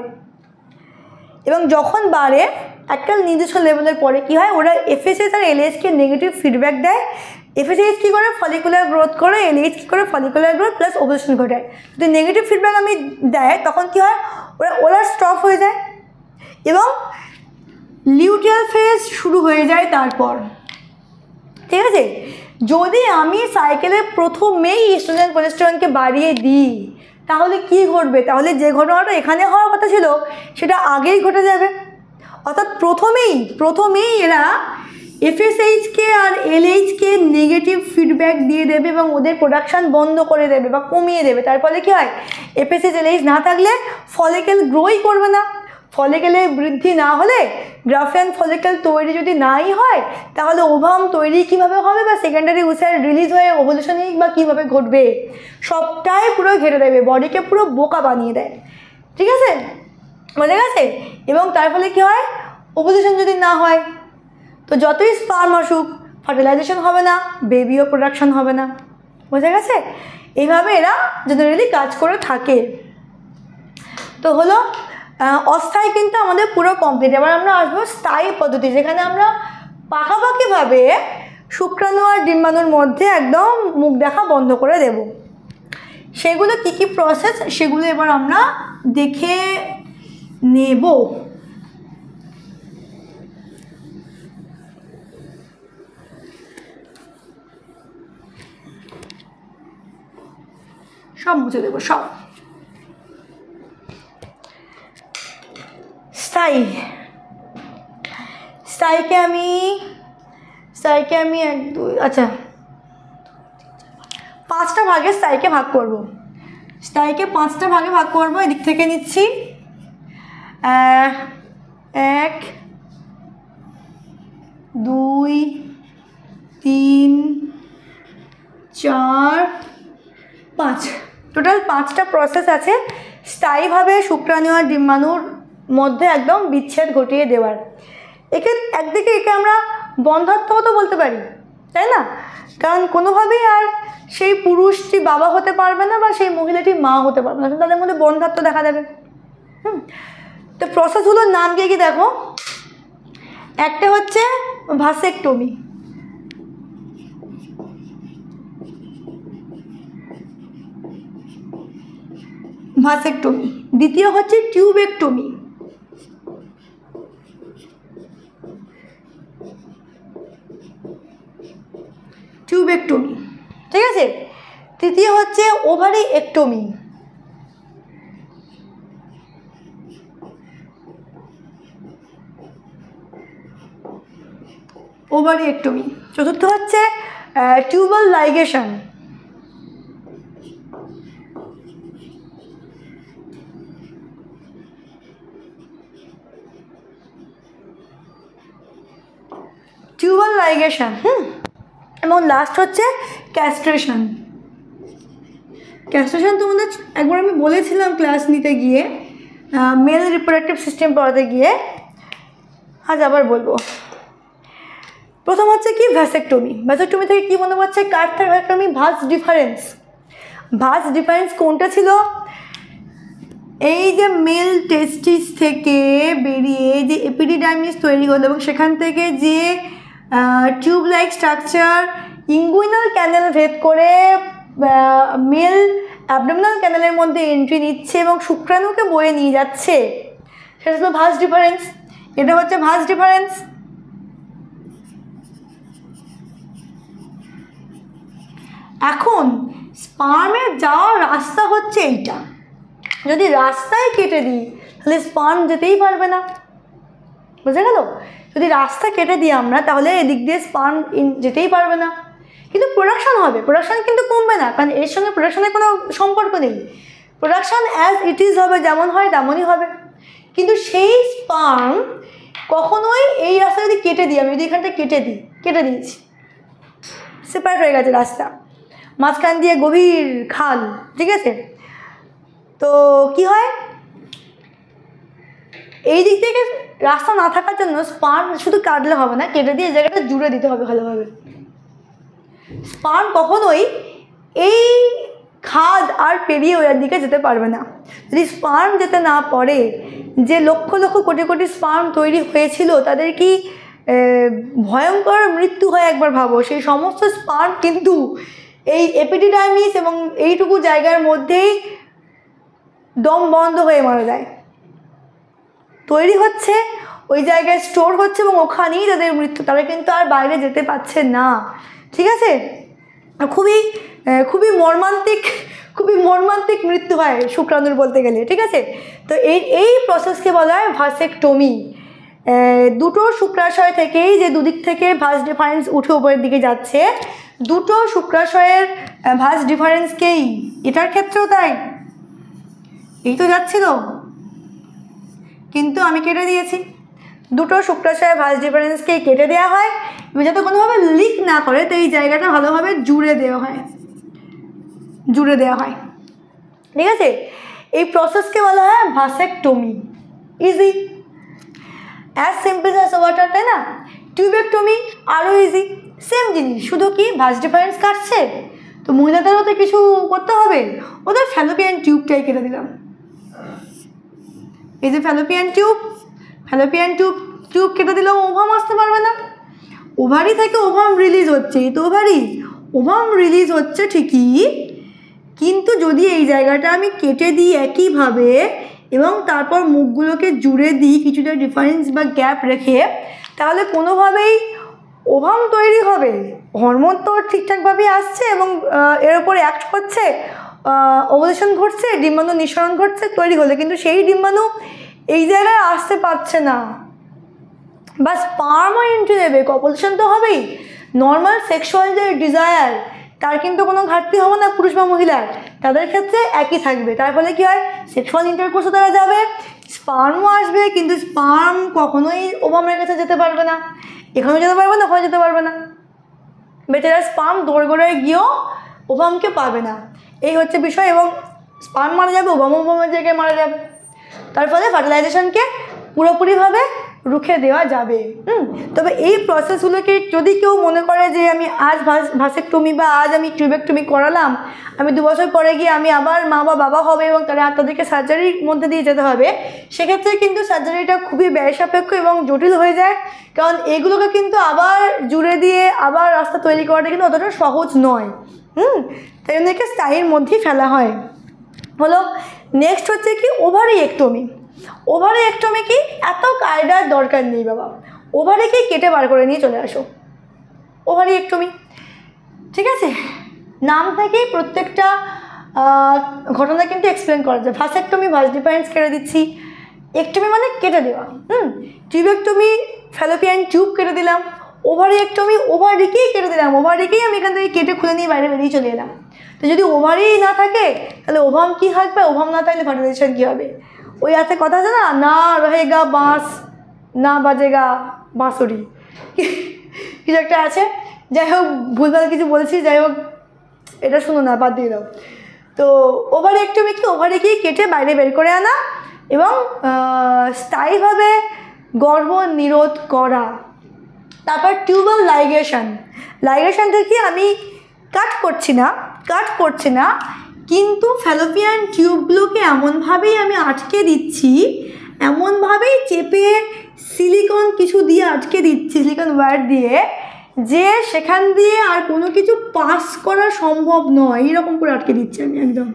এবং যখন বাড়ে একটা নির্দিষ্ট লেভেলের পরে কি হয়, ওরা FSH আর LH-কে নেগেটিভ ফিডব্যাক দেয়। FSH কী করে, ফলিকুলার গ্রোথ করে, LH কী করে, ফলিকুলার গ্রোথ প্লাস ওভুলেশন ঘটায়। যদি নেগেটিভ ফিডব্যাক আমি দেয়, তখন কি হয়, ওরা স্টপ হয়ে যায় এবং লিউটিয়াল ফেজ শুরু হয়ে যায় তারপর। ঠিক আছে, যদি আমি সাইকেলের প্রথমেই ইস্ট্রোজেন প্রজেস্টেরনকে বাড়িয়ে দিই, তাহলে কি ঘটবে, তাহলে যে ঘটনাটা এখানে হওয়ার কথা ছিল সেটা আগেই ঘটে যাবে। অর্থাৎ প্রথমেই এরা FSH-কে আর LH-কে নেগেটিভ ফিডব্যাক দিয়ে দেবে এবং ওদের প্রোডাকশান বন্ধ করে দেবে বা কমিয়ে দেবে। তার ফলে কী হয়, FSH LH না থাকলে ফলিকেল গ্রোই করবে না, ফলিকেলের বৃদ্ধি না হলে, গ্রাফিয়ান ফলিকেল তৈরি যদি নাই হয়, তাহলে ওভাম তৈরি কীভাবে হবে, বা সেকেন্ডারি উসার রিলিজ হয়ে ওভুলেশনই বা কীভাবে ঘটবে, সবটাই পুরো ঘেরে দেবে, বডিকে পুরো বোকা বানিয়ে দেয়। ঠিক আছে, বোঝা গেছে? এবং তার ফলে কী হয়, ওভুলেশন যদি না হয় তো যতই স্পার্ম আসুক, ফার্টিলাইজেশন হবে না, বেবিও প্রোডাকশন হবে না। বোঝা গেছে? এইভাবে এরা জেনারেলি কাজ করে থাকে। তো হলো অস্থায়ী কিন্তু আমাদের পুরো কমপ্লিট। এবার আমরা আসবো স্থায়ী পদ্ধতি, যেখানে আমরা পাকাপাকিভাবে শুক্রাণু আর ডিম্বাণুর মধ্যে একদম মুখ দেখা বন্ধ করে দেব। সেগুলো কি কি প্রসেস সেগুলো এবার আমরা দেখে নেব। সব মুছে দেবো সব। স্থায়ীকে আমি 5টা ভাগে স্থায়ীকে ভাগ করব। স্থায়ীকে 5টা ভাগে ভাগ করব। এদিক থেকে নিচ্ছি 1 2 3 4 5, টোটাল 5টা প্রসেস আছে স্থায়ীভাবে শুক্রাণু আর ডিম্বাণুর মধ্যে একদম বিচ্ছেদ ঘটিয়ে দেওয়ার। একদিকে একে আমরা বন্ধ্যাত্বও তো বলতে পারি, তাই না? কারণ কোনোভাবেই আর সেই পুরুষটি বাবা হতে পারবে না বা সেই মহিলাটি মা হতে পারবে না, তাদের মধ্যে বন্ধ্যাত্ব দেখা দেবে। তো প্রসেসগুলোর নাম কি দেখো। একটা হচ্ছে ভাসেকটমি, দ্বিতীয় হচ্ছে টিউবেকটমি, ঠিক আছে। তৃতীয় হচ্ছে ওভারি একটমি, চতুর্থ হচ্ছে টিউবাল লাইগেশন, এবং লাস্ট হচ্ছে ক্যাস্ট্রেশন। তোমাদের একবার আমি বলেছিলাম ক্লাস নিতে গিয়ে, মেল রিপ্রোডাক্টিভ সিস্টেম পড়াতে গিয়ে, আজ আবার বলবো। প্রথম হচ্ছে কি ভ্যাসেকটমি। থেকে কি মনে হচ্ছে? কার্থার ভ্যাসেকটমি ভাস ডিফারেন্স কোনটা ছিল? এই যে মেল টেস্টিস থেকে বেরিয়ে যে এপিডিডার্মিস তৈরি হলো এবং সেখান থেকে যে tube like structure inguinal canal ভেদ করে মেল অ্যাবডোমিনাল ক্যানেলের মধ্যে এন্ট্রি নিচ্ছে এবং শুক্রাণুকে বয়ে নিয়ে যাচ্ছে, সেটা ছিল ভাস ডিফারেন্স। এটা হচ্ছে ভাস ডিফারেন্স। এখন স্পার্মের যাওয়ার রাস্তা হচ্ছে এইটা। যদি রাস্তায় কেটে দিই তাহলে স্পার্ম যেতেই পারবে না, বুঝে গেল? যদি রাস্তা কেটে দিই আমরা তাহলে এদিক দিয়ে স্পার্ম যেতেই পারবে না, কিন্তু প্রোডাকশান হবে। প্রোডাকশান কিন্তু কমবে না, কারণ এর সঙ্গে প্রোডাকশানের কোনো সম্পর্ক নেই। প্রোডাকশান অ্যাজ ইট ইজ হবে, যেমন হয় তেমনই হবে। কিন্তু সেই স্পার্ম কখনোই এই রাস্তা যদি কেটে দিই, আমি যদি এখানটা কেটে দিয়েছি, সেপারেট হয়ে গেছে রাস্তা, মাঝখান দিয়ে গভীর খাল, ঠিক আছে? তো কি হয়, এই দিক থেকে রাস্তা না থাকার জন্য স্পার্ম শুধু কাটলে হবে না, কেটে দিয়ে জায়গাটা জুড়ে দিতে হবে ভালোভাবে। স্পার্ম কখনোই এই খাদ আর পেরিয়ে ওর দিকে যেতে পারবে না। যদি স্পার্ম যেতে না পারে, যে লক্ষ লক্ষ কোটি কোটি স্পার্ম তৈরি হয়েছিল তাদের কি ভয়ঙ্কর মৃত্যু হয় একবার ভাবো। সেই সমস্ত স্পার্ম কিন্তু এই এপিডিডার্মিস এবং এইটুকু জায়গার মধ্যেই দম বন্ধ হয়ে মারা যায়, তৈরি হচ্ছে, ওই জায়গায় স্টোর হচ্ছে এবং ওখানেই তাদের মৃত্যু। তারা কিন্তু আর বাইরে যেতে পারছে না, ঠিক আছে? খুবই মর্মান্তিক মৃত্যু হয় শুক্রাণুর বলতে গেলে, ঠিক আছে? তো এই প্রসেসকে বলা হয় ভাসেকটমি। দুটো শুক্রাশয় থেকেই, যে দুদিক থেকে ভাস ডিফারেন্স উঠে উপরের দিকে যাচ্ছে, দুটো শুক্রাশয়ের ভাস ডিফারেন্সকেই, এটার ক্ষেত্রেও তাই, এই তো যাচ্ছিল কিন্তু আমি কেটে দিয়েছি। দুটো শুক্রাশয় ভাস ডিফারেন্সকেই কেটে দেওয়া হয় এবং যাতে কোনোভাবে লিক না করে, তো এই জায়গাটা ভালোভাবে জুড়ে দেওয়া হয়, ঠিক আছে? এই প্রসেসকে বলা হয় vasectomy. Easy, as simple as water, তাই না? টিউবেকটমি আরও ইজি, সেম জিনিস, শুধু কি ভাস ডিফারেন্স কাটছে, তো মহিলাদেরও তো কিছু করতে হবে, ওদের ফ্যালোপিয়ান টিউবটাই কেটে দিলাম। এই যে ফ্যালোপিয়ান টিউব কেটে দিলেও ওভাম আসতে পারবে না, ওভারি থেকে ওভাম রিলিজ হচ্ছে, এই তো ওভাম রিলিজ হচ্ছে ঠিকই, কিন্তু যদি এই জায়গাটা আমি কেটে দিই একইভাবে এবং তারপর মুখগুলোকে জুড়ে দিই কিছুটা ডিফারেন্স বা গ্যাপ রেখে, তাহলে কোনোভাবেই ওভাম তৈরি হবে। হরমোন তো ঠিকঠাকভাবেই আসছে এবং এর ওপর অ্যাক্ট করছে, ওভুলেশন ঘটছে, ডিম্বাণু নিঃসরণ ঘটছে, তৈরি হলে কিন্তু সেই ডিম্বাণু এই জায়গায় আসতে পারছে না, বা স্পার্মও এন্ট্রি দেবে, কপুলেশন তো হবেই। নর্মাল সেক্সুয়াল যে ডিজায়ার তার কিন্তু কোনো ঘাটতি হবে না পুরুষ বা মহিলার, তাদের ক্ষেত্রে একই থাকবে। তার ফলে কী হয়, সেক্সুয়াল ইন্টারকোর্সে তারা যাবে, স্পার্মও আসবে, কিন্তু স্পার্ম কখনোই ওভামের কাছে যেতে পারবে না, এখানেও যেতে পারবে না, ওখানে যেতে পারবে না, বেচারা স্পার্ম দোরগোড়ায় গিয়েও ওভামকে পাবে না। এই হচ্ছে বিষয়, এবং স্পার্ম মারা যাবে, ওভামের জায়গায় মারা যাবে। তার ফলে ফার্টিলাইজেশনকে পুরোপুরিভাবে রুখে দেওয়া যাবে। তবে এই প্রসেসগুলোকে যদি কেউ মনে করে যে আমি আজ ভাসেকটমি বা আজ আমি টিউবেকটমি করালাম, আমি 2 বছর পরে গিয়ে আমি আবার মা বা বাবা হবে এবং তাদেরকে সার্জারির মধ্যে দিয়ে যেতে হবে, সেক্ষেত্রে কিন্তু সার্জারিটা খুবই ব্যয় সাপেক্ষ এবং জটিল হয়ে যায়। কারণ এগুলোকে কিন্তু আবার জুড়ে দিয়ে আবার রাস্তা তৈরি করাটা কিন্তু অতটা সহজ নয়। তাই জন্য একে স্থায়ীর মধ্যেই ফেলা হয়। হলো নেক্সট হচ্ছে কি ওভারি একটমি। ওভারি একটমি কি, এত কায়দার দরকার নেই বাবা, ওভারিকে কেটে বার করে নিয়ে চলে আসো, ওভারি একটমি। ঠিক আছে, নাম থেকেই প্রত্যেকটা ঘটনা কিন্তু এক্সপ্লেন করা যায়। ভাসেকটমি ভাস ডিফারেন্স কেটে দিচ্ছি, একটমি মানে কেটে দেওয়া। টিউবেকটমি ফ্যালোপিয়ান টিউব কেটে দিলাম, ওভারি একটমি ওভারিকেই কেটে দিলাম, ওভারিকেই আমি এখান থেকে কেটে খুলে নিয়ে বাইরে বেরিয়ে চলে এলাম। তো যদি ওভারি না থাকে তাহলে ওভাম কী থাকবে, ওভাম না থাকলে ফার্টিলাইজেশন কী হবে? ওই হাতে কথা আছে না, না রহেগা বাঁশ না বাজেগা বাঁশুরি, কিছু একটা আছে। যাই হোক, ভুলভাল কিছু বলছি, যাই হোক এটা শুনো না, বাদ দিয়ে দাও। তো ওভারি একটমি কি, ওভারিকেই কেটে বাইরে বের করে আনা এবং স্থায়ীভাবে গর্ভ নিরোধ করা। তারপর টিউবাল লাইগেশন। লাইগেশনটা কি, আমি কাট করছি না, কিন্তু ফ্যালোপিয়ান টিউবগুলোকে এমনভাবেই আমি আটকে দিচ্ছি, এমনভাবেই চেপে সিলিকন কিছু দিয়ে আটকে দিচ্ছি, সিলিকন ওয়্যার দিয়ে, যে সেখান দিয়ে আর কোনো কিছু পাস করা সম্ভব নয়। এইরকম করে আটকে দিচ্ছি আমি,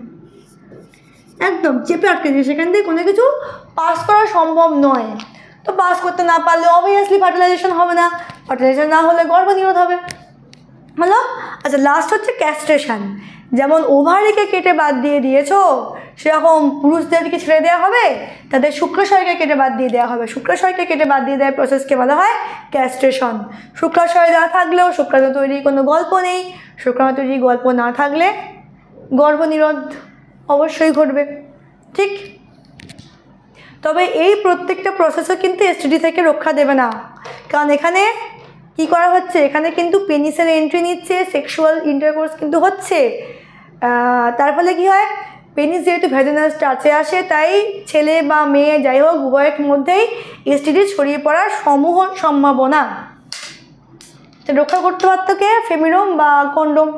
একদম চেপে আটকে দিচ্ছি, সেখান দিয়ে কোনো কিছু পাস করা সম্ভব নয়। তো পাস করতে না পারলে অবভিয়াসলি ফার্টিলাইজেশন হবে না, ফার্টিলাইজেশন না হলে গর্ভনিরোধ হবে। হলো, আচ্ছা লাস্ট হচ্ছে ক্যাস্ট্রেশন। যেমন ওভারিকে কেটে বাদ দিয়ে দিয়েছো, সেরকম পুরুষদেরকে ছেড়ে দেওয়া হবে, তাদের শুক্রাশয়কে কেটে বাদ দিয়ে দেওয়া হবে। শুক্রাশয়কে কেটে বাদ দিয়ে দেওয়ার প্রসেসকে বলা হয় ক্যাস্ট্রেশন। শুক্রাশয় না থাকলেও শুক্রাণু তৈরির কোনো গল্প নেই, শুক্রাণু তৈরির গল্প না থাকলে গর্ভনিরোধ অবশ্যই ঘটবে। ঠিক, তবে এই প্রত্যেকটা প্রসেসও কিন্তু এসটিডি থেকে রক্ষা দেবে না, কারণ এখানে কি করা হচ্ছে, এখানে কিন্তু পেনিসের এন্ট্রি নিচ্ছে, সেক্সুয়াল ইন্টারকোর্স কিন্তু হচ্ছে। তার ফলে কী হয়, পেনিস যেহেতু ভ্যাজিনাল টাচে আসে, তাই ছেলে বা মেয়ে যাই হোক উভয়ের মধ্যেই এসটিডি ছড়িয়ে পড়ার সমূহ সম্ভাবনা। রক্ষা করতে পারত কে, ফেমিরোম বা কন্ডোম।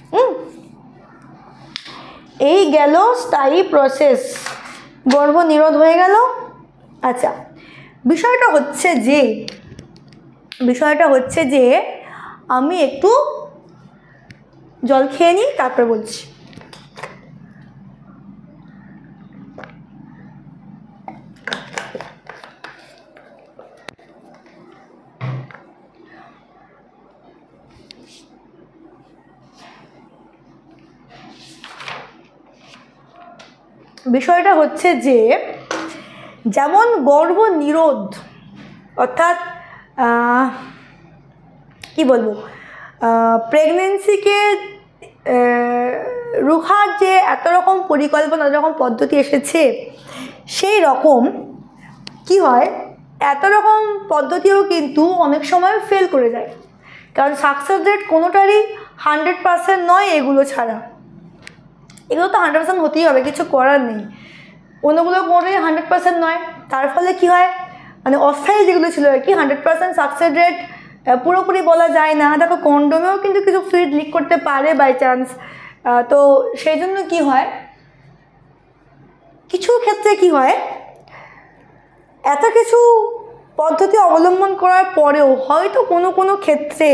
এই গেল স্থায়ী প্রসেস, গর্ভনিরোধ হয়ে গেল। আচ্ছা, বিষয়টা হচ্ছে যে আমি একটু জল খেয়ে নিই, তারপরে বলছি। বিষয়টা হচ্ছে যে যেমন গর্ভনিরোধ অর্থাৎ কি বলবো, প্রেগনেন্সিকে রোখার যে এত রকম পরিকল্পনা, এত রকম পদ্ধতি এসেছে, সেই রকম কি হয়, এত রকম পদ্ধতিও কিন্তু অনেক সময় ফেল করে যায়। কারণ সাকসেস রেট কোনোটারই 100% নয়। এগুলো ছাড়া এগুলো তো 100% হতেই হবে, কিছু করার নেই। অন্যগুলো কোনোটাই 100% নয়। তার ফলে কি হয়, মানে অস্থায়ী যেগুলো ছিল আর কি, 100% সাকসেস রেট পুরোপুরি বলা যায় না। দেখো কন্ডোমেও কিন্তু কিছু ফ্লুইড লিক করতে পারে বাই চান্স। তো সেই জন্য কী হয়, কিছু ক্ষেত্রে কি হয়, এত কিছু পদ্ধতি অবলম্বন করার পরেও হয়তো কোনো কোনো ক্ষেত্রে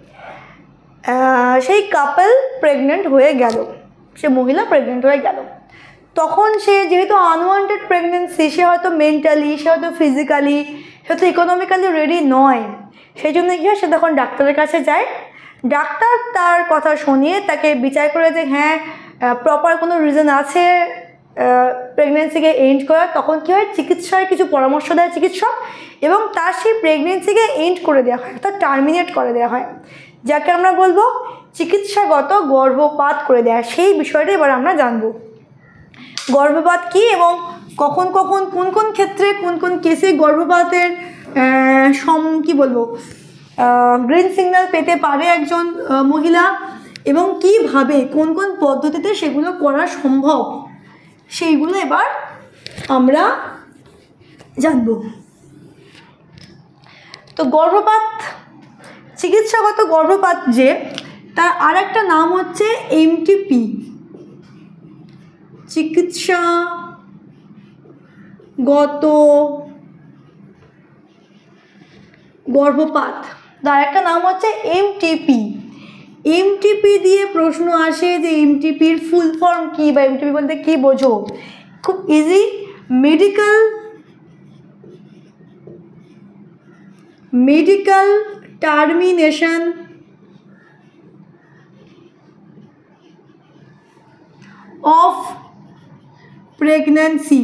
সেই কাপল প্রেগনেন্ট হয়ে গেল, সে মহিলা প্রেগনেন্ট হয়ে গেল, তখন সে যেহেতু আনওয়ান্টেড প্রেগনেন্সি, সে হয়তো মেন্টালি, সে হয়তো ফিজিক্যালি, সে হয়তো ইকোনমিক্যালি রেডি নয়, সেই জন্য কি হয়, সে তখন ডাক্তারের কাছে যায়। ডাক্তার তার কথা শুনিয়ে তাকে বিচার করে যে হ্যাঁ প্রপার কোনো রিজন আছে প্রেগনেন্সিকে এন্ড করার, তখন কী হয়, চিকিৎসার কিছু পরামর্শ দেয় চিকিৎসক, এবং তার সেই প্রেগনেন্সিকে এন্ড করে দেওয়া হয়, অর্থাৎ টার্মিনেট করে দেওয়া হয়, যাকে আমরা বলবো চিকিৎসাগত গর্ভপাত করে দেওয়া। সেই বিষয়টা এবার আমরা জানবো, গর্ভপাত কী এবং কখন কখন কোন কোন ক্ষেত্রে কোন কোন কেসে গর্ভপাতের কী বলবো গ্রিন সিগন্যাল পেতে পারে একজন মহিলা, এবং কিভাবে কোন কোন পদ্ধতিতে সেগুলো করা সম্ভব, সেইগুলো এবার আমরা জানব। তো গর্ভপাত, চিকিৎসাগত গর্ভপাত যে, তার আর একটা নাম হচ্ছে এমটিপি, চিকিৎসাগত গর্ভপাত, তার একটা নাম হচ্ছে এমটিপি। এমটিপি দিয়ে প্রশ্ন আসে যে এমটিপির ফুল ফর্ম কী, বা এমটিপি বলতে কী বোঝো, খুব easy, medical termination of pregnancy.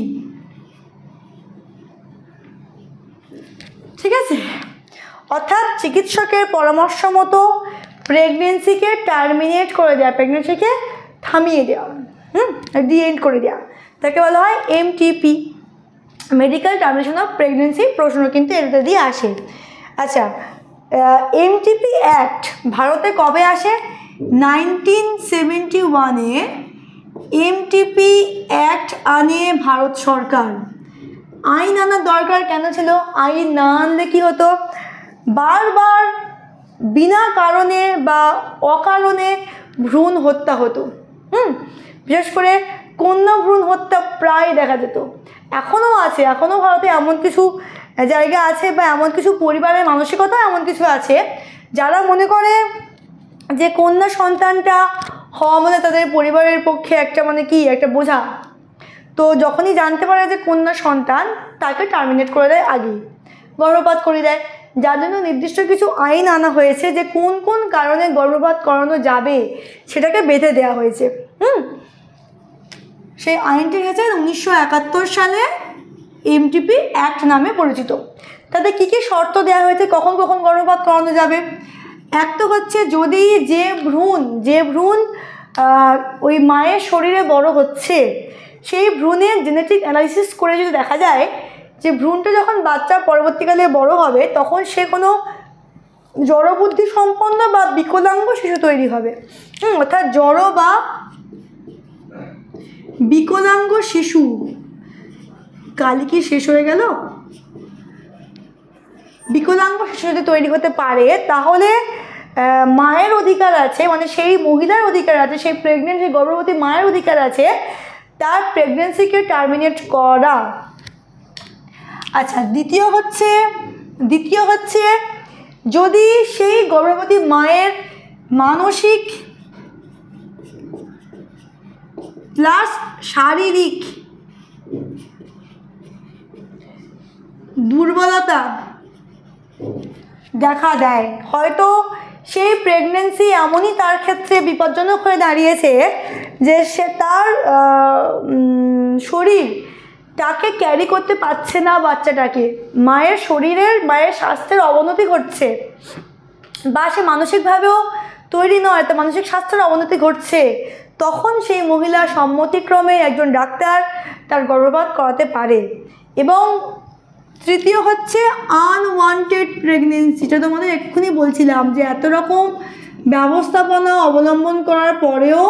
ঠিক আছে, অর্থাৎ চিকিৎসকের পরামর্শ মতো প্রেগনেন্সিকে টার্মিনেট করে দেওয়া, প্রেগনেন্সিকে থামিয়ে দেওয়া, ডি এন্ড করে দেওয়া, তাকে বলা হয় MTP, medical termination of pregnancy. প্রশ্ন কিন্তু এটা দিয়ে আসে। আচ্ছা, এমটিপি অ্যাক্ট ভারতে কবে আসে? 1971-এ এমটিপি অ্যাক্ট আনে ভারত সরকার। আইন আনার দরকার কেন ছিল? আইন না আনলে কী হতো, বারবার বিনা কারণে বা অকারণে ভ্রূণ হত্যা হতো। বিশেষ করে কন্যা ভ্রূণ হত্যা প্রায় দেখা যেত, এখনও আছে, এখনও ভারতে এমন কিছু জায়গা আছে বা এমন কিছু পরিবারের মানসিকতা এমন কিছু আছে যারা মনে করে যে কন্যা সন্তানটা হওয়া মানে তাদের পরিবারের পক্ষে একটা মানে কি একটা বোঝা। তো যখনই জানতে পারে যে কন্যা সন্তান, তাকে টার্মিনেট করে দেয়, আগেই গর্ভপাত করে দেয়, যার জন্য নির্দিষ্ট কিছু আইন আনা হয়েছে যে কোন কোন কারণে গর্ভপাত করানো যাবে সেটাকে বেঁধে দেওয়া হয়েছে। সেই আইনটি হয়েছে 1971 সালে এমটিপি অ্যাক্ট নামে পরিচিত। তাতে কী কী শর্ত দেওয়া হয়েছে কখন কখন গর্ভপাত করানো যাবে? এক তো হচ্ছে যদি যে ভ্রূণ ওই মায়ের শরীরে বড় হচ্ছে, সেই ভ্রূণের জেনেটিক অ্যানালাইসিস করে যদি দেখা যায় যে ভ্রূণটা যখন বাচ্চা পরবর্তীকালে বড় হবে তখন সে কোনো জড়বুদ্ধি সম্পন্ন বা বিকলাঙ্গ শিশু তৈরি হবে। অর্থাৎ জড় বা বিকলাঙ্গ শিশু, কালি কি শেষ হয়ে গেল? বিকলাঙ্গ শিশু যদি তৈরি হতে পারে তাহলে মায়ের অধিকার আছে, মানে সেই মহিলার অধিকার আছে, সেই প্রেগনেন্ট যে গর্ভবতী মায়ের অধিকার আছে তার প্রেগনেন্সিকে টার্মিনেট করা। আচ্ছা, দ্বিতীয় হচ্ছে যদি সেই গর্ভবতী মায়ের মানসিক প্লাস শারীরিক দুর্বলতা দেখা দেয়, হয়তো সেই প্রেগনেন্সি এমনই তার ক্ষেত্রে বিপজ্জনক হয়ে দাঁড়িয়েছে যে সে তার শরীর তাকে ক্যারি করতে পারছে না, বাচ্চাটাকে, মায়ের স্বাস্থ্যের অবনতি ঘটছে, বা সে মানসিকভাবেও তৈরি নয়, তো মানসিক স্বাস্থ্যের অবনতি ঘটছে, তখন সেই মহিলা সম্মতিক্রমে একজন ডাক্তার তার গর্ভপাত করাতে পারে। এবং তৃতীয় হচ্ছে আনওয়ান্টেড প্রেগনেন্সি, যেটা তোমাদের এক্ষুনি বলছিলাম যে এত রকম ব্যবস্থাপনা অবলম্বন করার পরেও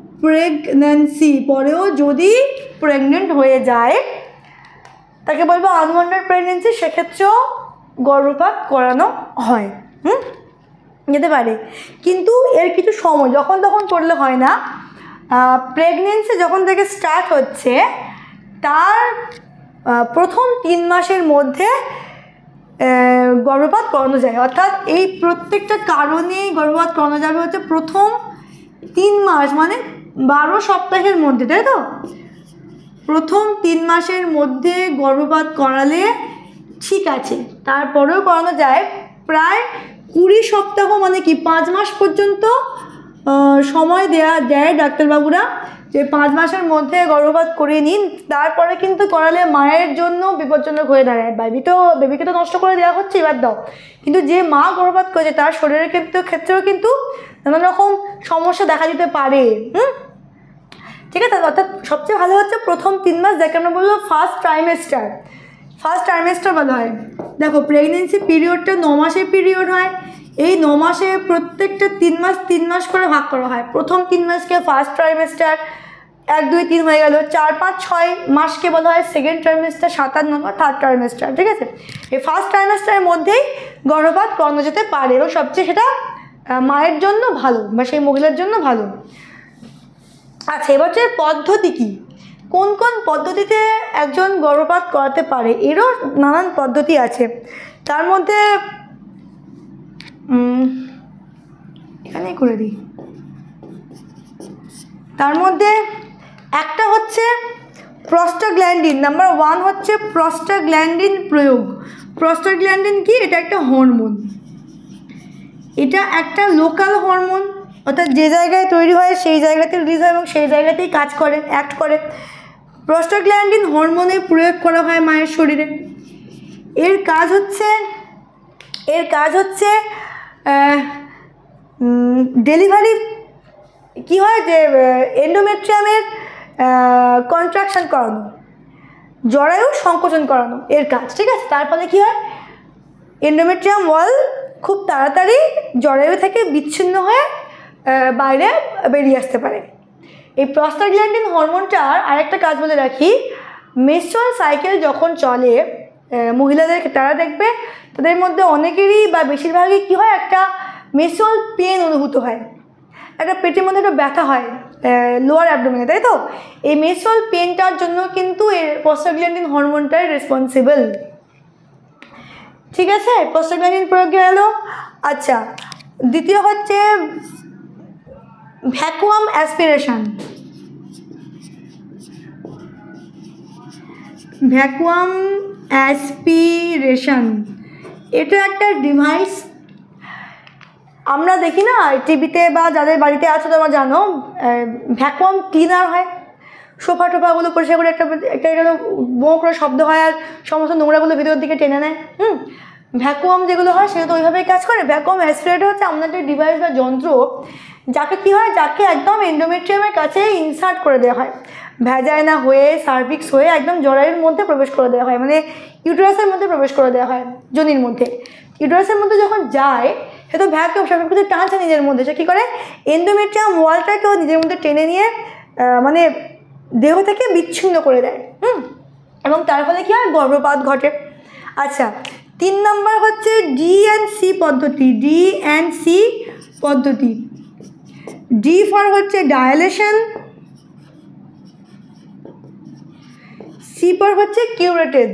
যদি প্রেগনেন্ট হয়ে যায় তাকে বলবো আনওয়ান্টেড প্রেগনেন্সি, সেক্ষেত্রেও গর্ভপাত করানো হয়, যেতে পারে। কিন্তু এর কিছু সময় যখন তখন করলে হয় না। প্রেগনেন্সি যখন থেকে স্টার্ট হচ্ছে তার প্রথম 3 মাসের মধ্যে গর্ভপাত করানো যায়। অর্থাৎ এই প্রত্যেকটা কারণেই গর্ভপাত করানো যাবে হচ্ছে প্রথম 3 মাস, মানে 12 সপ্তাহের মধ্যে, তাই তো? প্রথম 3 মাসের মধ্যে গর্ভপাত করালে ঠিক আছে, তারপরেও করানো যায় প্রায় 20 সপ্তাহ, মানে কি 5 মাস পর্যন্ত সময় দেয় ডাক্তারবাবুরা, যে 5 মাসের মধ্যে গর্ভপাত করে নিন। তারপরে কিন্তু করালে মায়ের জন্য বিপজ্জনক হয়ে দাঁড়ায়। বেবিকে তো নষ্ট করে দেওয়া হচ্ছে, এবার দাও, কিন্তু যে মা গর্ভপাত করেছে তার শরীরের ক্ষেত্রেও কিন্তু নানা রকম সমস্যা দেখা দিতে পারে। ঠিক আছে, অর্থাৎ সবচেয়ে ভালো হচ্ছে প্রথম 3 মাস, যাকে আমরা বলবো ফার্স্ট ট্রাইমেস্টার বলা হয়। দেখো, প্রেগনেন্সি পিরিয়ডটা 9 মাসের পিরিয়ড হয়। এই 9 মাসে প্রত্যেকটা 3 মাস করে ভাগ করা হয়। প্রথম 3 মাসকে ফার্স্ট ট্রাইমেস্টার, 1, 2, 3 হয়ে গেল। 4, 5, 6 মাসকে বলা হয় সেকেন্ড ট্রাইমেস্টার, 7, 8, 9 থার্ড ট্রাইমেস্টার। ঠিক আছে, এই ফার্স্ট ট্রাইমেস্টারের মধ্যেই গর্ভপাত করানো যেতে পারে, এবং সবচেয়ে সেটা মায়ের জন্য ভালো বা সেই মহিলার জন্য ভালো। আচ্ছা, এবার হচ্ছে পদ্ধতি কী, কোন কোন পদ্ধতিতে একজন গর্ভপাত করাতে পারে, এরও নানান পদ্ধতি আছে। তার মধ্যে এখানেই করে দিই। তার মধ্যে একটা হচ্ছে প্রস্টাগ্ল্যান্ডিন। নাম্বার 1 হচ্ছে প্রস্টাগ্ল্যান্ডিন প্রয়োগ। প্রস্টাগ্ল্যান্ডিন কি? এটা একটা হরমোন, এটা একটা লোকাল হরমোন, অর্থাৎ যে জায়গায় তৈরি হয় সেই জায়গাতে রিলিজ হয় এবং সেই জায়গাতেই কাজ করে, অ্যাক্ট করে। প্রস্টাগ্ল্যান্ডিন হরমোনের প্রয়োগ করা হয় মায়ের শরীরে। এর কাজ হচ্ছে ডেলিভারি কি হয়, যে এন্ডোমেট্রিয়ামের কন্ট্রাকশন করানো, জরায়ু সংকোচন করানো এর কাজ। ঠিক আছে, তার ফলে কী হয়, এন্ডোমেট্রিয়াম ওয়াল খুব তাড়াতাড়ি জরায়ু থেকে বিচ্ছিন্ন হয়ে বাইরে বেরিয়ে আসতে পারে। এই প্রস্টাগ্ল্যান্ডিন হরমোনটার আরেকটা কাজ বলে রাখি, মেনস্ট্রুয়াল সাইকেল যখন চলে মহিলাদের, তারা দেখবে তাদের মধ্যে অনেকেরই বা বেশিরভাগই কী হয়, একটা মেনস্ট্রুয়াল পেন অনুভূত হয়, একটা পেটের মধ্যে একটা ব্যথা হয় লোয়ার অ্যাবডোমেনে, তাই তো? এই মেনস্ট্রুয়াল পেনটার জন্য কিন্তু এর প্রস্টাগ্ল্যান্ডিন হরমোনটাই রেসপন্সিবল। ঠিক আছে, প্রস্টাগ্ল্যান্ডিন প্রয়োগ গেল। আচ্ছা, দ্বিতীয় হচ্ছে ভ্যাকুয়াম অ্যাসপিরেশন। ভ্যাকুয়াম অ্যাসপিরেশন এটা একটা ডিভাইস, আমরা দেখি না টিভিতে, বা যাদের বাড়িতে আছে তোমরা জানো, ভ্যাকুয়াম ক্লিনার হয়, সোফা টোফাগুলো পরিষ্কার করে একটা বো করে শব্দ হয় আর সমস্ত নোংরাগুলো ভিতরের দিকে টেনে নেয়। ভ্যাকুয়াম যেগুলো হয় সেগুলো তো ওইভাবেই কাজ করে। ভ্যাকুয়াম অ্যাসপিরেটর হচ্ছে আমাদের ডিভাইস বা যন্ত্র, যাকে কী হয়, যাকে একদম এন্ডোমেট্রিয়ামের কাছে ইনসার্ট করে দেওয়া হয়, ভ্যাজাইনা হয়ে সার্ভিক্স হয়ে একদম জরায়ুর মধ্যে প্রবেশ করে দেওয়া হয়, মানে ইউটেরাসের মধ্যে প্রবেশ করে দেওয়া হয়, যোনির মধ্যে। ইউটেরাসের মধ্যে যখন যায়, সে তো ভ্যাকুয়াম স্বাভাবিক টানছে নিজের মধ্যে, সে কী করে, এন্ডোমেট্রিয়াম ওয়ালটাকেও নিজের মধ্যে টেনে নিয়ে মানে দেহ থেকে বিচ্ছিন্ন করে দেয়, এবং তার ফলে কী হয়, গর্ভপাত ঘটে। আচ্ছা, 3 নম্বর হচ্ছে ডি&সি পদ্ধতি। ডি ফর হচ্ছে ডায়ালেশন, সি ফর হচ্ছে কিউরেটেজ।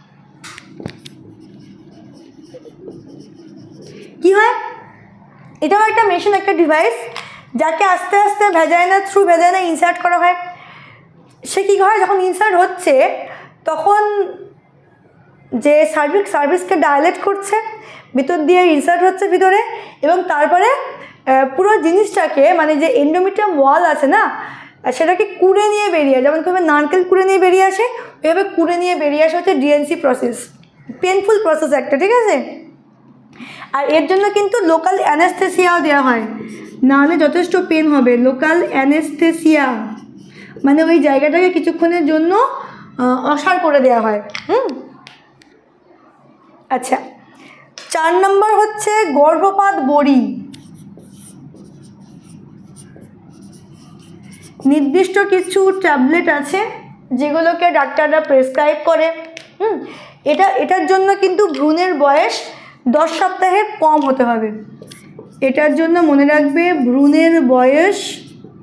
কি হয়, এটাও একটা মেশিন, একটা ডিভাইস, যাকে আস্তে আস্তে থ্রু ভ্যাজাইনা ইনসার্ট করা হয়। সে কী হয়, যখন ইনসার্ট হচ্ছে তখন যে সার্ভিসকে ডায়ালেট করছে, ভিতর দিয়ে ইনসার্ট হচ্ছে ভিতরে, এবং তারপরে পুরো জিনিসটাকে, মানে যে এন্ডোমেট্রিয়াম ওয়াল আছে না, সেটাকে কুড়ে নিয়ে বেরিয়ে, যেমন কীভাবে নারকেল কুড়ে নিয়ে বেরিয়ে আসে, ওইভাবে কুড়ে নিয়ে বেরিয়ে আসে হচ্ছে ডি&সি প্রসেস। পেনফুল প্রসেস একটা, ঠিক আছে। আর এর জন্য কিন্তু লোকাল অ্যানেস্থেসিয়াও দেওয়া হয়, নাহলে যথেষ্ট পেন হবে। লোকাল অ্যানেস্থেসিয়া মানে ওই জায়গাটাকে কিছুক্ষণের জন্য অসাড় করে দেওয়া হয়। আচ্ছা, 4 নম্বর হচ্ছে গর্ভপাত বড়ি। নির্দিষ্ট কিছু ট্যাবলেট আছে যেগুলোকে ডাক্তাররা প্রেসক্রাইব করে। এটার জন্য কিন্তু ভ্রূণের বয়স 10 সপ্তাহের কম হতে হবে। এটার জন্য মনে রাখবে, ভ্রূণের বয়স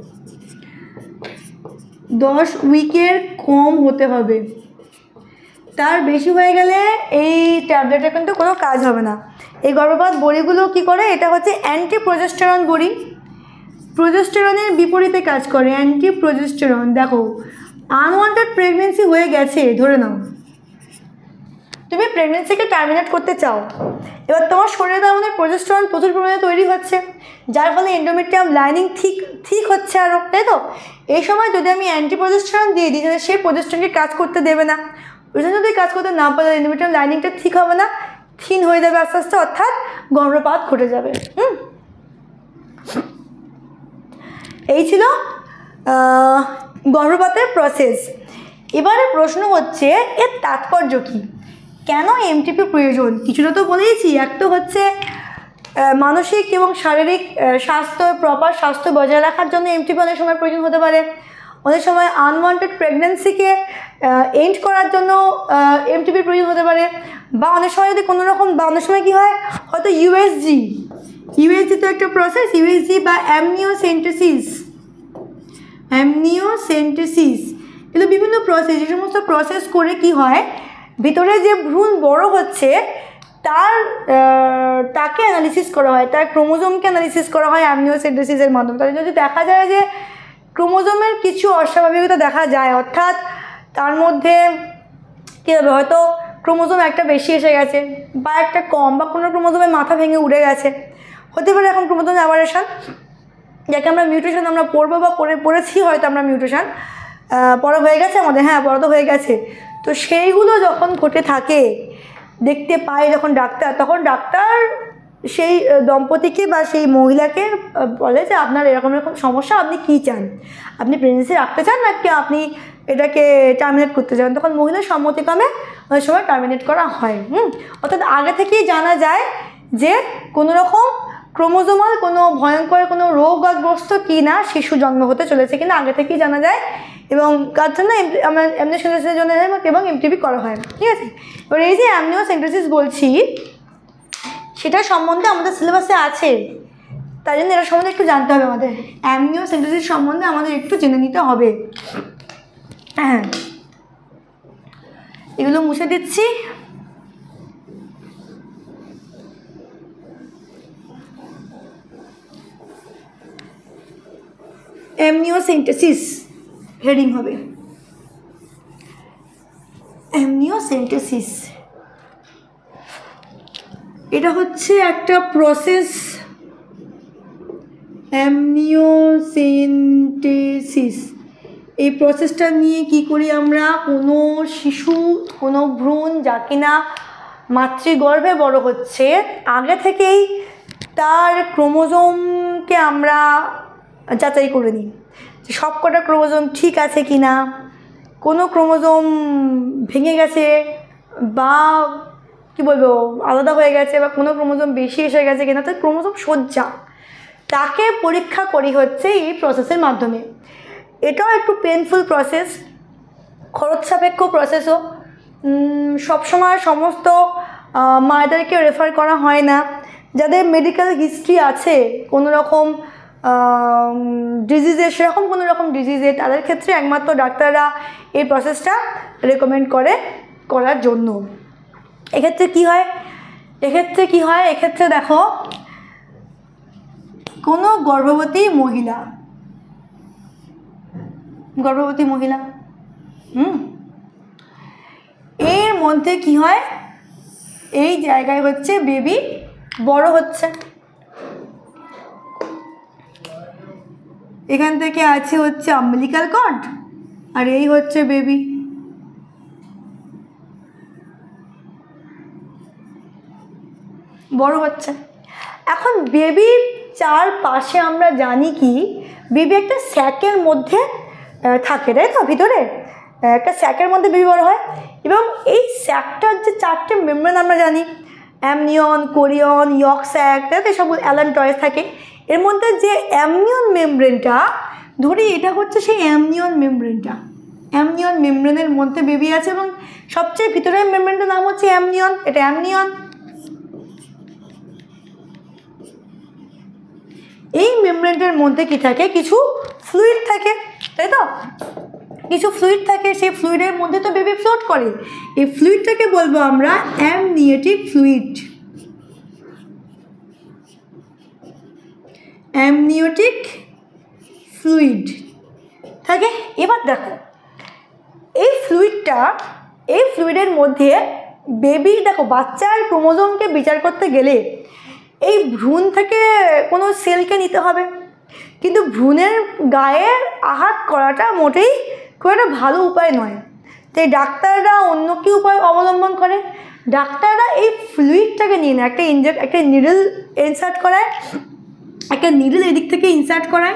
10 উইকের কম হতে হবে। তার বেশি হয়ে গেলে এই ট্যাবলেটে কিন্তু কোনো কাজ হবে না। এই গর্ভপাত বড়িগুলো কি করে, এটা হচ্ছে অ্যান্টি প্রোজেস্টেরন বড়ি, প্রোজেস্টেরনের বিপরীতে কাজ করে। অ্যান্টি প্রোজেস্টেরন, দেখো আনওয়ান্টেড প্রেগনেন্সি হয়ে গেছে, ধরে নাও তুমি প্রেগনেন্সিকে টার্মিনেট করতে চাও, এবার তোমার শরীরে তার মধ্যে প্রোজেস্টেরন প্রচুর পরিমাণে তৈরি হচ্ছে, যার ফলে এন্ডোমেট্রিয়াম লাইনিং ঠিক হচ্ছে আরও, তাই তো? এই সময় যদি আমি অ্যান্টি প্রোজেস্টেরন দিয়ে দিই তাহলে সেই প্রোজেস্টেরনকে কাজ করতে দেবে না, ওই জন্য যদি কাজ করতে না পারে এন্ডোমেট্রিয়াম লাইনিংটা ঠিক হবে না, থিন হয়ে যাবে আস্তে আস্তে, অর্থাৎ গর্ভপাত ঘটে যাবে। এই ছিল গর্ভপাতের প্রসেস। এবারে প্রশ্ন হচ্ছে এর তাৎপর্য কী, কেন এমটিপি প্রয়োজন? কিছুটা তো বলেইছি, এক তো হচ্ছে মানসিক এবং শারীরিক স্বাস্থ্য, প্রপার স্বাস্থ্য বজায় রাখার জন্য এমটিপি অনেক সময় প্রয়োজন হতে পারে, অনেক সময় আনওয়ান্টেড প্রেগনেন্সিকে এন্ড করার জন্য এমটিপির প্রয়োজন হতে পারে, বা অনেক সময় যদি কোনো রকম, বা অনেক সময় কী হয় হয়তো ইউএসজি তো একটা প্রসেস, ইউএসজি বা অ্যামনিওসেন্টেসিস এগুলো বিভিন্ন প্রসেস, যে সমস্ত প্রসেস করে কি হয় ভিতরে যে ভ্রূণ বড় হচ্ছে তাকে অ্যানালিসিস করা হয়, তার ক্রোমোজোমকে অ্যানালিসিস করা হয় অ্যামনিওসেন্টেসিসের মাধ্যমে। তাহলে যদি দেখা যায় যে ক্রোমোজোমের কিছু অস্বাভাবিকতা দেখা যায়, অর্থাৎ তার মধ্যে কী হবে, হয়তো ক্রোমোজোম একটা বেশি এসে গেছে বা একটা কম, বা কোনো ক্রোমোজোমের মাথা ভেঙে উড়ে গেছে, হতে পারে এখন ক্রোমোজোম অ্যাবারেশন, যাকে আমরা মিউটেশন আমরা পড়বো বা পড়েছি হয়তো আমরা মিউটেশন, পড়া হয়ে গেছে আমাদের, হ্যাঁ পড়া তো হয়ে গেছে। তো সেইগুলো যখন ঘটে থাকে, দেখতে পায় যখন ডাক্তার, তখন ডাক্তার সেই দম্পতিকে বা সেই মহিলাকে বলে যে আপনার এরকম এরকম সমস্যা, আপনি কী চান, আপনি প্রেগনেন্সি রাখতে চান নাকি আপনি এটাকে টার্মিনেট করতে চান? তখন মহিলার সম্মতিক্রমে ওই সময় টার্মিনেট করা হয়। অর্থাৎ আগে থেকেই জানা যায় যে কোনো রকম ক্রোমোজোমাল কোনো ভয়ঙ্কর কোনো রোগগ্রস্ত কি না শিশু জন্ম হতে চলেছে কিনা আগে থেকেই জানা যায়, এবং কার জন্য অ্যামনিওসেন্টেসিসের জন্য এবং এমটিপি করা হয়, ঠিক আছে? এবার এই যে অ্যামনিওসেন্টেসিস বলছি, সেটা সম্বন্ধে আমাদের সিলেবাসে আছে, তাই জন্য এটা সম্বন্ধে একটু জানতে হবে আমাদের। অ্যামনিওসেন্টেসিস সম্বন্ধে আমাদের একটু জেনে নিতে হবে। হ্যাঁ, এগুলো মুছে দিচ্ছি। অ্যামনিওসেন্টেসিস হেডিং হবে অ্যামনিওসেন্টেসিস। এটা হচ্ছে একটা প্রসেস, অ্যামনিওসেন্টেসিস। এই প্রসেসটা নিয়ে কি করি আমরা, কোনো শিশু, কোনো ভ্রূণ যা কিনা মাতৃগর্ভে বড় হচ্ছে, আগে থেকেই তার ক্রোমোজোমকে আমরা যাচাই করে নিই যে সব কটা ক্রোমোজোম ঠিক আছে কি না, কোনো ক্রোমোজোম ভেঙে গেছে বা কী বলবো আলাদা হয়ে গেছে, বা কোনো ক্রোমোজোম বেশি এসে গেছে কিনা, তো ক্রোমোজোম সজ্জা তাকে পরীক্ষা করি হচ্ছে এই প্রসেসের মাধ্যমে। এটাও একটু পেনফুল প্রসেস, খরচ সাপেক্ষ প্রসেসও, সবসময় সমস্ত মায়েদেরকে রেফার করা হয় না। যাদের মেডিকেল হিস্ট্রি আছে কোনো রকম ডিজিজের, সেরকম কোনো রকম ডিজিজে, তাদের ক্ষেত্রে একমাত্র ডাক্তাররা এই প্রসেসটা রেকমেন্ড করার জন্য। এক্ষেত্রে কি হয়, এক্ষেত্রে দেখো কোনো গর্ভবতী মহিলা এর মধ্যে কি হয়, এই জায়গায় হচ্ছে বেবি বড় হচ্ছে, এখান থেকে আছে হচ্ছে আম্বিলিকাল কর্ড, আর এই হচ্ছে বেবি। বড় হচ্ছে। এখন বেবির চারপাশে আমরা জানি কি, বেবি একটা স্যাকের মধ্যে থাকে, তাই তো? ভিতরে একটা স্যাকের মধ্যে বেবি বড় হয়, এবং এই স্যাকটার যে চারটে মেমব্রেন আমরা জানি, অ্যামনিয়ন, কোরিয়ন, ইয়ক স্যাক, তাই তো? সব অ্যালান্টয়েড থাকে। এর মধ্যে যে অ্যামনিয়ন মেমব্রেনটা, ধরি এটা হচ্ছে সেই অ্যামনিয়ন মেমব্রেনের মধ্যে বেবি আছে, এবং সবচেয়ে ভিতরের মেমব্রেনটার নাম হচ্ছে অ্যামনিয়ন। এটা অ্যামনিয়ন। এই মেমব্রেনটার মধ্যে কি থাকে, কিছু ফ্লুইড থাকে, তাই তো? কিছু ফ্লুইড থাকে, সেই ফ্লুইডের মধ্যে তো বেবি ফ্লোট করে। এই ফ্লুইডটাকে বলবো আমরা অ্যামনিওটিক ফ্লুইড। অ্যামনিওটিক ফ্লুইড থাকে। এবার দেখো এই ফ্লুইডের মধ্যে বেবি, দেখো বাচ্চার ক্রোমোজোমকে বিচার করতে গেলে এই ভ্রূণ থেকে কোনো সেলকে নিতে হবে, কিন্তু ভ্রূণের গায়ে আঘাত করাটা মোটেই খুব একটা ভালো উপায় নয়। তাই ডাক্তাররা অন্য কি উপায় অবলম্বন করে? ডাক্তাররা এই ফ্লুইডটাকে নিয়ে নেয়, একটা নিডল ইনসার্ট করায়, একটা নিডল এদিক থেকে ইনসার্ট করায়,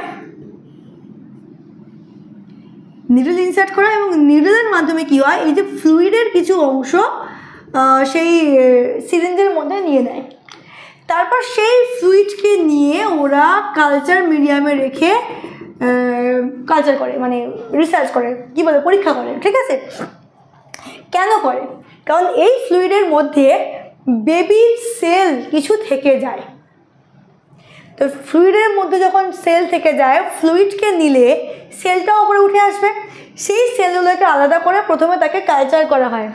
এবং নিডলের মাধ্যমে কি হয়, এই যে ফ্লুইডের কিছু অংশ সেই সিরিঞ্জের মধ্যে নিয়ে নেয়। তারপর সেই ফ্লুইডকে নিয়ে ওরা কালচার মিডিয়ামে রেখে কালচার করে, মানে রিসার্চ করে, কী বলে, পরীক্ষা করে। ঠিক আছে? কেন করে? কারণ এই ফ্লুইডের মধ্যে বেবির সেল কিছু থেকে যায়। তো ফ্লুইডের মধ্যে যখন সেল থেকে যায়, ফ্লুইডকে নিলে সেলটা উপরে উঠে আসবে। সেই সেলগুলোকে আলাদা করে প্রথমে তাকে কালচার করা হয়।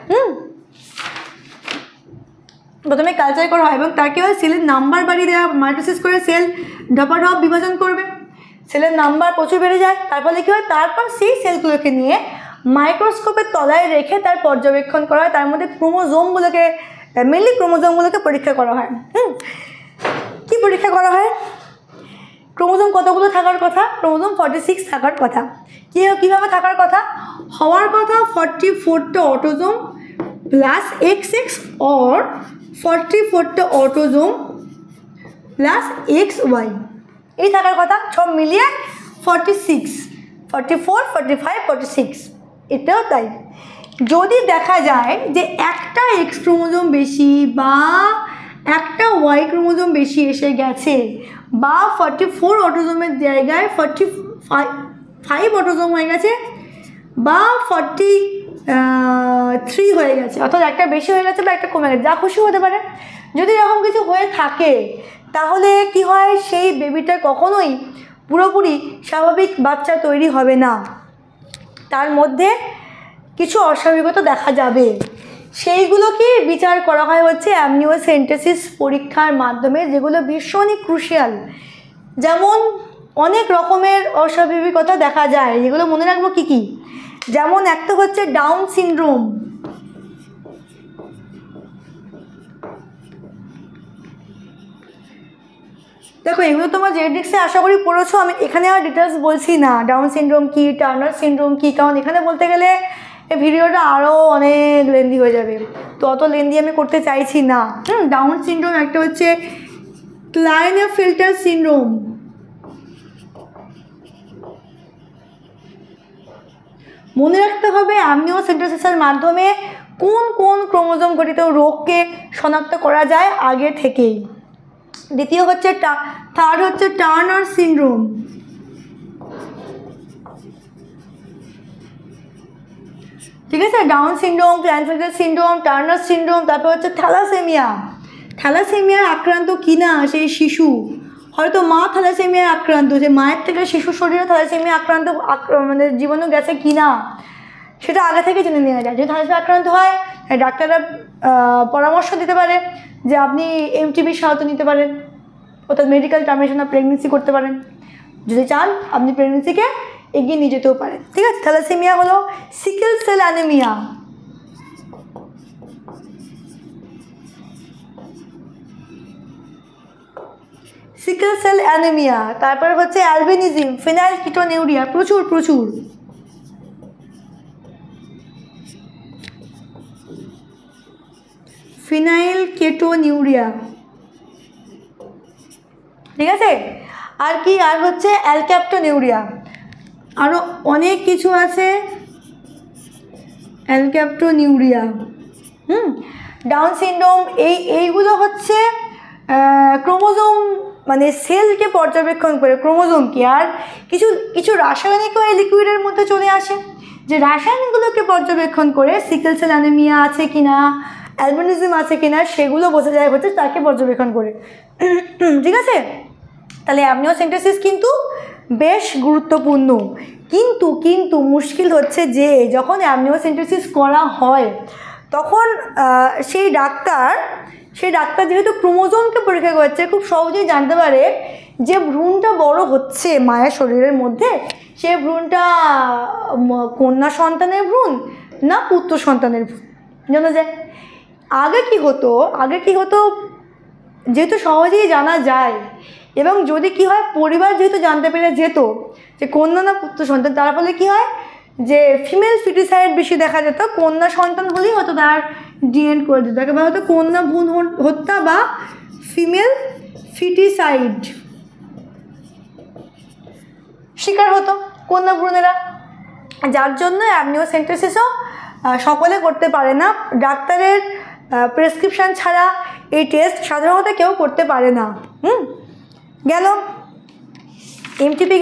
প্রথমে কালচার করা হয় এবং তাকে হয় সেলের নাম্বার বাড়িয়ে দেওয়া, মাইটোসিস করে সেল ঢপাঢপ বিভাজন করবে, সেলের নাম্বার প্রচুর বেড়ে যায়। তার ফলে কী হয়, তারপর সেই সেলগুলোকে নিয়ে মাইক্রোস্কোপের তলায় রেখে তার পর্যবেক্ষণ করা হয়। তার মধ্যে মেনলি ক্রোমোজোমগুলোকে পরীক্ষা করা হয়। কি পরীক্ষা করা হয়? ক্রোমোজোম কতগুলো থাকার কথা? ক্রোমোজোম 46 থাকার কথা। কীভাবে থাকার কথা? হওয়ার কথা 44টা অটোজোম প্লাস XX or 44টা অটোজোম প্লাস XY, এই থাকার কথা। সব মিলিয়ে 46, 44, 45, 46, এটাও তাই। যদি দেখা যায় যে একটা X ক্রোমোজোম বেশি বা একটা Y ক্রোমোজোম বেশি এসে গেছে, বা 44 অটোজোমের জায়গায় 45 অটোজোম হয়ে গেছে, বা 43 হয়ে গেছে, অর্থাৎ একটা বেশি হয়ে গেছে বা একটা কমে গেছে, যা খুশি হতে পারে। যদি এরকম কিছু হয়ে থাকে তাহলে কি হয়, সেই বেবিটা কখনোই পুরোপুরি স্বাভাবিক বাচ্চা তৈরি হবে না, তার মধ্যে কিছু অস্বাভাবিকতা দেখা যাবে। সেইগুলোকে বিচার করা হয় হচ্ছে অ্যামনিওসেন্টেসিস পরীক্ষার মাধ্যমে, যেগুলো ভীষণই ক্রুশিয়াল। যেমন অনেক রকমের অস্বাভাবিকতা দেখা যায়, যেগুলো মনে রাখবো কী কী। যেমন একটা হচ্ছে ডাউন সিনড্রোম। দেখো এগুলো তোমার জেনেটিক্সে আশা করি পড়েছো, আমি এখানে আর ডিটেলস বলছি না। ডাউন সিনড্রোম কী, টার্নার সিনড্রোম কী, কারণ এখানে বলতে গেলে এই ভিডিওটা আরও অনেক লেন্দি হয়ে যাবে, তো অত লেন্দি আমি করতে চাইছি না। ডাউন সিনড্রোম একটা হচ্ছে ক্লাইনেফেল্টার সিনড্রোম। মনে রাখতে হবে অ্যামনিওসেন্টেসিসের মাধ্যমে কোন কোন ক্রোমোজোম ঘটিত রোগকে শনাক্ত করা যায় আগে থেকেই। দ্বিতীয় হচ্ছে থার্ড হচ্ছে টার্নার সিনড্রোম। ঠিক আছে? Down syndrome, Klinefelter syndrome, Turner syndrome. তারপর হচ্ছে থ্যালাসেমিয়া আক্রান্ত কিনা সেই শিশু, হয়তো মা থ্যালাসেমিয়ায় আক্রান্ত, যে মায়ের থেকে শিশুর শরীরে থ্যালাসেমিয়া আক্রান্ত মানে জীবাণু গেছে কিনা সেটা আগে থেকে জেনে নেওয়া যায়। যদি থ্যালাসেমিয়া আক্রান্ত হয়, ডাক্তাররা পরামর্শ দিতে পারে যে আপনি MTBর সাহায্য নিতে পারেন, অর্থাৎ মেডিকেল টার্মিনেশন অফ প্রেগনেন্সি করতে পারেন। যদি চান আপনি প্রেগনেন্সিকে এগিয়ে নিয়ে যেতেও পারেন। ঠিক আছে? থ্যালাসেমিয়া হলো sickle cell anaemia. Sickle cell anaemia. তারপরে হচ্ছে অ্যালবিনিজম, ফিনাইলকিটোনিউরিয়া, প্রচুর ফিনাইলকেটোনিউরিয়া। ঠিক আছে? আর কি, আর হচ্ছে অ্যালক্যাপ্টোনিউরিয়া, আরও অনেক কিছু আছে। অ্যালক্যাপ্টোনিউরিয়া, ডাউন সিনড্রোম, এইগুলো হচ্ছে ক্রোমোজোম মানে সেলকে পর্যবেক্ষণ করে ক্রোমোজোমকে। আর কিছু রাসায়নিকও এই লিকুইডের মধ্যে চলে আসে, যে রাসায়নিকগুলোকে পর্যবেক্ষণ করে সিকেল সেল অ্যানিমিয়া আছে কিনা, অ্যালবিনিজম আছে কিনা, সেগুলো বোঝা যায় হচ্ছে তাকে পর্যবেক্ষণ করে। ঠিক আছে? তাহলে অ্যামনিওসেন্টেসিস কিন্তু বেশ গুরুত্বপূর্ণ। কিন্তু কিন্তু মুশকিল হচ্ছে যে যখন অ্যামনিওসেন্টেসিস করা হয় তখন সেই ডাক্তার যেহেতু ক্রোমোজোমকে পরীক্ষা করছে, খুব সহজেই জানতে পারে যে ভ্রূণটা বড় হচ্ছে মায়ের শরীরের মধ্যে, সে ভ্রূণটা কন্যা সন্তানের ভ্রূণ না পুত্র সন্তানের ভ্রূণ জানা যায়। আগে কি হতো যেহেতু সহজেই জানা যায়, এবং যদি কি হয় পরিবার যেহেতু জানতে পেরে যেত যে কন্যা না পুত্র সন্তান, তার ফলে কি হয় যে ফিমেল ফিটিসাইড বেশি দেখা যেত, কন্যা সন্তান হলেই হয়তো তার ডিএনএ করে দিত, একেবারে হয়তো কন্যা ভ্রূণ হত্যা বা ফিমেল ফিটিসাইড শিকার হতো কন্যা ভ্রূণেরা, যার জন্য অ্যামনিওসেন্টেসিসও সকলে করতে পারে না। ডাক্তারের প্রেসক্রিপশান ছাড়া এই টেস্ট সাধারণত কেউ করতে পারে না। গেল এমটিপি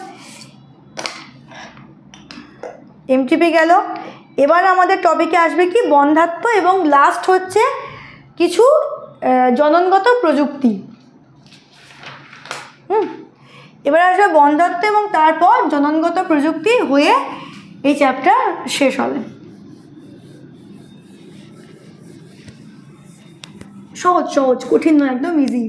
গেল। এবার আমাদের টপিকে আসবে কি বন্ধ্যাত্ব, এবং লাস্ট হচ্ছে কিছু জননগত প্রযুক্তি। এবার আসবে বন্ধ্যাত্ব এবং তারপর জননগত প্রযুক্তি হয়ে এই চ্যাপ্টার শেষ হবে। সহজ, কঠিন নয়, একদম ইজি।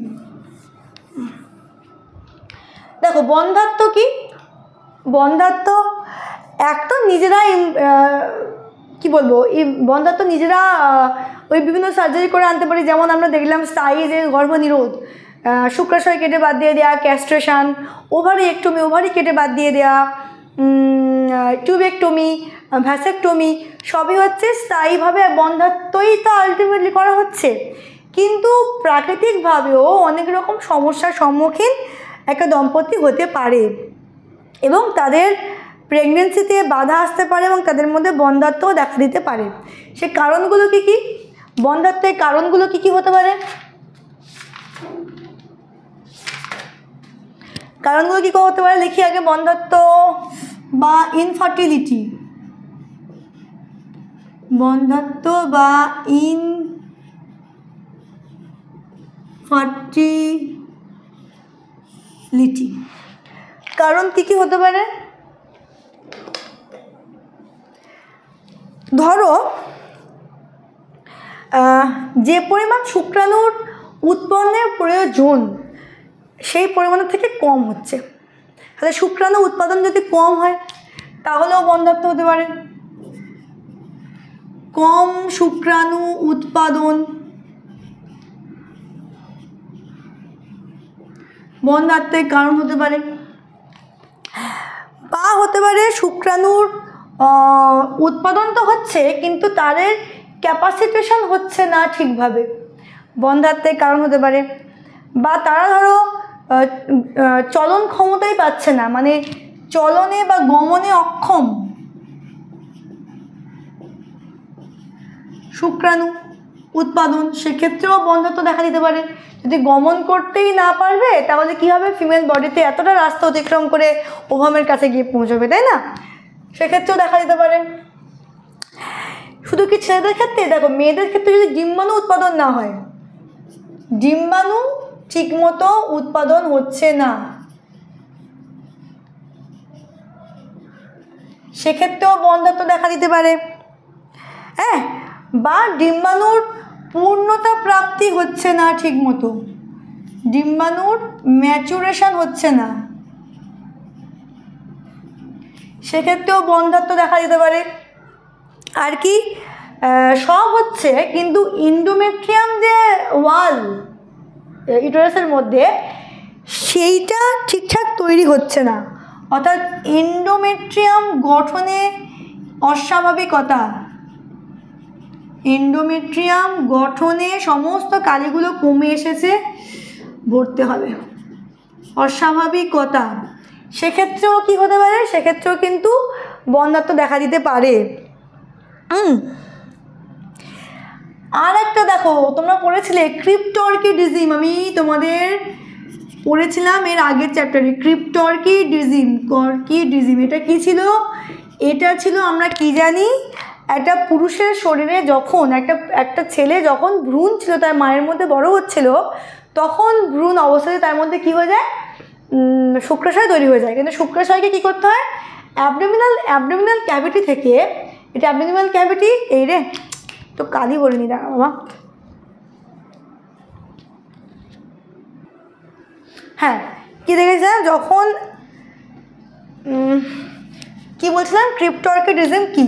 দেখো বন্ধ্যাত্ব কি? বন্ধ্যাত্ব একটা নিজেরা কি বলবো, এই বন্ধ্যাত্ব নিজেরা ওই বিভিন্ন সার্জারি করে আনতে পারি, যেমন আমরা দেখলাম স্থায়ী যে গর্ভনিরোধ, শুক্রাশয় কেটে বাদ দিয়ে দেওয়া, ক্যাস্ট্রেশন, ওভারি কেটে বাদ দিয়ে দেওয়া, টিউবেক্টমি, ভ্যাসেক্টমি, সবই হচ্ছে স্থায়ীভাবে বন্ধ্যাত্বই তো আলটিমেটলি করা হচ্ছে। কিন্তু প্রাকৃতিকভাবেও অনেক রকম সমস্যার সম্মুখীন একটা দম্পতি হতে পারে, এবং তাদের প্রেগনেন্সিতে বাধা আসতে পারে, এবং তাদের মধ্যে বন্ধ্যাত্বও দেখা দিতে পারে। সে কারণগুলো কি বন্ধ্যাত্বের কারণগুলো কি হতে পারে? কারণগুলো কি হতে পারে লিখি আগে। বন্ধ্যাত্ব বা ইনফার্টিলিটি, কারণ কি হতে পারে? ধরো যে পরিমাণ শুক্রাণুর উৎপন্নের প্রয়োজন সেই পরিমাণের থেকে কম হচ্ছে, তাহলে শুক্রাণু উৎপাদন যদি কম হয় তাহলেও বন্ধ্যাত্ব হতে পারে। কম শুক্রাণু উৎপাদন বন্ধ্যাত্বের কারণ হতে পারে, বা হতে পারে শুক্রাণুর উৎপাদন তো হচ্ছে কিন্তু তাদের ক্যাপাসিটেশন হচ্ছে না ঠিকভাবে, বন্ধ্যাত্বের কারণ হতে পারে। বা তারা ধরো চলন ক্ষমতাই পাচ্ছে না, মানে চলনে বা গমনে অক্ষম, শুক্রাণু উৎপাদন, সেক্ষেত্রেও বন্ধ্যাত্ব দেখা দিতে পারে। যদি গমন করতেই না পারবে তাহলে কী হবে, ফিমেল বডিতে এতটা রাস্তা অতিক্রম করে ওভামের কাছে গিয়ে পৌঁছবে, তাই না? সেক্ষেত্রেও দেখা দিতে পারে। শুধু কি ছেলেদের ক্ষেত্রে? দেখো মেয়েদের ক্ষেত্রে যদি ডিম্বাণু উৎপাদন না হয়, ডিম্বাণু ঠিকমতো উৎপাদন হচ্ছে না, সেক্ষেত্রেও বন্ধ্যাত্ব দেখা দিতে পারে। হ্যাঁ, বা ডিম্বাণুর পূর্ণতা প্রাপ্তি হচ্ছে না ঠিকমতো, ডিম্বাণুর ম্যাচুরেশন হচ্ছে না, সেক্ষেত্রেও বন্ধ্যাত্ব দেখা দিতে পারে। আর কি সব হচ্ছে, কিন্তু ইন্ডোমেট্রিয়াম যে ওয়াল ইউটেরাসের মধ্যে সেইটা ঠিকঠাক তৈরি হচ্ছে না, অর্থাৎ এন্ডোমেট্রিয়াম গঠনে অস্বাভাবিকতা, এন্ডোমেট্রিয়াম গঠনে সমস্ত কালিগুলো কমে এসেছে, ভরতে হবে, অস্বাভাবিকতা, সেক্ষেত্রেও কি হতে পারে, সেক্ষেত্রেও কিন্তু বন্ধ্যাত্ব দেখা দিতে পারে। আর একটা দেখো, তোমরা পড়েছিলে ক্রিপ্টরকিডিজিম, আমি তোমাদের পড়েছিলাম এর আগের চ্যাপ্টারে, ক্রিপ্টরকিডিজিম। এটা কি ছিল? এটা ছিল, আমরা কি জানি, একটা পুরুষের শরীরে যখন একটা ছেলে যখন ভ্রূণ ছিল তার মায়ের মধ্যে বড় হচ্ছিল, তখন ভ্রূণ অবস্থাতে তার মধ্যে কি হয়ে যায়, শুক্রাশয় তৈরি হয়ে যায়। কিন্তু শুক্রাশয়কে কী করতে হয়, অ্যাবডোমিনাল ক্যাভিটি থেকে, এটা অ্যাবডোমিনাল ক্যাভিটি, এই রে তো কালি বলিনি দাঁড়া বাবা, হ্যাঁ কী দেখেছিলাম যখন কি বলছিলাম, ক্রিপ্টরকিডিজম কি,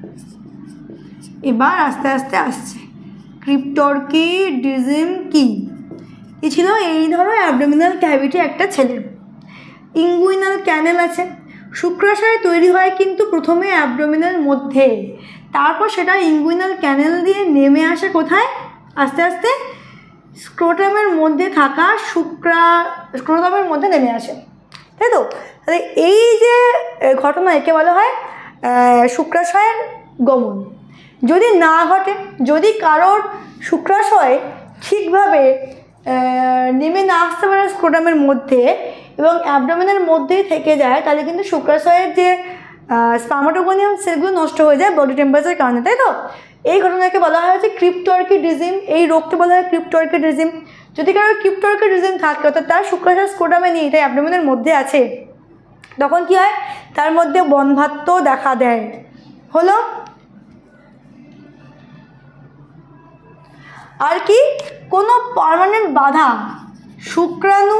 এবার আস্তে আস্তে আসছে। ক্রিপ্টরকিডিজম কি ছিল, এই ধরো অ্যাবডোমিনাল ক্যাভিটি একটা ছেলের, ইঙ্গুইনাল ক্যানেল আছে, শুক্রাশয় তৈরি হয় কিন্তু প্রথমে অ্যাবডোমিনাল মধ্যে, তারপর সেটা ইঙ্গুইনাল ক্যানেল দিয়ে নেমে আসে কোথায়, আস্তে আস্তে স্ক্রোটামের মধ্যে থাকা স্ক্রোটামের মধ্যে নেমে আসে, তাই তো? তাহলে এই যে ঘটনা, একে বলা হয় শুক্রাশয়ের গমন। যদি না ঘটে, যদি কারোর শুক্রাশয় ঠিকভাবে নেমে না আসতে পারে স্ক্রোটামের মধ্যে এবং অ্যাবডোমেনের মধ্যেই থেকে যায়, তাহলে কিন্তু শুক্রাশয়ের যে স্পার্মাটোগোনিয়াম সেলগুলো নষ্ট হয়ে যায় বডি টেম্পারেচারের কারণে, তাই তো? এই ঘটনাকে বলা হয় হচ্ছে ক্রিপ্টরকিডিজম, এই রোগকে বলা হয় ক্রিপ্টরকিডিজম। যদি কারোর ক্রিপ্টরকিডিজম থাকে, অর্থাৎ তার শুক্রাশয় স্ক্রোটামে নেই, তাই অ্যাবডোমেনের মধ্যে আছে, তখন কি হয়, তার মধ্যে বন্ধ্যাত্ব দেখা দেয়। হলো আর কি, কোনো পার্মানেন্ট বাধা শুক্রাণু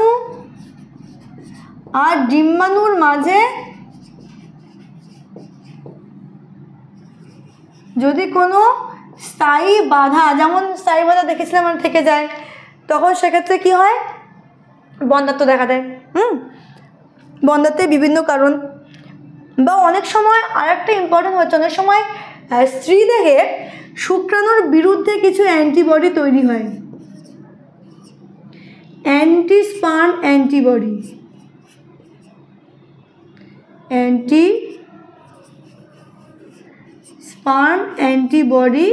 আর ডিম্বাণুর মাঝে যদি কোনো স্থায়ী বাধা, যেমন স্থায়ী বাধা দেখেছিলাম আমরা, থেকে যায়, তখন সেক্ষেত্রে কি হয়, বন্ধ্যাত্ব দেখা দেয়। বন্ধ্যাত্বের বিভিন্ন কারণ, বা অনেক সময় আর একটা ইম্পর্টেন্ট হচ্ছে, অনেক সময় স্ত্রী দেহে শুক্রাণুর বিরুদ্ধে কিছু অ্যান্টিবডি তৈরি হয়, অ্যান্টিস্পার্ম অ্যান্টিবডি, অ্যান্টিস্পার্ম অ্যান্টিবডি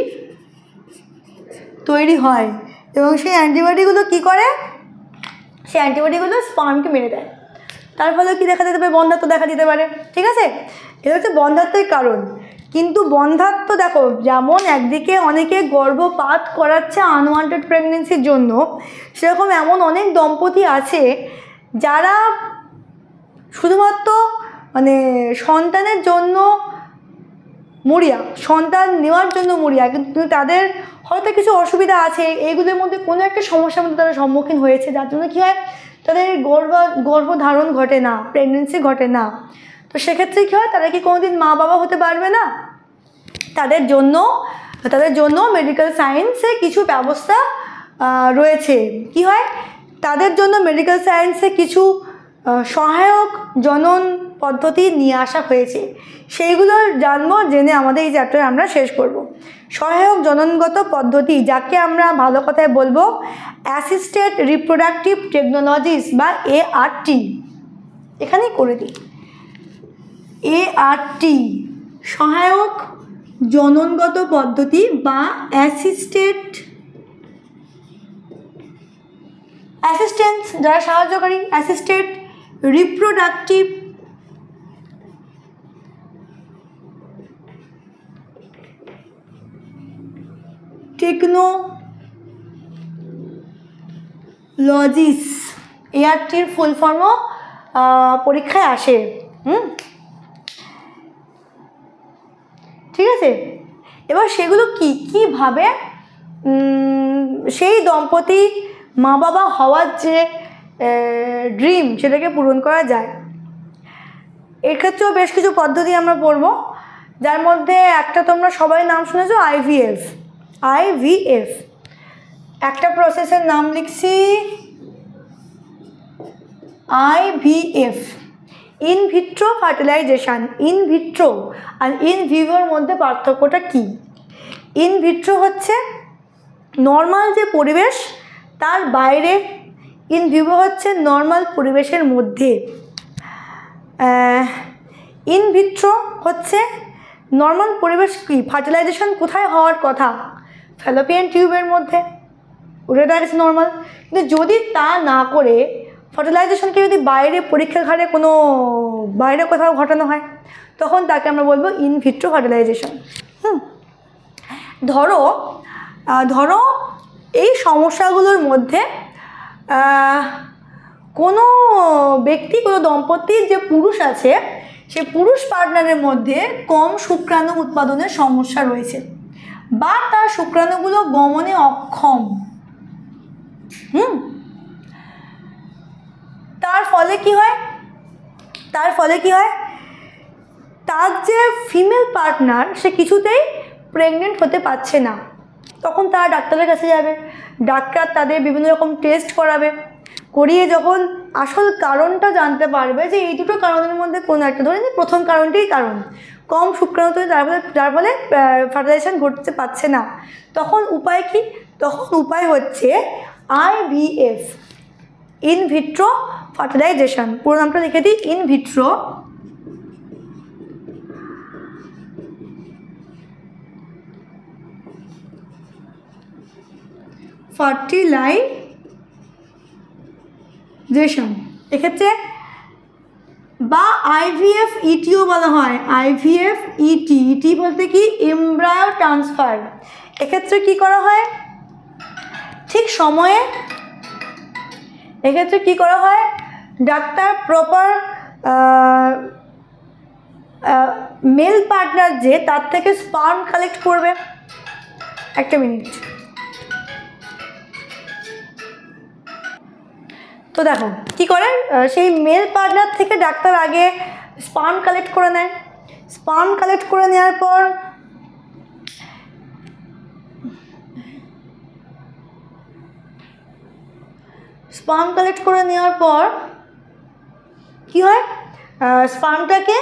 তৈরি হয়, এবং সেই অ্যান্টিবডিগুলো কী করে, সেই অ্যান্টিবডিগুলো স্পার্মকে মেরে দেয়, তার ফলে কী দেখা দিতে পারে, বন্ধ্যাত্ব দেখা দিতে পারে। ঠিক আছে, এটা হচ্ছে বন্ধ্যাত্বের কারণ। কিন্তু বন্ধ্যাত্ব দেখো, যেমন একদিকে অনেকে গর্ভপাত করাচ্ছে আনওয়ান্টেড প্রেগনেন্সির জন্য, সেরকম এমন অনেক দম্পতি আছে যারা শুধুমাত্র মানে সন্তানের জন্য মরিয়া, সন্তান নেওয়ার জন্য মরিয়া, কিন্তু তাদের হয়তো কিছু অসুবিধা আছে, এইগুলোর মধ্যে কোনো একটা সমস্যার মধ্যে তারা সম্মুখীন হয়েছে, যার জন্য কী হয়, তাদের গর্ভধারণ ঘটে না, প্রেগনেন্সি ঘটে না। তো সেক্ষেত্রে কী হয়, তারা কি কোনোদিন মা বাবা হতে পারবে না? তাদের জন্য মেডিকেল সায়েন্সে কিছু ব্যবস্থা রয়েছে। কি হয়, তাদের জন্য মেডিকেল সায়েন্সে কিছু সহায়ক জনন পদ্ধতি নিয়ে আসা হয়েছে, সেইগুলো জানবো, জেনে আমাদের এই চ্যাপ্টার আমরা শেষ করব। সহায়ক জননগত পদ্ধতি, যাকে আমরা ভালো কথায় বলবো অ্যাসিস্টেড রিপ্রোডাক্টিভ টেকনোলজিস বা ART, এখানেই করে দিই, ART সহায়ক জননগত পদ্ধতি বা অ্যাসিস্ট্যান্স, যারা সাহায্যকারী, অ্যাসিস্টেড রিপ্রোডাক্টিভ টেকনোলজিস, ARTর ফুল ফর্মও পরীক্ষায় আসে। ঠিক আছে, এবার সেগুলো কীভাবে সেই দম্পতি মা বাবা হওয়ার যে ড্রিম, সেটাকে পূরণ করা যায়। এক্ষেত্রেও বেশ কিছু পদ্ধতি আমরা পড়ব, যার মধ্যে একটা তোমরা সবাই নাম শুনেছো, IVF। একটা প্রসেসের নাম লিখছি IVF, in vitro fertilisation. In vitro আর ইন ভিভোর মধ্যে পার্থক্যটা কী? ইন ভিট্রো হচ্ছে নর্মাল যে পরিবেশ তার বাইরে, ইন ভিভো হচ্ছে নর্মাল পরিবেশের মধ্যে। ইন ভিট্রো হচ্ছে নর্মাল পরিবেশ কি, ফার্টিলাইজেশন কোথায় হওয়ার কথা, ফ্যালোপিয়ান টিউবের মধ্যে, ওটা হচ্ছে নর্মাল। কিন্তু যদি তা না করে ফার্টিলাইজেশনকে যদি বাইরে পরীক্ষাগারে কোনো বাইরে কোথাও ঘটানো হয়, তখন তাকে আমরা বলবো ইন ভিট্রো ফার্টিলাইজেশন। ধরো এই সমস্যাগুলোর মধ্যে কোনো ব্যক্তি, কোনো দম্পতির যে পুরুষ আছে, সেই পুরুষ পার্টনারের মধ্যে কম শুক্রাণু উৎপাদনের সমস্যা রয়েছে বা তার শুক্রাণুগুলো গমনে অক্ষম। তার ফলে কি হয় তার যে ফিমেল পার্টনার সে কিছুতেই প্রেগনেন্ট হতে পারছে না। তখন তারা ডাক্তারের কাছে যাবে, ডাক্তার তাদের বিভিন্ন রকম টেস্ট করাবে, করিয়ে যখন আসল কারণটা জানতে পারবে যে এই দুটো কারণের মধ্যে কোনো একটা, ধরে নিই প্রথম কারণটাই কারণ কম শুক্রাণু তৈরি, যার ফলে ফার্টিলাইজেশন ঘটতে পারছে না, তখন উপায় কি? তখন উপায় হচ্ছে IVF, ইন ভিট্রো ফার্টিলাইজেশন। পুরো নামটা লিখে দিই, ইন ভিট্রো ফার্টিলাইজেশন এক্ষেত্রে, বা IVF ETও বলা হয়। IVF ET বলতে কি এমব্রায়ো ট্রান্সফার। এক্ষেত্রে কি করা হয়? ঠিক সময়ে এক্ষেত্রে কি করা হয়, ডাক্তার প্রপার মেল পার্টনার যে তার থেকে স্পার্ম কালেক্ট করবে। একটা মিনিট। তো দেখো কি করে, সেই মেল পার্টনার থেকে ডাক্তার আগে স্পার্ম কালেক্ট করে নেয়। স্পার্ম কালেক্ট করে নেওয়ার পর কি হয়, স্পার্মটাকে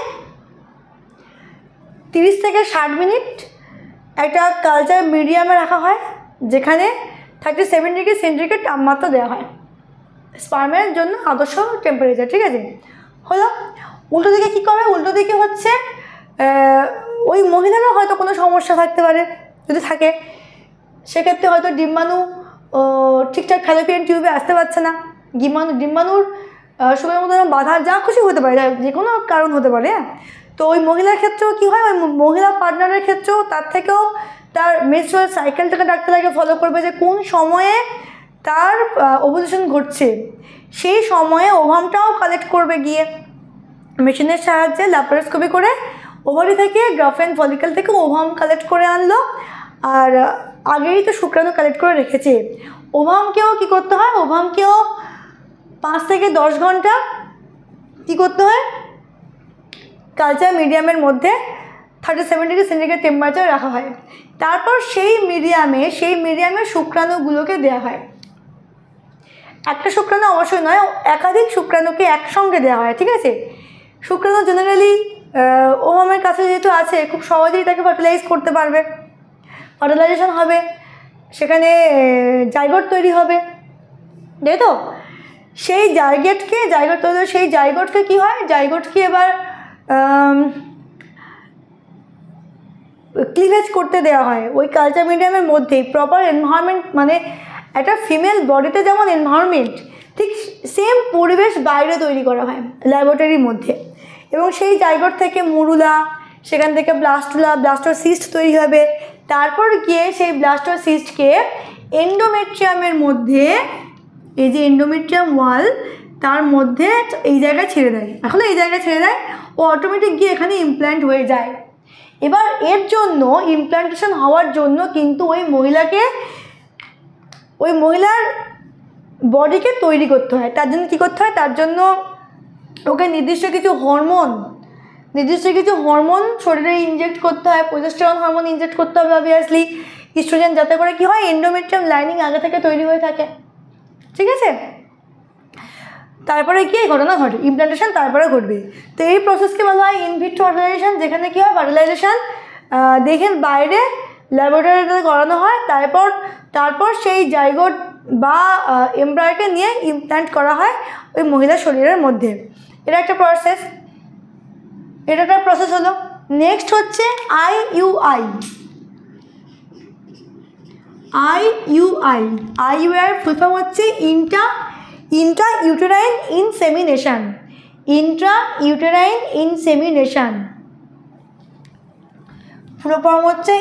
30 থেকে 60 মিনিট একটা কালচার মিডিয়ামে রাখা হয়, যেখানে 37 ডিগ্রি সেন্টিগ্রেড তাপমাত্রা দেওয়া হয় স্পার্মের জন্য আদর্শ টেম্পারেচার। ঠিক আছে, হলো। উল্টো দিকে কী করে? উল্টো দিকে হচ্ছে ওই মহিলারও হয়তো কোনো সমস্যা থাকতে পারে, যদি থাকে সেক্ষেত্রে হয়তো ডিম্বাণু ঠিকঠাক ফ্যালোপিয়ান টিউবে আসতে পারছে না, ডিম্বাণুর সময়ের মতো বাধা, যা খুশি হতে পারে, যে কোনো কারণ হতে পারে। তো ওই মহিলার ক্ষেত্রেও কী হয়, ওই মহিলা পার্টনারের ক্ষেত্রেও তার থেকেও তার মেনস্ট্রুয়াল সাইকেলটাকে ডাক্তার আগে ফলো করবে, যে কোন সময়ে তার ওভুলেশন ঘটছে, সেই সময়ে ওভামটাও কালেক্ট করবে গিয়ে মেশিনের সাহায্যে ল্যাপারোস্কোপি করে ওভারি থেকে গ্রাফেন ফলিকল থেকে ওভাম কালেক্ট করে আনলো। আর আগেই তো শুক্রাণু কালেক্ট করে রেখেছে। ওভামকেও কী করতে হয়, ওভামকেও 5 থেকে 10 ঘন্টা কী করতে হয়, কালচার মিডিয়ামের মধ্যে 37 ডিগ্রি সেন্টিগ্রেড টেম্পারেচার রাখা হয়। তারপর সেই মিডিয়ামে শুক্রাণুগুলোকে দেওয়া হয়। একটা শুক্রাণু অবশ্যই নয়, একাধিক শুক্রাণুকে একসঙ্গে দেওয়া হয়। ঠিক আছে, শুক্রাণু জেনারেলি ওভামের কাছে যেহেতু আছে, খুব সহজেই তাকে ফার্টিলাইজ করতে পারবে, ফার্টিলাইজেশন হবে, সেখানে জাইগোট তৈরি হবে, তাই তো? সেই জাইগোটকে কী হয়, জাইগোটকে এবার ক্লিভেজ করতে দেওয়া হয় ওই কালচার মিডিয়ামের মধ্যেই। প্রপার এনভায়রনমেন্ট, মানে একটা ফিমেল বডিতে যেমন এনভায়রনমেন্ট, ঠিক সেম পরিবেশ বাইরে তৈরি করা হয় ল্যাবরেটরির মধ্যে। এবং সেই জাইগোট থেকে মুরুলা, সেখান থেকে ব্লাস্টোসিস্ট তৈরি হবে। তারপর গিয়ে সেই ব্লাস্টোসিস্টকে এন্ডোমেট্রিয়ামের মধ্যে, এই যে এন্ডোমেট্রিয়াম ওয়াল, তার মধ্যে এই জায়গায় ছেড়ে দেয়। এখন এই জায়গায় ছেড়ে দেয়, ও অটোমেটিক গিয়ে এখানে ইমপ্ল্যান্ট হয়ে যায়। এবার এর জন্য, ইমপ্ল্যান্টেশন হওয়ার জন্য কিন্তু ওই মহিলার বডিকে তৈরি করতে হয়। তার জন্য কী করতে হয়, তার জন্য ওকে নির্দিষ্ট কিছু হরমোন শরীরে ইনজেক্ট করতে হয়। প্রোজেস্টেরন হরমোন ইনজেক্ট করতে হবে অবভিয়াসলি, ইস্ট্রোজেন, যাতে করে কী হয়, এন্ডোমেট্রিয়াম লাইনিং আগে থেকে তৈরি হয়ে থাকে। ঠিক আছে, তারপরে কি ঘটনা ঘটে, ইমপ্ল্যান্টেশন তারপরে ঘটবে। তো এই প্রসেসকে বলা হয় ইন ভিট্রো ফার্টিলাইজেশন, যেখানে কী হয়, ফার্টিলাইজেশন দেখেন বাইরে ল্যাবরেটরিতে করানো হয়। তারপর সেই জাইগোট বা এমব্রায়োকে নিয়ে ইমপ্ল্যান্ট করা হয় ওই মহিলার শরীরের মধ্যে। এটা একটা প্রসেস হলো। নেক্সট হচ্ছে IUI ফুল ফর্ম হচ্ছে ইন্ট্রাইউটেরাইন ইনসেমিনেশন। ফুল ফর্ম হচ্ছে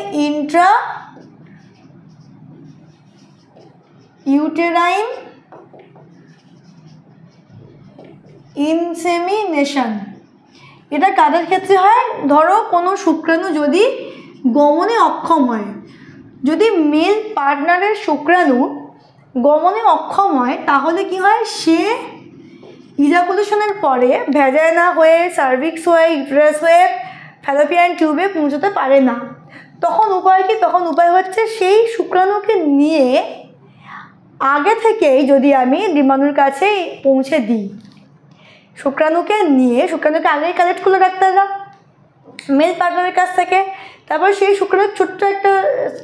ইন্ট্রাইউটেরাইন ইনসেমিনেশন। এটা কাদের ক্ষেত্রে হয়? ধরো কোনো শুক্রাণু যদি গমনে অক্ষম হয়, যদি মেল পার্টনারের শুক্রাণু গমনে অক্ষম হয় তাহলে কি হয়, সে ইজাকুলেশনের পরে ভ্যাজাইনা হয়ে, সার্ভিক্স হয়ে, ইউটেরাস হয়ে ফ্যালোপিয়ান টিউবে পৌঁছতে পারে না। তখন উপায় কি? তখন উপায় হচ্ছে সেই শুক্রাণুকে নিয়ে আগে থেকেই যদি আমি ডিম্বাণুর কাছে পৌঁছে দিই, শুক্রাণুকে আগেই কালেক্ট করলো ডাক্তাররা মেল পার্টনারের কাছ থেকে, তারপর সেই শুক্রাণুর ছোট্ট একটা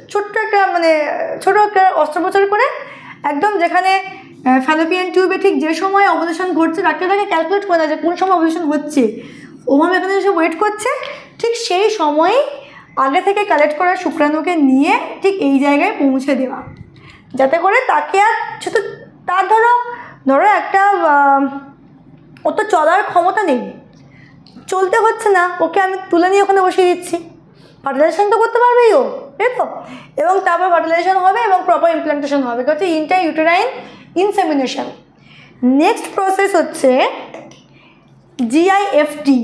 ছোটো একটা অস্ত্রোপচার করে একদম যেখানে ফ্যালোপিয়ান টিউবে ঠিক যে সময় অবলেশন ঘটছে, ডাক্তারটাকে ক্যালকুলেট করে না যে কোন সময় অবলেশন হচ্ছে, ওভাবে এখানে এসে ওয়েট করছে, ঠিক সেই সময়ই আগে থেকে কালেক্ট করা শুক্রাণুকে নিয়ে ঠিক এই জায়গায় পৌঁছে দেওয়া, যাতে করে তাকে আর শুধু তার ধরো একটা ও তো চলার ক্ষমতা নেই, চলতে হচ্ছে না, ওকে আমি তুলে নিয়ে ওখানে বসিয়ে দিচ্ছি, ফার্টিলাইজেশন তো করতে পারবেই ও, তাই তো? এবং তারপর ফার্টিলাইজেশন হবে এবং প্রপার ইমপ্ল্যান্টেশন হবে, হচ্ছে inter uterine insemination. Next process হচ্ছে জিআইএফটি।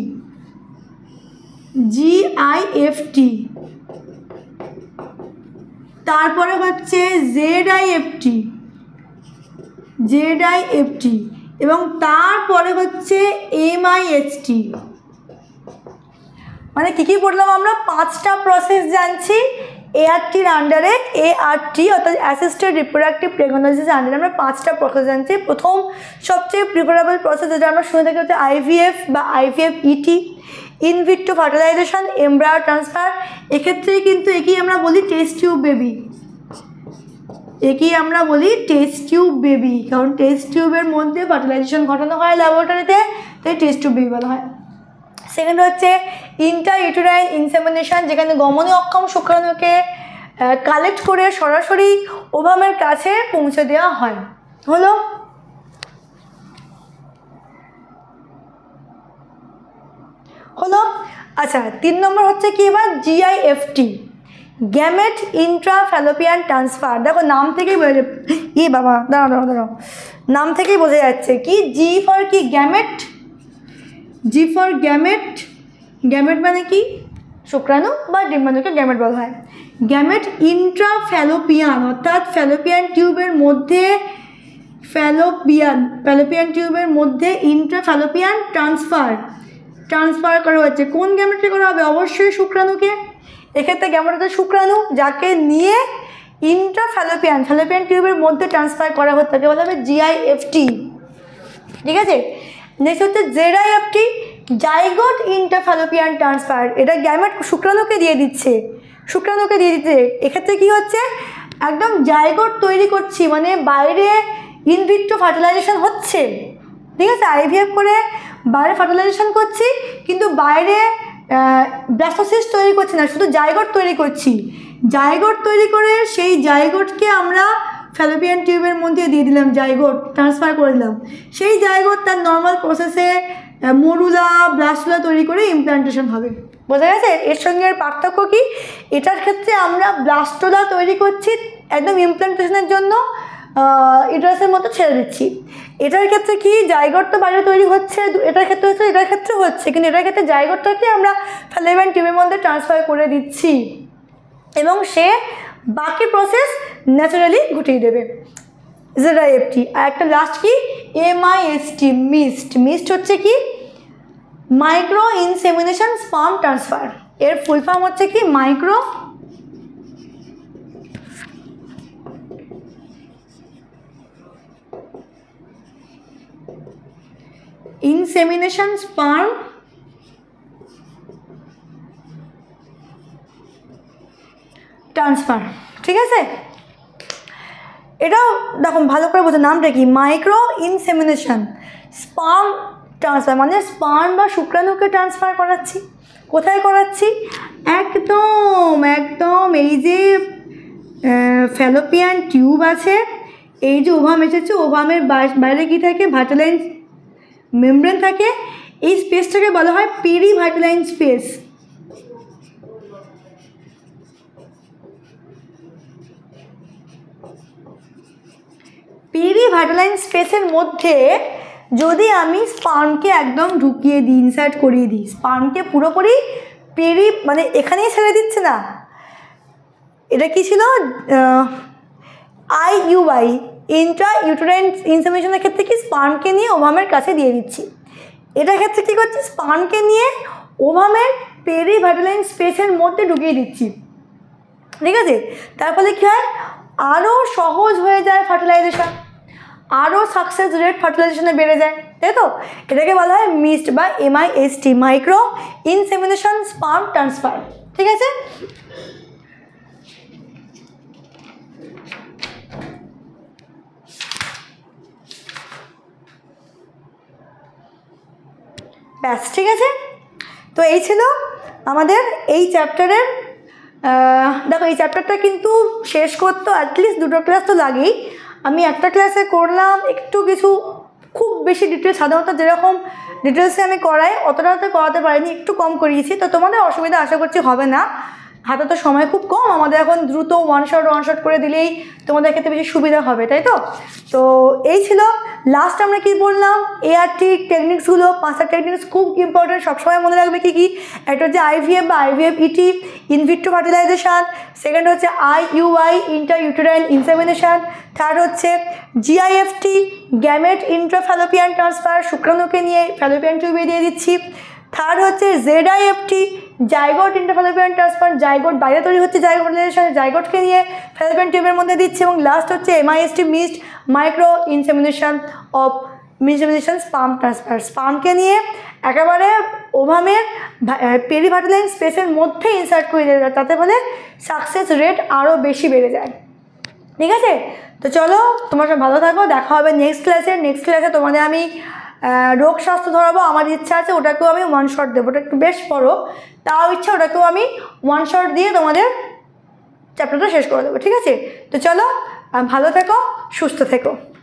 তারপরে হচ্ছে জেডআইএফটি এবং তারপরে হচ্ছে এমআইএসটি। মানে কী পড়লাম আমরা? 5টা প্রসেস জানছি এআরটির আন্ডারে, এআরটি অর্থাৎ অ্যাসিস্টেড রিপ্রোডাক্টিভ প্রেগন্যান্সির আন্ডারে আমরা 5টা প্রসেস জানছি। প্রথম সবচেয়ে প্রিফারেবল প্রসেস যেটা আমরা শুনে থাকি হচ্ছে আইভিএফ বা IVF ET, in vitro fertilisation, embryo transfer. এক্ষেত্রেই কিন্তু একেই আমরা বলি টেস্ট টিউব বেবি, কারণ টেস্ট টিউবের মধ্যে ফার্টিলাইজেশন ঘটানো হয় ল্যাবরেটরিতে, তাই টেস্ট টিউব বেবি বলা হয়। সেকেন্ড হচ্ছে ইন্টার ইউটেরাইন ইনসেমিনেশন, যেখানে গমনে অক্ষম শুক্রাণুকে কালেক্ট করে সরাসরি ওভামের কাছে পৌঁছে দেওয়া হয়। হলো আচ্ছা, 3 নম্বর হচ্ছে কি এবার? GIFT, gamete intra fallopian transfer. দেখো নাম থেকেই বোঝা যাচ্ছে, বাবা দাঁড়াও, নাম থেকেই বোঝা যাচ্ছে কি, জি ফর কি? গ্যামেট মানে কি? শুক্রাণু বা ডিম্বাণুকে গ্যামেট বলা হয়। গ্যামেট ইন্ট্রা ফ্যালোপিয়ান অর্থাৎ ফ্যালোপিয়ান টিউবের মধ্যে ইন্ট্রা ফ্যালোপিয়ান ট্রান্সফার করা হচ্ছে। কোন গ্যামেটকে করা হবে? অবশ্যই শুক্রাণুকে। এক্ষেত্রে গ্যামেট হচ্ছে শুক্রাণু, যাকে নিয়ে ইন্ট্রা ফ্যালোপিয়ান টিউবের মধ্যে ট্রান্সফার করা হচ্ছে, তাকে বলা হবে জিআইএফটি। ঠিক আছে। নেক্সট হচ্ছে জেডআইএফটি, জাইগোট ইন্টারফ্যালোপিয়ান ট্রান্সফার। এটা গ্যামেট শুক্রাণুকে দিয়ে দিচ্ছে। এক্ষেত্রে কি হচ্ছে? একদম জাইগোট তৈরি করছি, মানে বাইরে ইনভিট্রো ফার্টিলাইজেশন হচ্ছে, ঠিক আছে, আইভিএফ করে বাইরে ফার্টিলাইজেশন করছি, কিন্তু বাইরে ব্লাস্টোসিস্ট তৈরি করছি না, শুধু জাইগোট তৈরি করছি। জাইগোট তৈরি করে সেই জাইগোটকে আমরা ফ্যালোপিয়ান টিউবের মধ্যে দিয়ে দিলাম, জাইগোট ট্রান্সফার করে দিলাম। সেই জাইগোট তার নর্মাল প্রসেসে মরুলা ব্লাস্টুলা তৈরি করে ইমপ্ল্যান্টেশন হবে। বোঝা গেছে? এর সঙ্গে এর পার্থক্য কি? এটার ক্ষেত্রে আমরা ব্লাস্টুলা তৈরি করছি একদম ইমপ্ল্যান্টেশনের জন্য, ইউটেরাসের মতো ছেড়ে দিচ্ছি। এটার ক্ষেত্রে কি, জাইগোট তো বাইরে তৈরি হচ্ছে, এটার ক্ষেত্রে হচ্ছে, কিন্তু এটার ক্ষেত্রে জাইগোটটাকে আমরা ফ্যালোপিয়ান টিউবের মধ্যে ট্রান্সফার করে দিচ্ছি এবং সে বাকি প্রসেস ন্যাচারালি ঘটিয়ে দেবে। জেডআইএফটি। আর একটা লাস্ট কি, এমআইএসটি, মিস্ট হচ্ছে কি, মাইক্রো ইনসেমিনেশন স্পার্ম ট্রান্সফার। এর ফুল ফর্ম হচ্ছে কি, মাইক্রো ইনসেমিনেশন স্পার্ম ট্রান্সফার। ঠিক আছে, এটাও দেখো ভালো করে বোঝো, নামটা কি, মাইক্রো ইনসেমিনেশন স্পার্ম ট্রান্সফার, মানে স্পার্ম বা শুক্রাণুকে ট্রান্সফার করাচ্ছি। কোথায় করাচ্ছি? একদম এই যে ফ্যালোপিয়ান টিউব আছে, এই যে ওভাম এসেছে, ওভামের বাইরে কি থাকে, ভার্টিলাইন মেমব্রেন থাকে। এই স্পেসটাকে বলা হয় পেরিভার্টিলাইন স্পেস। পেরিভার্টিলাইন স্পেসের মধ্যে যদি আমি স্পার্মকে একদম ঢুকিয়ে দিই, ইনসার্ট করিয়ে দিই, স্পার্মকে পুরোপুরি মানে এখানেই ছেড়ে দিচ্ছে না, এটা কি ছিল IUI ইন্ট্রা ইউটেরাইন ইনসেমিনেশনের ক্ষেত্রে কি স্পার্মকে নিয়ে ওভামের কাছে দিয়ে দিচ্ছি। এটার ক্ষেত্রে কী করছি, স্পার্মকে নিয়ে ওভামের পেরিভাইটালাইন স্পেসের মধ্যে ঢুকিয়ে দিচ্ছি, ঠিক আছে। তার ফলে কী হয়, আরও সহজ হয়ে যায় ফার্টিলাইজেশন, আরও সাকসেস রেট ফার্টিলাইজেশনে বেড়ে যায়, তাই তো। এটাকে বলা হয় মিসড বা MIST, micro insemination sperm transfer, ঠিক আছে। ব্যাস, ঠিক আছে। তো এই ছিল আমাদের এই চ্যাপ্টারের, দেখো এই চ্যাপ্টারটা কিন্তু শেষ করতে অ্যাটলিস্ট 2টো ক্লাস তো লাগেই। আমি একটা ক্লাসে করলাম একটু কিছু, খুব বেশি ডিটেলস, সাধারণত যেরকম ডিটেলসে আমি করাই অতটা তো করাতে পারিনি, একটু কম করিয়েছি। তো তোমাদের অসুবিধা আশা করছি হবে না, হাতে তো সময় খুব কম আমাদের, এখন দ্রুত ওয়ান শট করে দিলেই তোমাদের ক্ষেত্রে বেশি সুবিধা হবে, তাই তো। তো এই ছিল লাস্ট আমরা কি বললাম, ART টেকনিক্সগুলো, 5টা টেকনিক্স খুব ইম্পর্টেন্ট, সবসময় মনে রাখবে কী কী। একটা হচ্ছে IVF বা IVF-ET, ইনভিট্রো ফার্টিলাইজেশান। সেকেন্ড হচ্ছে IUI inter uterine insemination. Third হচ্ছে GIFT গ্যামেট ইন্ট্রাফ্যালোপিয়ান ট্রান্সফার, শুক্রাণুকে নিয়ে ফ্যালোপিয়ান টিউবে দিয়ে দিচ্ছি। থার্ড হচ্ছে ZIFT zygote interfallopian transfer, zygote বাইরে তৈরি হচ্ছে জাইগোট ফার্টিলাইজেশন, জাইগোটকে নিয়ে ফ্যালোপিয়ান টিউবের মধ্যে দিচ্ছে। এবং লাস্ট হচ্ছে MIST MIST micro insemination of insemination sperm transfer, স্পার্মকে নিয়ে একেবারে ওভামের পেরিভার্টালাইন স্পেসের মধ্যে ইনসার্ট করে দেওয়া যায়, তাতে ফলে সাকসেস রেট আরও বেশি বেড়ে যায়, ঠিক আছে। তো চলো তোমরা সব ভালো থাকো, দেখা হবে নেক্সট ক্লাসে। নেক্সট ক্লাসে তোমাদের আমি রোগ স্বাস্থ্য ধরাবো, আমার ইচ্ছা আছে ওটাকেও আমি ওয়ান শট দেবো, ওটা একটু বেশ বড়ো, তাও ইচ্ছা ওটাকেও আমি ওয়ান শট দিয়ে তোমাদের চ্যাপ্টারটা শেষ করে দেবো, ঠিক আছে। তো চলো ভালো থেকো, সুস্থ থেকো।